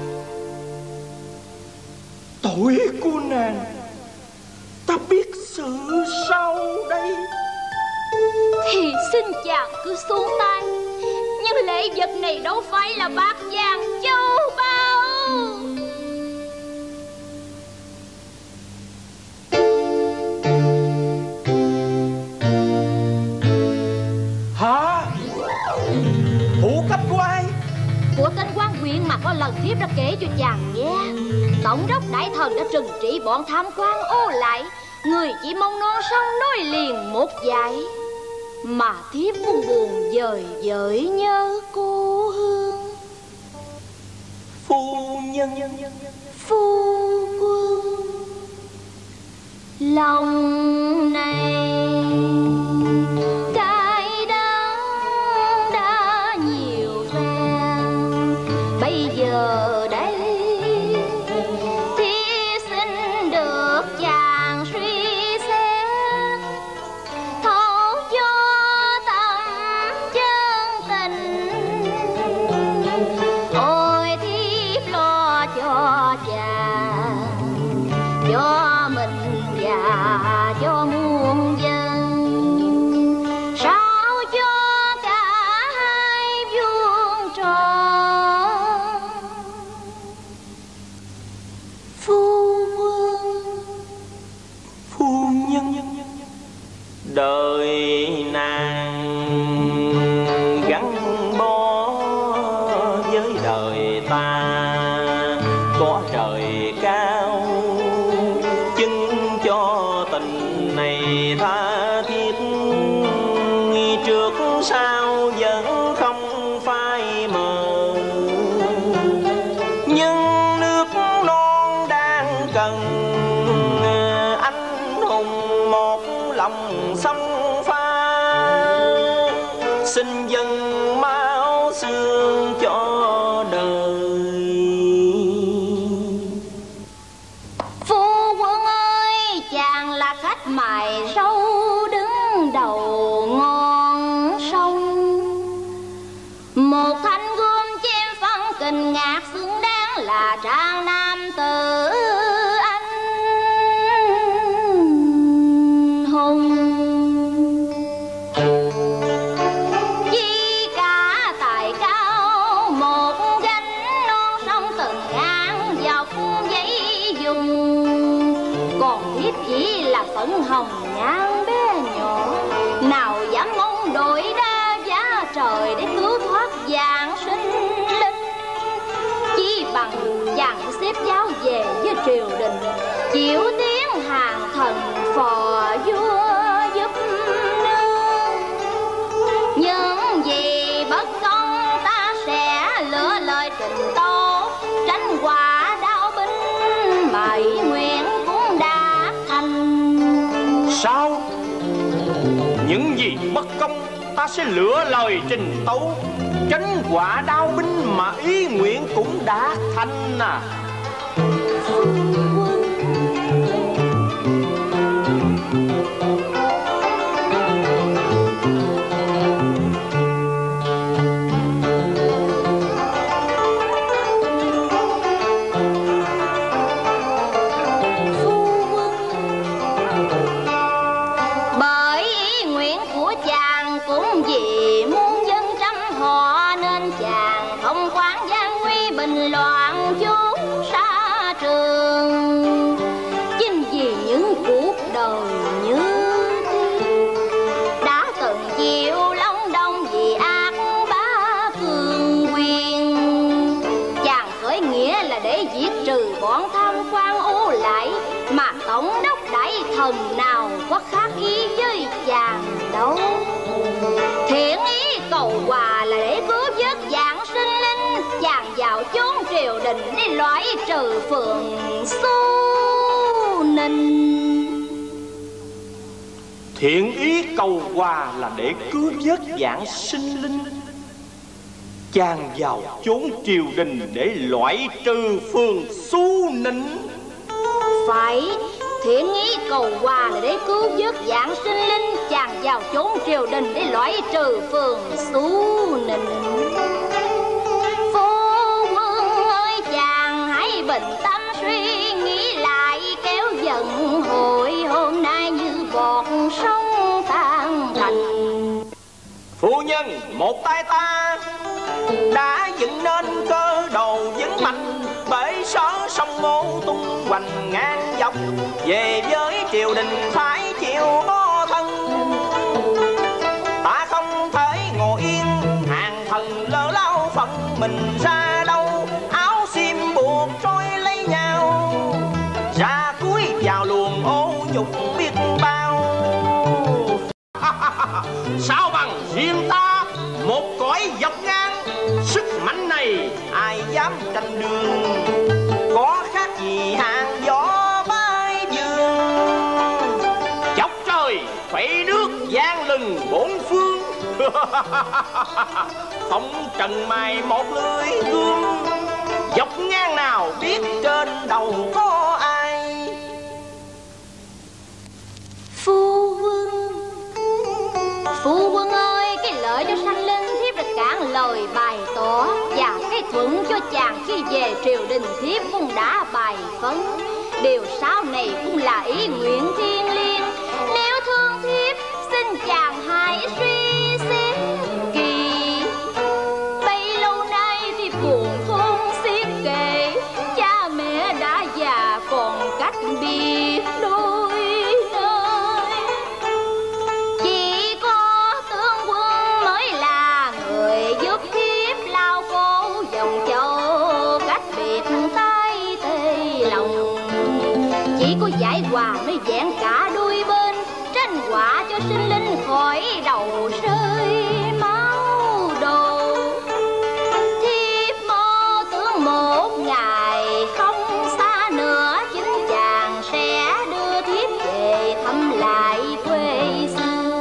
Speaker 9: tội của nàng ta biết xử sao đây?
Speaker 2: thì xin chàng cứ xuống tay. Nhưng lễ vật này đâu phải là bạc vàng châu báu.
Speaker 9: Hả? Thủ cấp của ai?
Speaker 2: Của tên quan huyện mà có lần thiếp đã kể cho chàng nghe. Tổng đốc đại thần đã trừng trị bọn tham quan ô lại. Người chỉ mong non sông nối liền một dải, mà thiếp buồn buồn dời dời nhớ cô hương.
Speaker 9: Phu nhân,
Speaker 2: Phu quân, lòng này cay đắng đã nhiều phen. Bây giờ đây thiếp xin được chàng suy xét, thấu cho tâm chân tình. Ôi thiếp lo cho chàng, cho mình và cho muôn dân, sao cho cả hai vuông tròn. Phu quân,
Speaker 9: phu nhân, đời nàng gắn bó với đời ta, có trời tình này tha thiết, trước sau vẫn không phai mờ. Nhưng nước non đang cần anh hùng một lòng sông pha, xin dân máu xương cho đời.
Speaker 2: Phu quân ơi, chàng là khách mài râu đứng đầu ngon sông, một thanh gươm chém phân kình ngạc xứng đáng là trang nam tử anh hùng. Chi cả tài cao một gánh non sông từng ngang dọc giấy dùng, còn thiếp chỉ là phấn hồng nhan bé nhỏ, nào dám mong đổi đa giá trời để cứu thoát dạng sinh linh. Chỉ bằng chàng xếp giáo về với triều đình, chịu tiếng hàng thần phò vua giúp nương. Nhưng vì bất công ta sẽ lựa lời trình tố, tránh quả đao binh mà ý nguyện cũng đã thành.
Speaker 9: Sao? Những gì bất công ta sẽ lựa lời trình tấu, tránh quả đao binh mà ý nguyện cũng đã thành à?
Speaker 2: Bởi ý nguyện của chàng cũng vì muôn dân trăm họ, nên chàng không quản gian nguy bình loạn chốn xa trường. Chính vì những cuộc đời như thế đã từng chịu long đong vì ác bá cường quyền, chàng khởi nghĩa là để diệt trừ bọn tham quan ô lại, mà tổng đốc đại thần nào có khác ý với chàng đâu. Thiện ý cầu hòa là để cứu vớt dạng sinh linh, chàng vào chốn triều đình để loại trừ phường Xu Ninh.
Speaker 9: Thiện ý cầu hòa là để cứu vớt dạng sinh linh, chàng vào chốn triều đình để loại trừ phường Xu Ninh.
Speaker 2: Phải, thiện ý cầu hòa là để cứu vớt dạng sinh linh, chàng vào chốn triều đình để loại trừ phường Xu Ninh. Phu quân ơi, chàng hãy bình tâm suy nghĩ lại, kéo dần hội hôm nay như bọt sông tan thành.
Speaker 9: Phu nhân, một tay ta đã dựng nên cơ đồ vững mạnh, bể sớ sông Ngô tung hoành ngang dọc, về với triều đình phải chịu bó thân. Ta không thể ngồi yên, hàng thần lỡ lao phận mình ra đâu, áo xiêm buộc trôi lấy nhau, ra cuối vào luồng ô nhục biết bao. Sao bằng riêng ta một cõi dọc ngang, sức mạnh này ai dám tranh đường, có khác gì hàng gió bay dương, chọc trời phẩy nước giang lừng bốn phương. Phóng trần mài một lưỡi gươm, dọc ngang nào biết trên đầu có ai.
Speaker 2: Phu quân, phu quân ơi, cái lợi cho sanh linh thiếp đã cản lời bày tỏ, và cái thuận cho chàng khi về triều đình thiếp cũng đã bày phấn. Điều sau này cũng là ý nguyện thiêng liêng, nếu thương thiếp xin chàng hãy suy xét kỳ. Bấy lâu nay thì buồn khôn xiết kề, cha mẹ đã già còn cách biệt đôi nơi. Chỉ có tướng quân mới là người giúp thiếp lao cố dòng châu, cách biệt tay tê lòng. Chỉ có giải hòa mới vẹn cả đôi bên, nên quả cho sinh linh khỏi đầu rơi máu đồ. Thiếp mơ tưởng một ngày không xa nữa, chính chàng sẽ đưa thiếp về thăm lại quê xưa.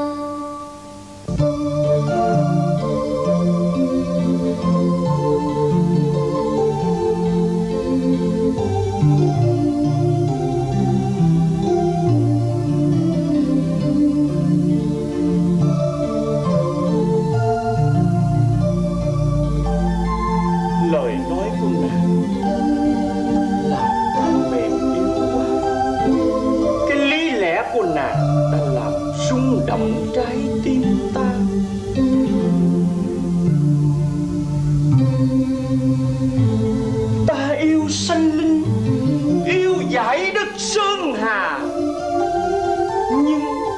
Speaker 9: Lời nói của nàng làm ta mềm yếu quá. Cái lý lẽ của nàng đã làm rung động trái tim ta. Ta yêu sanh linh, yêu dải đất sơn hà, nhưng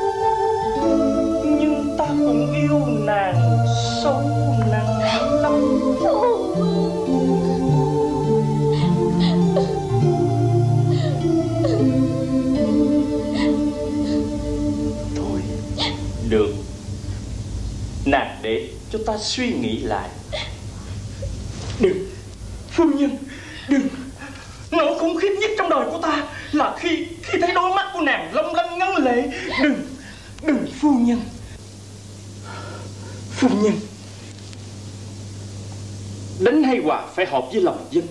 Speaker 9: nhưng ta cũng yêu nàng sâu nặng lắm. Thôi được, nàng để cho ta suy nghĩ lại. Đừng, phu nhân, đừng. Nỗi khủng khiếp nhất trong đời của ta là khi khi thấy đôi mắt của nàng long lanh ngấn lệ. Đừng, đừng phu nhân. Phu nhân, đánh hay hòa phải hợp với lòng dân.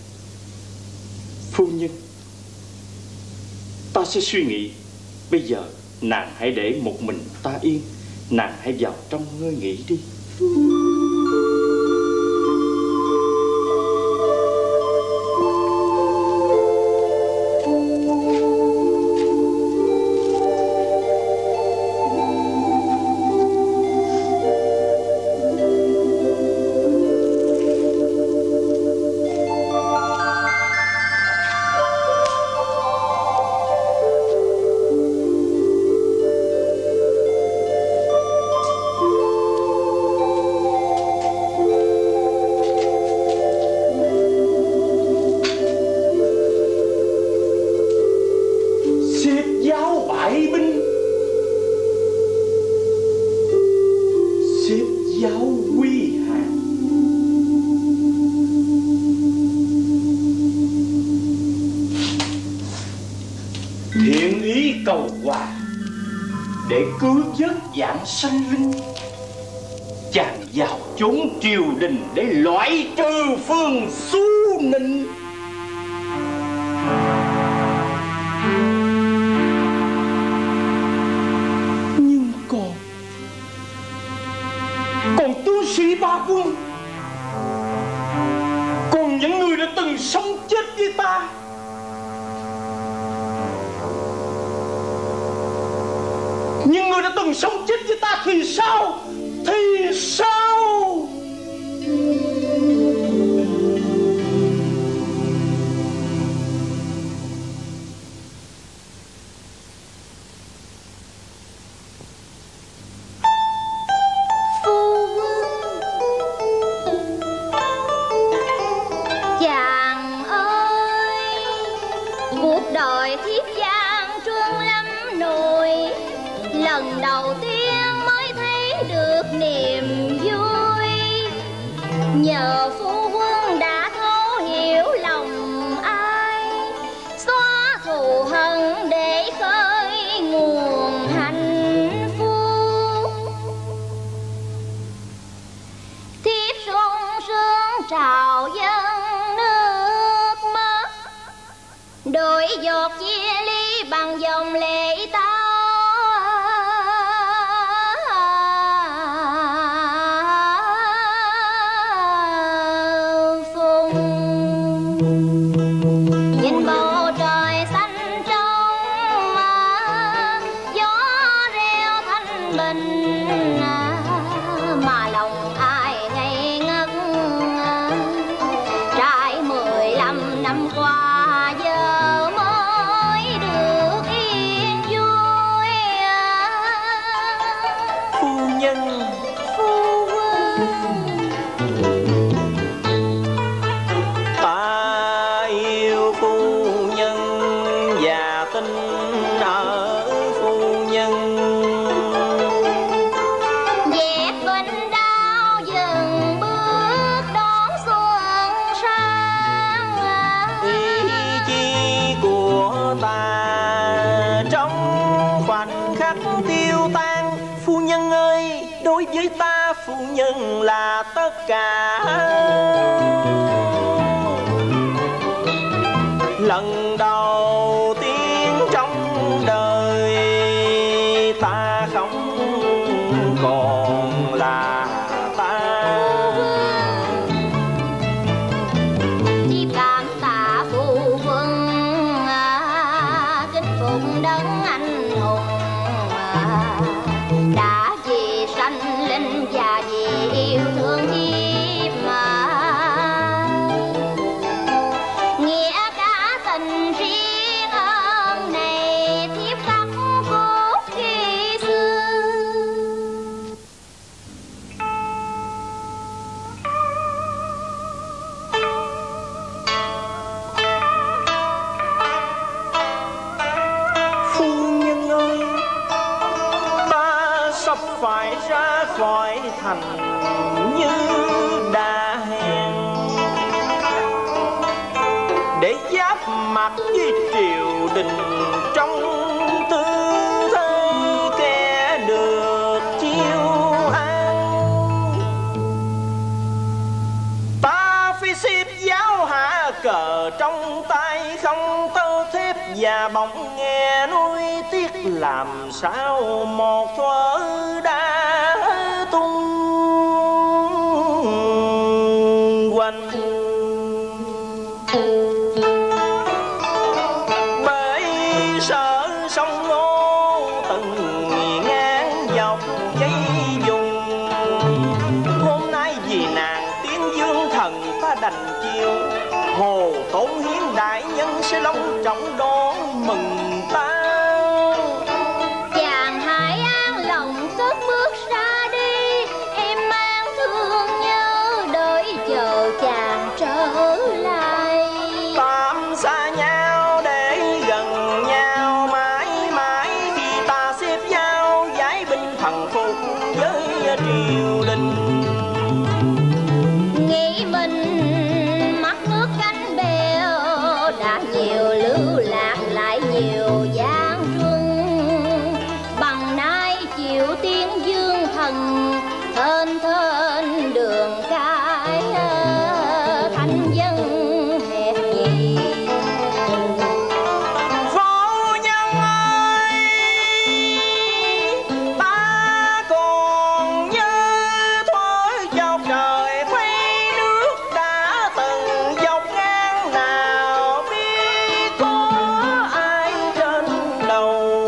Speaker 9: Phu nhân, ta sẽ suy nghĩ. Bây giờ nàng hãy để một mình ta yên. Nàng hãy vào trong ngơi nghỉ đi. Thiện ý cầu hòa để cứu vớt dạng sanh linh. Chàng vào chốn triều đình để loại trừ phương xú nịnh. Nhưng còn Còn tướng sĩ ba quân, còn những người đã từng sống chết với ta. Nhưng người đã từng sống chết với ta thì sao? Thì sao?
Speaker 2: Phu quân, chàng ơi, cuộc đời thiếp gian truân lắm nỗi. Lần đầu tiên mới thấy được niềm vui, nhờ phu quân đã thấu hiểu lòng ai, xóa thù hận để khơi nguồn hạnh phúc. Thiếp sung sướng trào dâng nước mắt, đổi giọt chia ly bằng dòng lệ ta.
Speaker 9: Phu nhân với ta phu nhân là tất cả. Lần đầu tiên trong đời ta không còn là ta.
Speaker 2: Chỉ cảm tạ phu quân à, kính phục đấng anh hùng à, đã vì sanh linh và vì yêu thương thiếp mà. Nghĩa cả tình riêng ơn này thiếp khắc cốt khi xưa.
Speaker 9: Phu nhân ơi, ta sắp phải ra khỏi thành như đã hẹn, để giáp mặt với triều đình trong tư thế kẻ được chiêu an. Ta phi xếp giáo hạ cờ trong tay, không tơ thép và bỗng nghe nuối tiếc làm sao một thuở đã tung quanh. Bởi sợ sông Ngô từng ngang dọc dây dùng, hôm nay vì nàng tiếng dương thần ta đành chiêu. Hồ Tốn Hiến đại nhân sẽ long trọng đón mừng ta.
Speaker 2: Chàng hãy an lòng cất bước ra đi, em mang thương nhớ đợi chờ chàng trở lại.
Speaker 9: Tạm xa nhau để gần nhau mãi mãi, khi ta xếp giao giải binh thần phục với triều đình.
Speaker 2: Nghĩ mình mắt nước cánh bèo, đã nhiều lưu lạc lại nhiều gian truân. Bằng nay chịu tiếng dương thần, thênh thênh đường cái thanh dân hẹp gì.
Speaker 9: Phu nhân ơi, ta còn nhớ thuở dọc trời thấy nước đã từng dọc ngang, nào biết có ai trên đầu.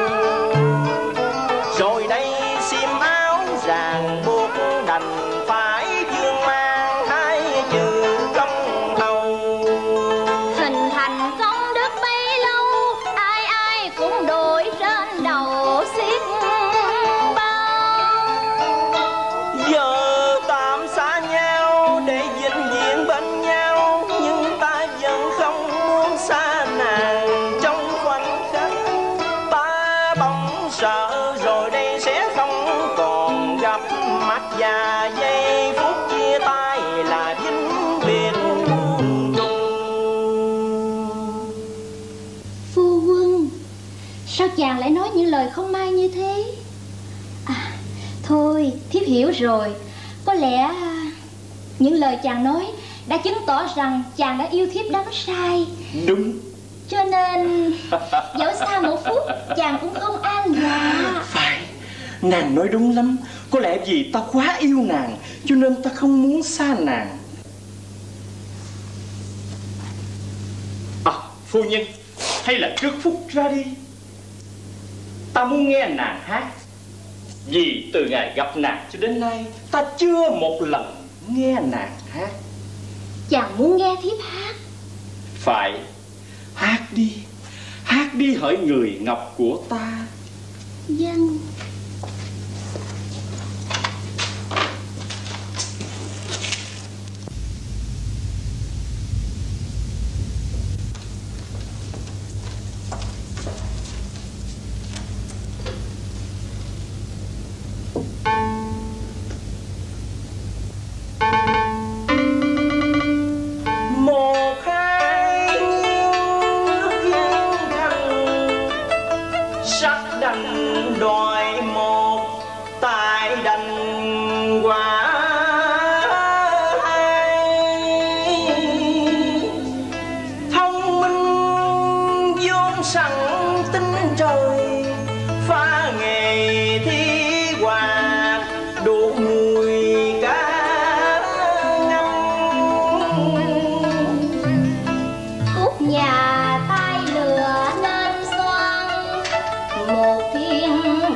Speaker 9: Rồi đây xiêm áo ràng buộc đành phải dương mang hai chữ công hầu.
Speaker 2: Hình thành công đức bấy lâu, ai ai cũng đội trên đầu xiết bao.
Speaker 9: Giờ tạm xa nhau để vĩnh viễn bên nhau, nhưng ta vẫn không muốn xa nàng trong khoảnh khắc. Ta bỗng sợ rồi đây sẽ không còn gặp mặt, và giây phút chia tay là vĩnh biệt muôn trùng.
Speaker 2: Phu quân, sao chàng lại nói những lời không may như thế? À, thôi, thiếp hiểu rồi. Có lẽ à, những lời chàng nói đã chứng tỏ rằng chàng đã yêu thiếp đắm say.
Speaker 5: Đúng.
Speaker 2: Cho nên dẫu xa một phút chàng cũng không an dạ.
Speaker 5: Phải, nàng nói đúng lắm. Có lẽ vì ta quá yêu nàng cho nên ta không muốn xa nàng. À, phu nhân, hay là trước phút ra đi, ta muốn nghe nàng hát. Vì từ ngày gặp nàng cho đến nay, ta chưa một lần nghe nàng hát.
Speaker 2: Chàng muốn nghe thiếp hát?
Speaker 5: Phải, hát đi, hát đi hỡi người ngọc của ta.
Speaker 2: Vâng.
Speaker 9: Một hai nước yên thành, sắc đành đòi một tài đành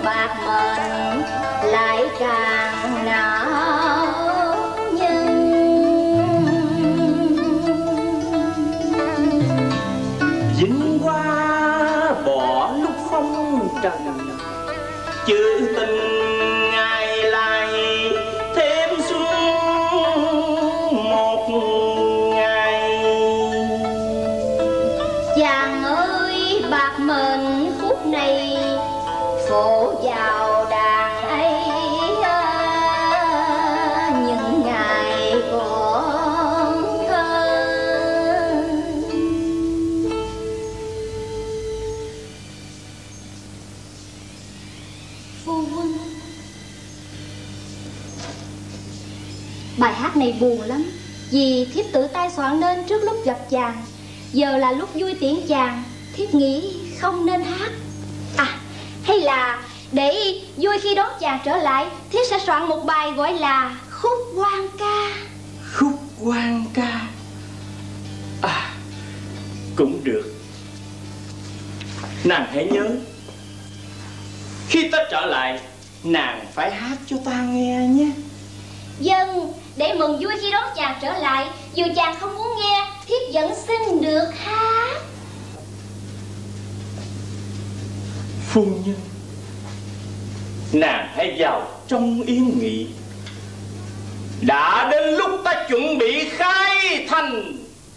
Speaker 2: bạc mệnh lại càng não nhân.
Speaker 9: Dính qua bỏ lúc phong trần, chữ tình ngày lại thêm xuân một ngày.
Speaker 2: Chàng ơi bạc mệnh khúc này phổ vào đàn ấy những ngày còn thơ. Phu quân, bài hát này buồn lắm, vì thiếp tự tay soạn nên trước lúc gặp chàng. Giờ là lúc vui tiễn chàng, thiếp nghĩ không nên hát. À, hay là để vui khi đón chàng trở lại, thiếp sẽ soạn một bài gọi là Khúc Hoan Ca.
Speaker 9: Khúc Hoan Ca à, cũng được. Nàng hãy nhớ, khi ta trở lại, nàng phải hát cho ta nghe nhé.
Speaker 2: Vâng, để mừng vui khi đón chàng trở lại, dù chàng không muốn nghe, thiếp vẫn xin được hát.
Speaker 9: Phu nhân, nàng hãy vào trong yên nghỉ. Đã đến lúc ta chuẩn bị khai thành.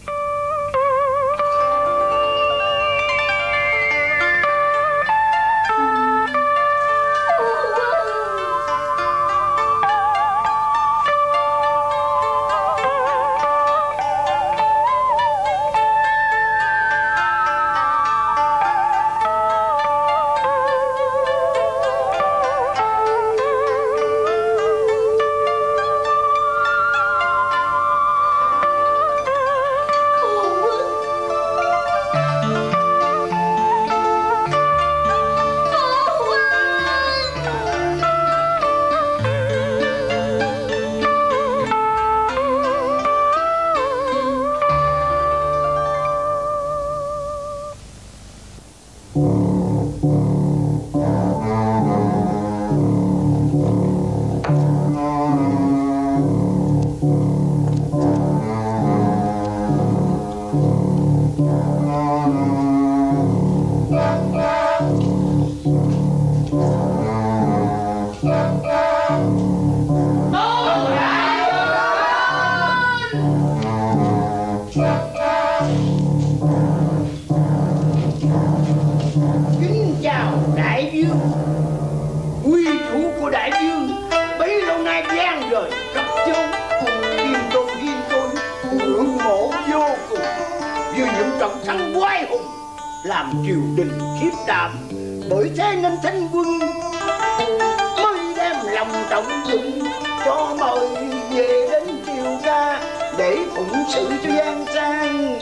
Speaker 3: Kính chào đại vương. Quy thủ của đại vương bấy lâu nay gian rời khắp châu. Riêng tôi riêng tôi ngưỡng mộ vô cùng. Vừa những trận thắng oai hùng làm triều đình khiếp đảm, bởi thế nên Thánh quân mới đem lòng trọng dụng cho mời về đến triều ca để phụng sự cho Giang Sang.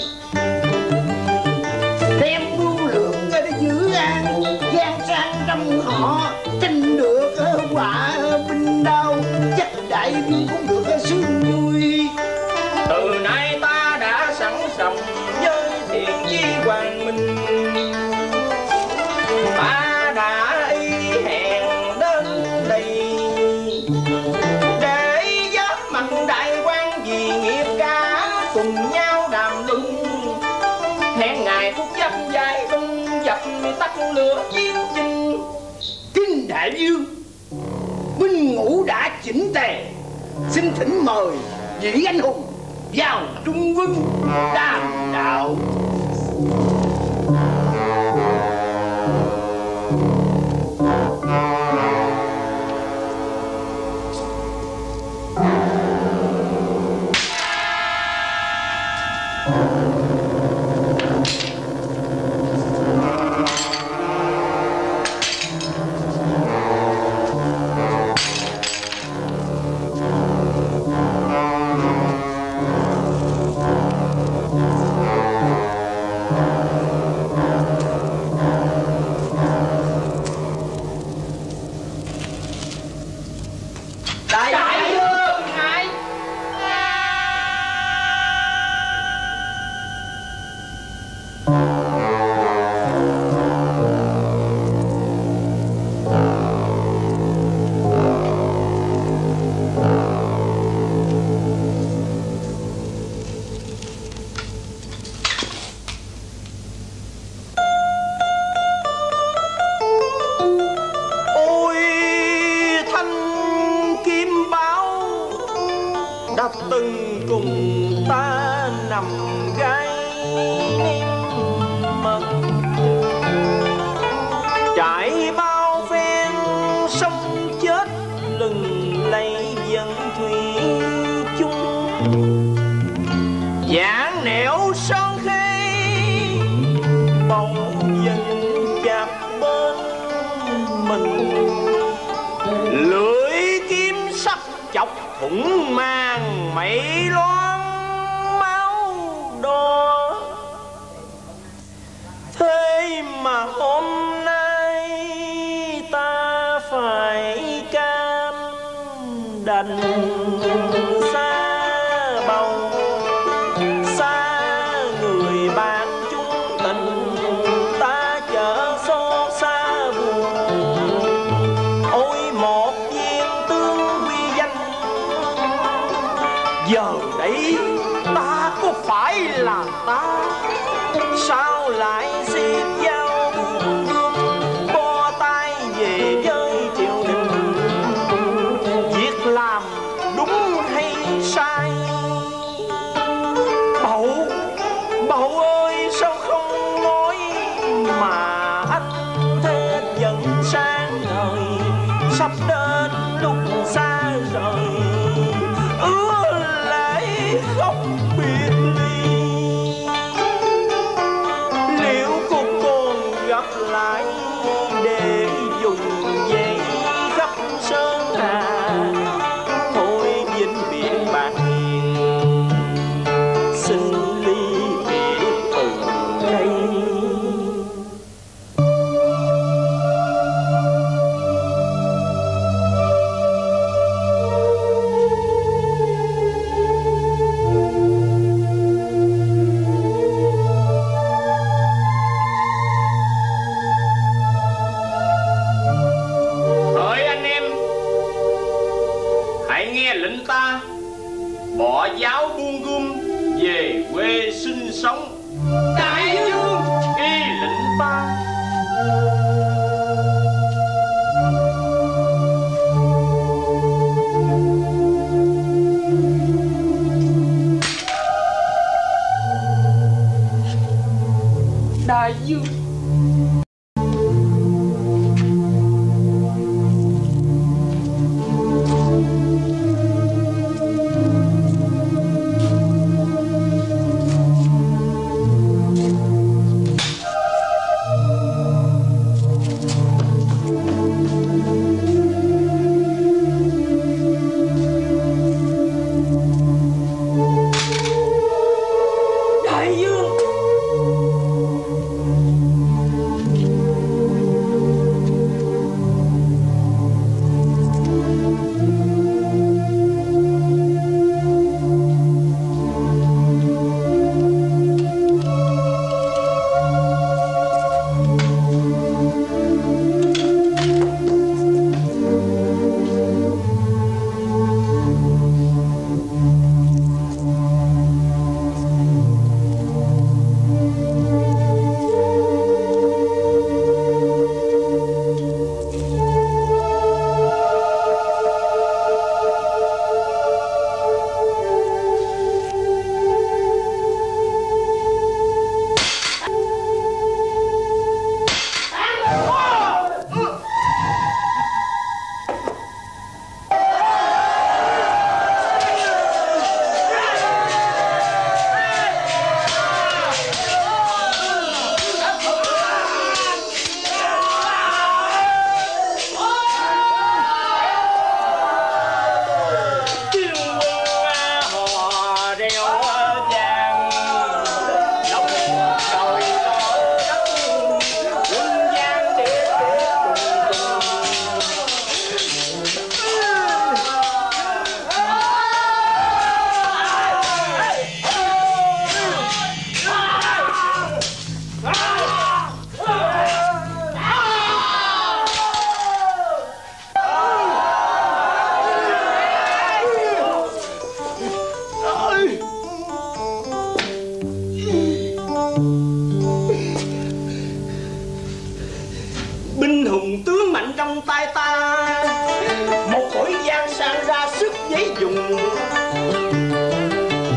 Speaker 3: Đem mưu lược để giữ an Giang Sang trong họ, tin được quả binh đao, chắc đại vương cũng được sướng vui.
Speaker 9: Từ nay ta đã sẵn sàng với thiện di hoàng minh. Ta đã y hẹn đến đây để giáp mặt đại quan vì nghiệp cả cùng nhau đàm luận. Hẹn ngày phút dấp dài binh dập tắt lửa chiến chinh.
Speaker 3: Kinh đại vương, binh ngũ đã chỉnh tề, xin thỉnh mời vị anh hùng vào trung quân đàm đạo.
Speaker 9: cùng ta nằm gai mật, trải bao phen sông chết lừng lay dân thủy chung, dáng nẻo son khê bầu dân chặt bên mình, lưỡi kiếm sắc chọc thủng màng mây loan máu đỏ. Thế mà hôm nay ta phải cam đành xa bầu, xa người bạn chung tình, ta chở xót xa buồn. Ôi một viên tướng quy danh, giờ đây ta có phải là ta, sao lại xiết dao bo tay về với triều đình? Việc làm đúng hay sai? Bậu, Bậu ơi sao không nói mà anh thế dần sang ngời, sắp đến lúc xa rời ứa lệ khóc biệt ly. Liệu cô còn gặp lại để dùng dây khắp sơn hà? Thôi vĩnh biệt bạn hiền, xin ly biệt từ đây.
Speaker 3: Hỡi anh em, hãy nghe lệnh ta, bỏ giáo buông gươm về quê sinh sống. Đại vương y lệnh ta.
Speaker 5: Đại vương.
Speaker 9: Đại vương, hùng tướng mạnh trong tay ta, một khỏi gian sang ra sức giấy dùng.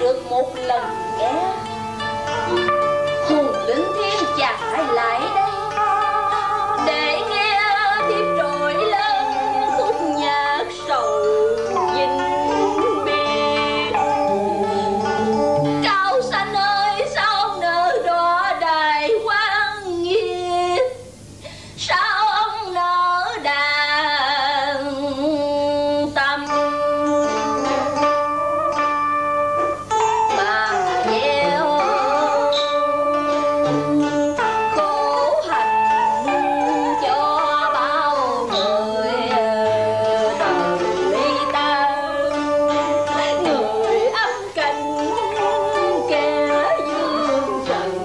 Speaker 2: được một lần nghe. Hùng Linh Thiên chàng hãy lại đây để nghe tiếp trội lên khúc nhạc sầu vinh biệt. Cao xanh ơi sao nở đỏ đài quan nghiệt, sao ông nở đàn tâm mà gieo khổ hạnh cho bao người đời ly tan. Người âm canh kẻ dương trần,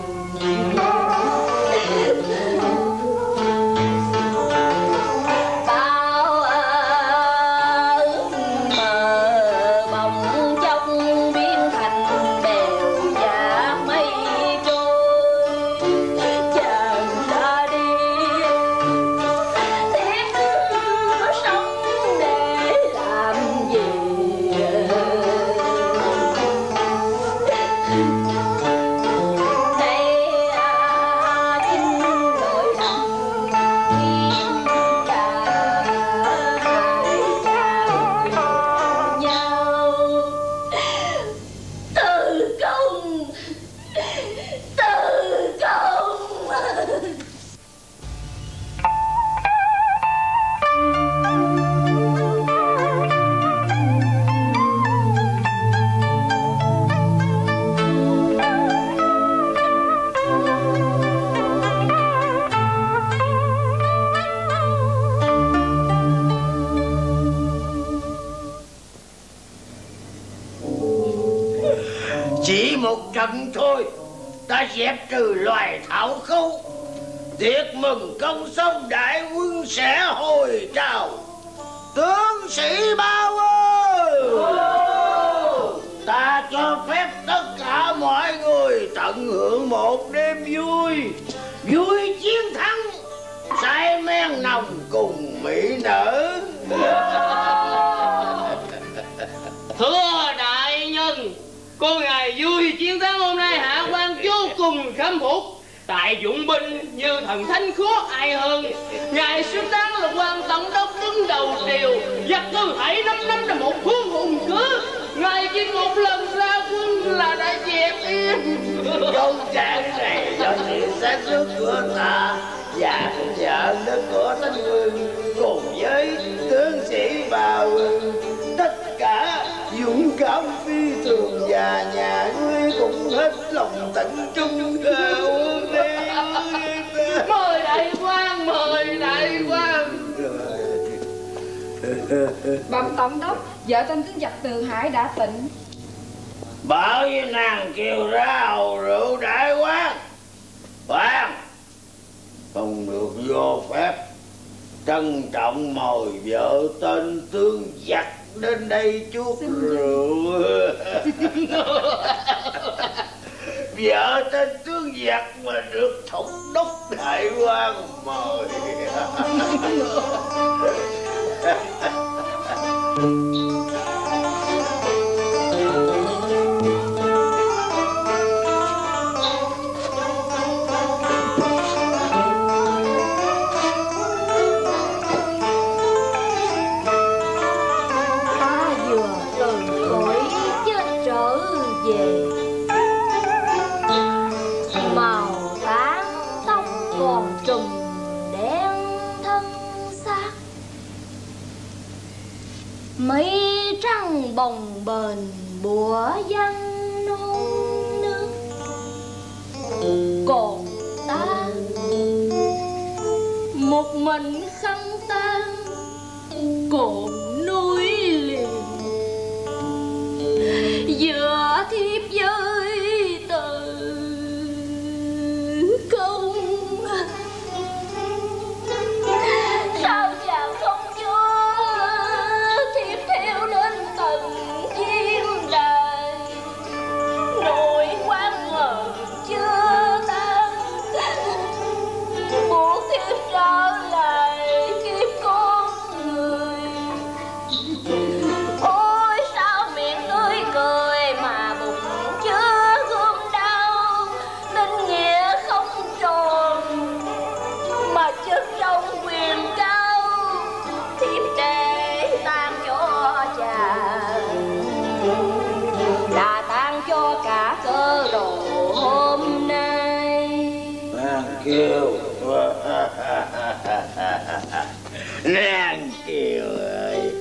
Speaker 2: bao ước mơ mộng trong biến thành bèo dạt mây trôi. Chàng ra đi thiết sống để làm gì, đây chính nỗi lòng thiên đàng hai chàng nhau. Từ công, từ công.
Speaker 3: Chỉ một trận thôi ta dẹp trừ loài thảo khấu. Tiệc mừng công xong đại quân sẽ hồi trào. Tướng sĩ bao ơi, ta cho phép tất cả mọi người tận hưởng một đêm vui. Vui chiến thắng, say men nồng cùng mỹ nữ.
Speaker 4: Thưa đại nhân, cô ngài vui chiến thắng hôm nay hạ quan vô cùng khâm phục. Tại dụng binh như thần thánh khó ai hơn. Ngài xứng đáng là quan tổng đốc đứng đầu triều. Giặc tư hãy năm năm là một phương hùng cứ. Ngài chỉ một lần ra quân là đã dẹp yên.
Speaker 3: Công trạng này cho sự sáng suốt của ta và vợ lớn của Thánh Vương cùng với tướng sĩ Bà Vương, tất cả dũng cảm phi thường và nhà ngươi cũng hết lòng tận trung.
Speaker 4: Mời đại quan, mời đại quan.
Speaker 10: Bẩm tổng đốc, vợ tên tướng giặc Từ Hải đã tỉnh.
Speaker 3: Bảo với nàng kêu ra hầu rượu đại quan. Quan không được vô phép. Trân trọng mời vợ tên tướng giặc đến đây chuốc rượu. Vợ tên tướng giặc mà được thống đốc đại quan mời.
Speaker 2: Mây trăng bồng bềnh bủa văng non nước. Còn ta một mình khăn tan cồn núi liền. Giữa thiếp với từ công. Sao chàng không nhớ rồi hôm nay.
Speaker 3: Nàng Kiều, nàng Kiều ơi,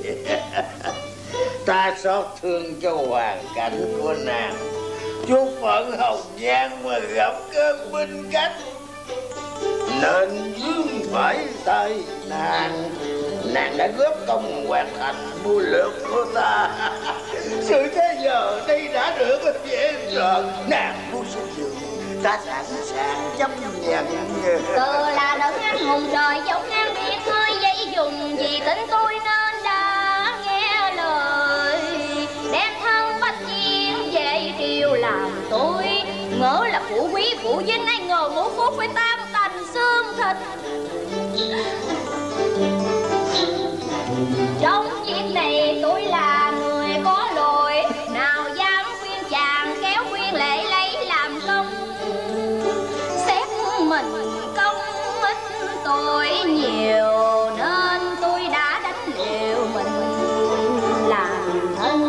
Speaker 3: ta xót thương cho hoàn cảnh của nàng. Chút phận hồng nhan mà gặp cơn binh cách, nên vướng phải tay nàng. Nàng đã góp công hoàn thành mưu lược của ta. Sự thế giờ đây đã được dễ dàng. Nàng muốn xuất dương, ta sẵn sàng chấp nhận.
Speaker 2: Từ là đấng anh hùng trời giống ngang biệt hơi dây dùng, vì tính tôi nên đã nghe lời đem thân bách chiến về triều làm tôi. Ngỡ là phụ quý phụ vinh, ai ngờ ngũ phúc phải tan tành xương thịt. Trong việc này tôi là người có lỗi, nào dám khuyên chàng kéo khuyên lệ lấy làm công. Xét mình công ít tội nhiều, nên tôi đã đánh liều mình làm thân.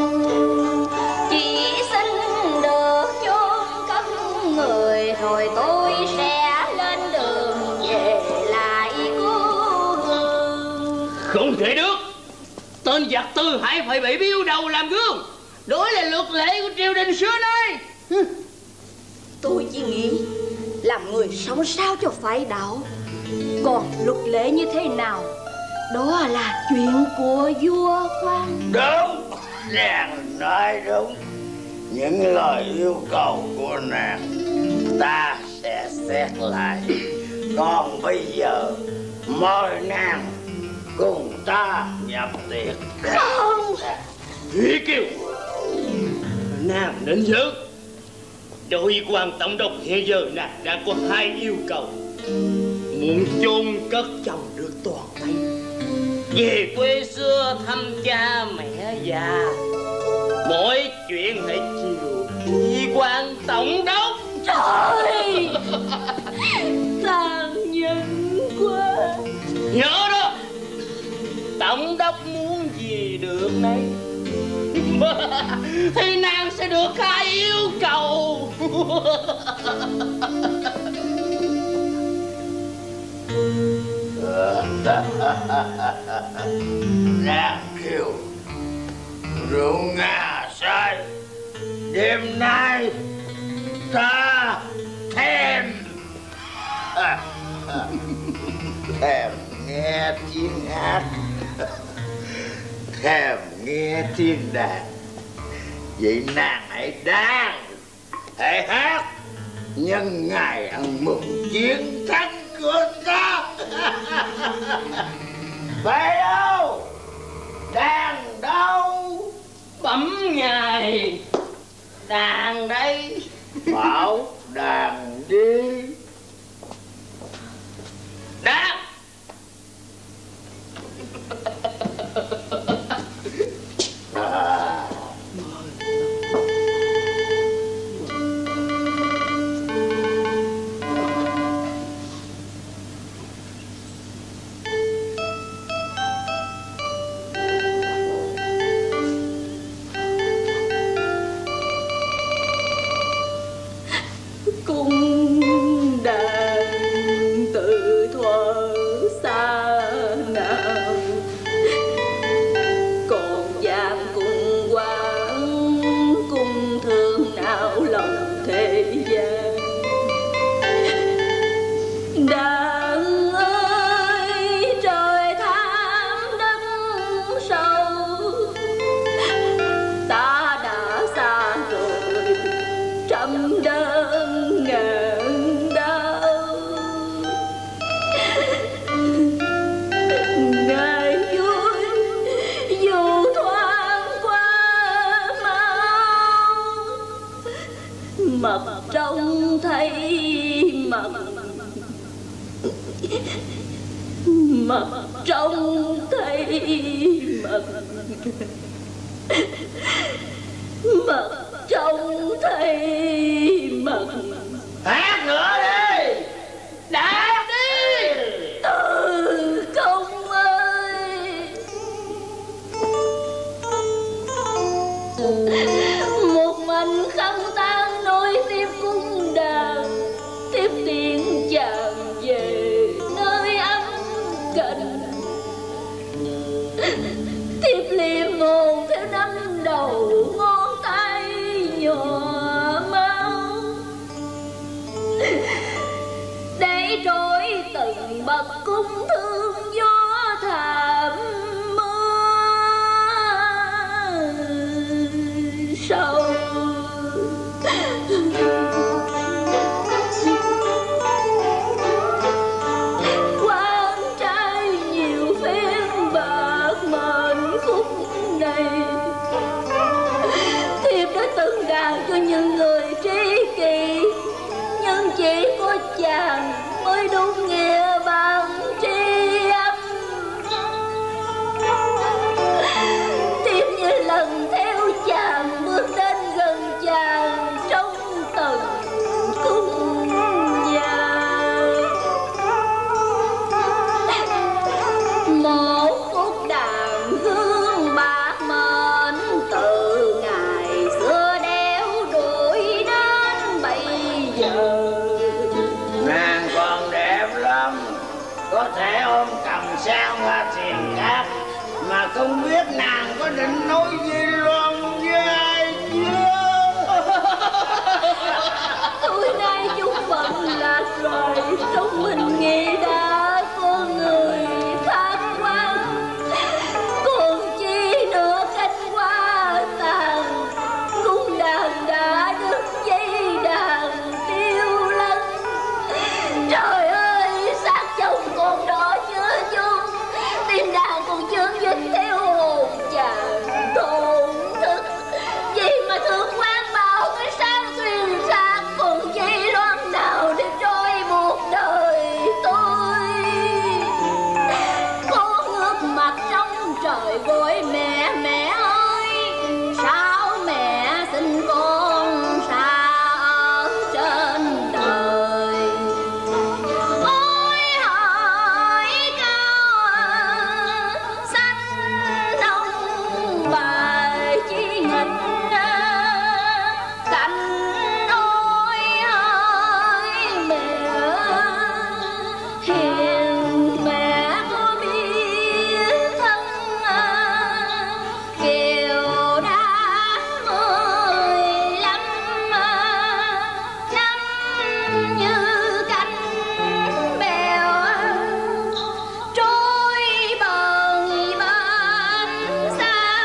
Speaker 2: Chỉ xin được chôn cất người, rồi tôi sẽ lên đường về lại cố hương.
Speaker 4: Không thể được. Tên giặc Tư Hải phải bị biêu đầu làm gương. Đó là luật lệ của triều đình xưa nay.
Speaker 8: Tôi chỉ nghĩ làm người sống sao cho phải đạo, còn luật lệ như thế nào đó là chuyện của vua quan.
Speaker 3: Đúng, nàng nói đúng. Những lời yêu cầu của nàng ta sẽ xét lại. Còn bây giờ mời nàng cùng ta nhập tiệc.
Speaker 8: Không.
Speaker 4: Thủy Kiều, nàng nên nhớ, đội quan tổng đốc hiện giờ nàng đã có hai yêu cầu. Muốn chôn cất chồng được toàn thây, về quê xưa thăm cha mẹ già. Mọi chuyện hãy chiều đi quan tổng đốc.
Speaker 8: Trời, tàn nhẫn quá.
Speaker 4: Nhớ đó, tổng đốc muốn gì được nấy, thì nàng sẽ được hai yêu cầu.
Speaker 3: Nàng Kiều, rượu ngà say, đêm nay ta thèm thèm nghe tiếng hát, thèm nghe tiếng đàn. Vậy nàng hãy đàn, hãy hát nhân ngày ăn mừng chiến thắng của ta. Phải đâu? Đàn đâu?
Speaker 4: Bấm ngày đàn đây.
Speaker 3: Bảo đàn đi.
Speaker 4: Đàn.
Speaker 3: À.
Speaker 8: Cung đàn tự thuở xa nào, còn vàng cùng quán cung thương nào lòng thế gian. Đàn ơi trời tham đất sâu, ta đã xa rồi trăm đơn ngàn đau. Ngày vui dù thoáng qua mau, mặt trông thấy mặt mặt trông thấy mặt mặt trông thấy mặt.
Speaker 3: Hát nữa đi.
Speaker 4: Đàn đi.
Speaker 8: Từ công ơi, một mình không
Speaker 2: sang nối tiếp cung đàn, tiếp tiếng chàng về nơi ấm cạnh. Tiếp liệm hồn theo năm đầu ngón tay nhỏ máu, để trôi từng bậc cung thương gió thảm sâu. Quan trai nhiều phen bạc mệnh khúc này, thiếp đã từng đàn cho những người tri kỷ, nhưng chỉ có chàng mới đúng nghĩa bằng tri âm. Thiếp như lần theo chàng bước đến gần chàng trong từng cung nhà. Một khúc đàn hương bạc mệnh từ ngày xưa đeo đuổi đến bây giờ.
Speaker 3: Nàng còn đẹp lắm, có thể ôm cầm sang hoa thiền khác, mà không biết nàng có định nói gì Loan với ai chưa?
Speaker 2: Tối nay chúng vẫn lạc rồi, trong mình nghĩ đã có người khác quan, còn chi nữa cánh hoa tàn, cung đàn đã đứt dây đàn tiêu lăn. Trời ơi, xác chồng còn đỏ chưa chung, tim đàn còn chướng dính theo hồn chàng thổn thức. Vì mà thương quan bảo cái sáng xuyên xác, còn chi loan nào để trôi buộc đời tôi. Con ngước mặt trong trời gọi mẹ, mẹ ơi sao mẹ sinh con xa ở trên đời. Ôi hỏi cao xanh đông bài chi nghịch cạnh. Ôi ơi mẹ hiền, mẹ có biết thân kiều đã mười lăm năm như cánh bèo trôi bời bên xa.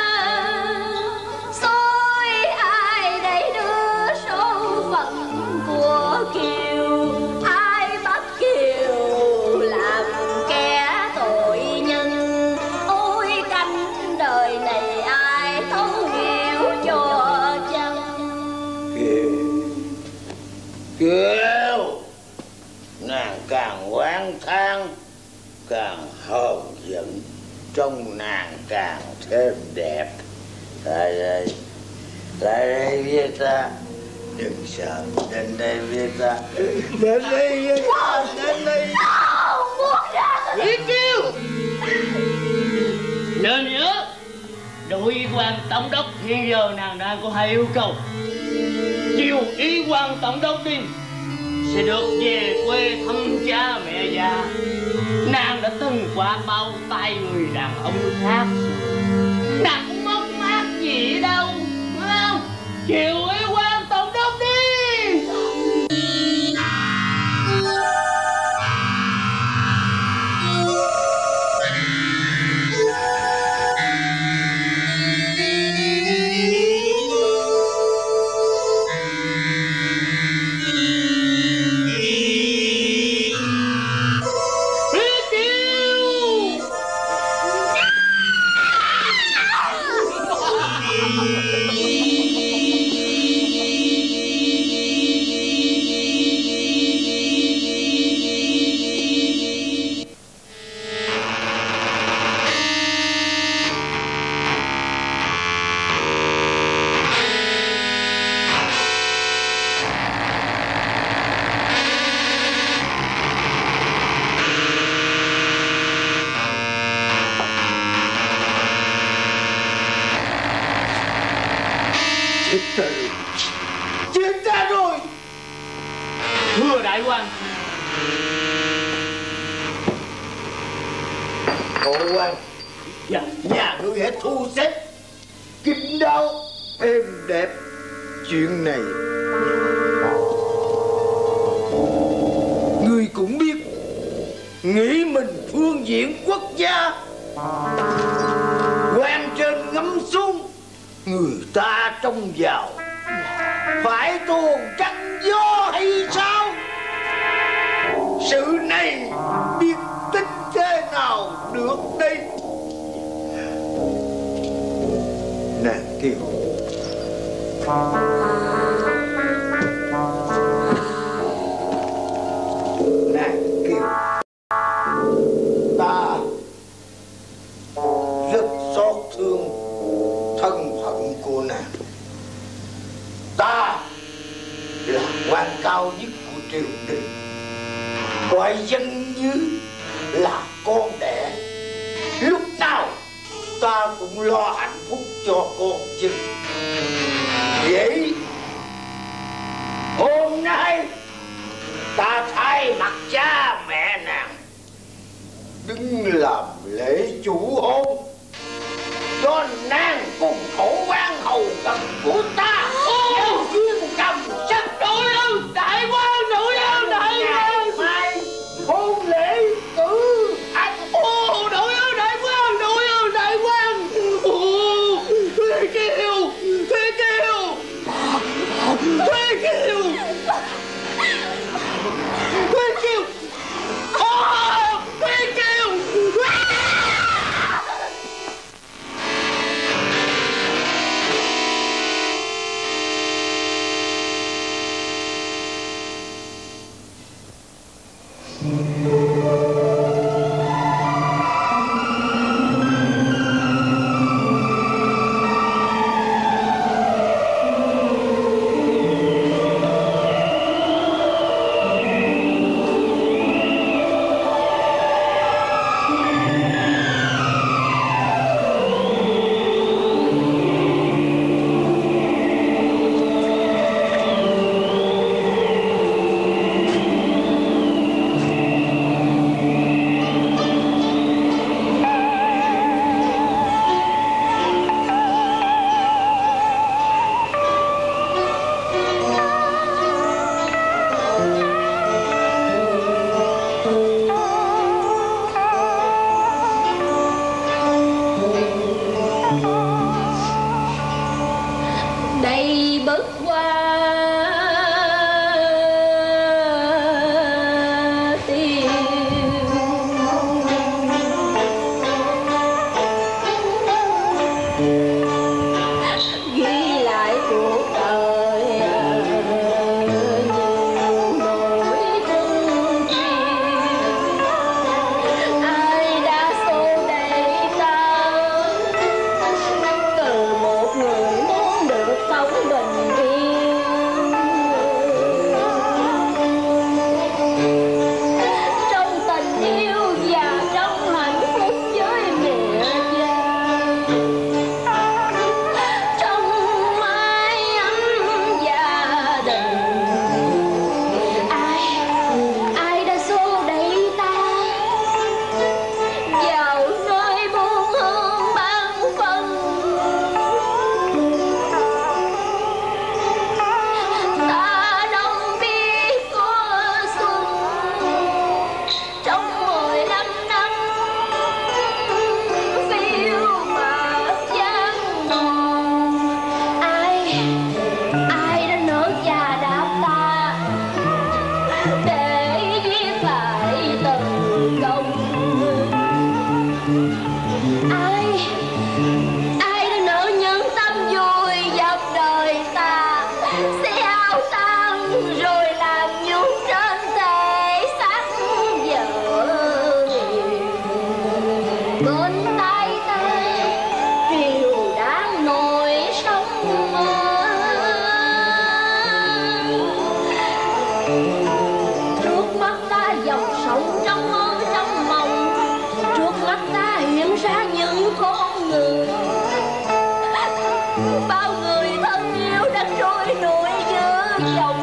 Speaker 2: Xôi ai để đưa số phận của kiều, ai bắt kiều làm kẻ tội nhân. Ôi cánh đời này ai thấu hiểu cho chăng.
Speaker 3: Kiều, nàng càng oán than càng hờn giận, trong nàng càng thêm đẹp. Lại đây, lại đây với ta, đừng sợ, đến đây với ta, đến đây với ta, đến đây.
Speaker 4: Yến Kiều, nên nhớ đội quan tổng đốc hiện giờ nàng đang có hai yêu cầu. Chiều ý quan tổng đốc đi sẽ được về quê thăm cha mẹ già. Nàng đã từng qua bao tay người đàn ông khác, nàng cũng mất mát gì đâu, phải không? Chiều ý quan tổng đốc đi. Thưa đại quan.
Speaker 3: Bộ quan, dạ, nhà ngươi hãy thu xếp kín đáo êm đẹp chuyện này. Ngươi cũng biết, nghĩ mình phương diện quốc gia, quan trên ngắm xuống, người ta trông vào, phải tuồn trăng gió hay sao? Sự này biết tính thế nào được đây? Nàng kêu Nàng kêu ta rất xót thương thân phận của nàng. Ta là quan cao nhất của triều đình, coi dân như là con đẻ, lúc nào ta cũng lo hạnh phúc cho con chứ. Vậy hôm nay ta thay mặt cha mẹ nàng đứng làm lễ chủ hôn cho nàng cùng thổ quan hầu cầm của ta. Ô duyên cầm sắc nội ơi, đại quan nội ơi, đại quan mai hôn lễ cử anh. Ô nội ơi, đại quan nội ơi, đại quan. Ô thuê kêu, thuê kêu, thuê kêu, thuê kêu, ô thuê kêu.
Speaker 2: Bao người thân yêu đã trôi nổi giữa dòng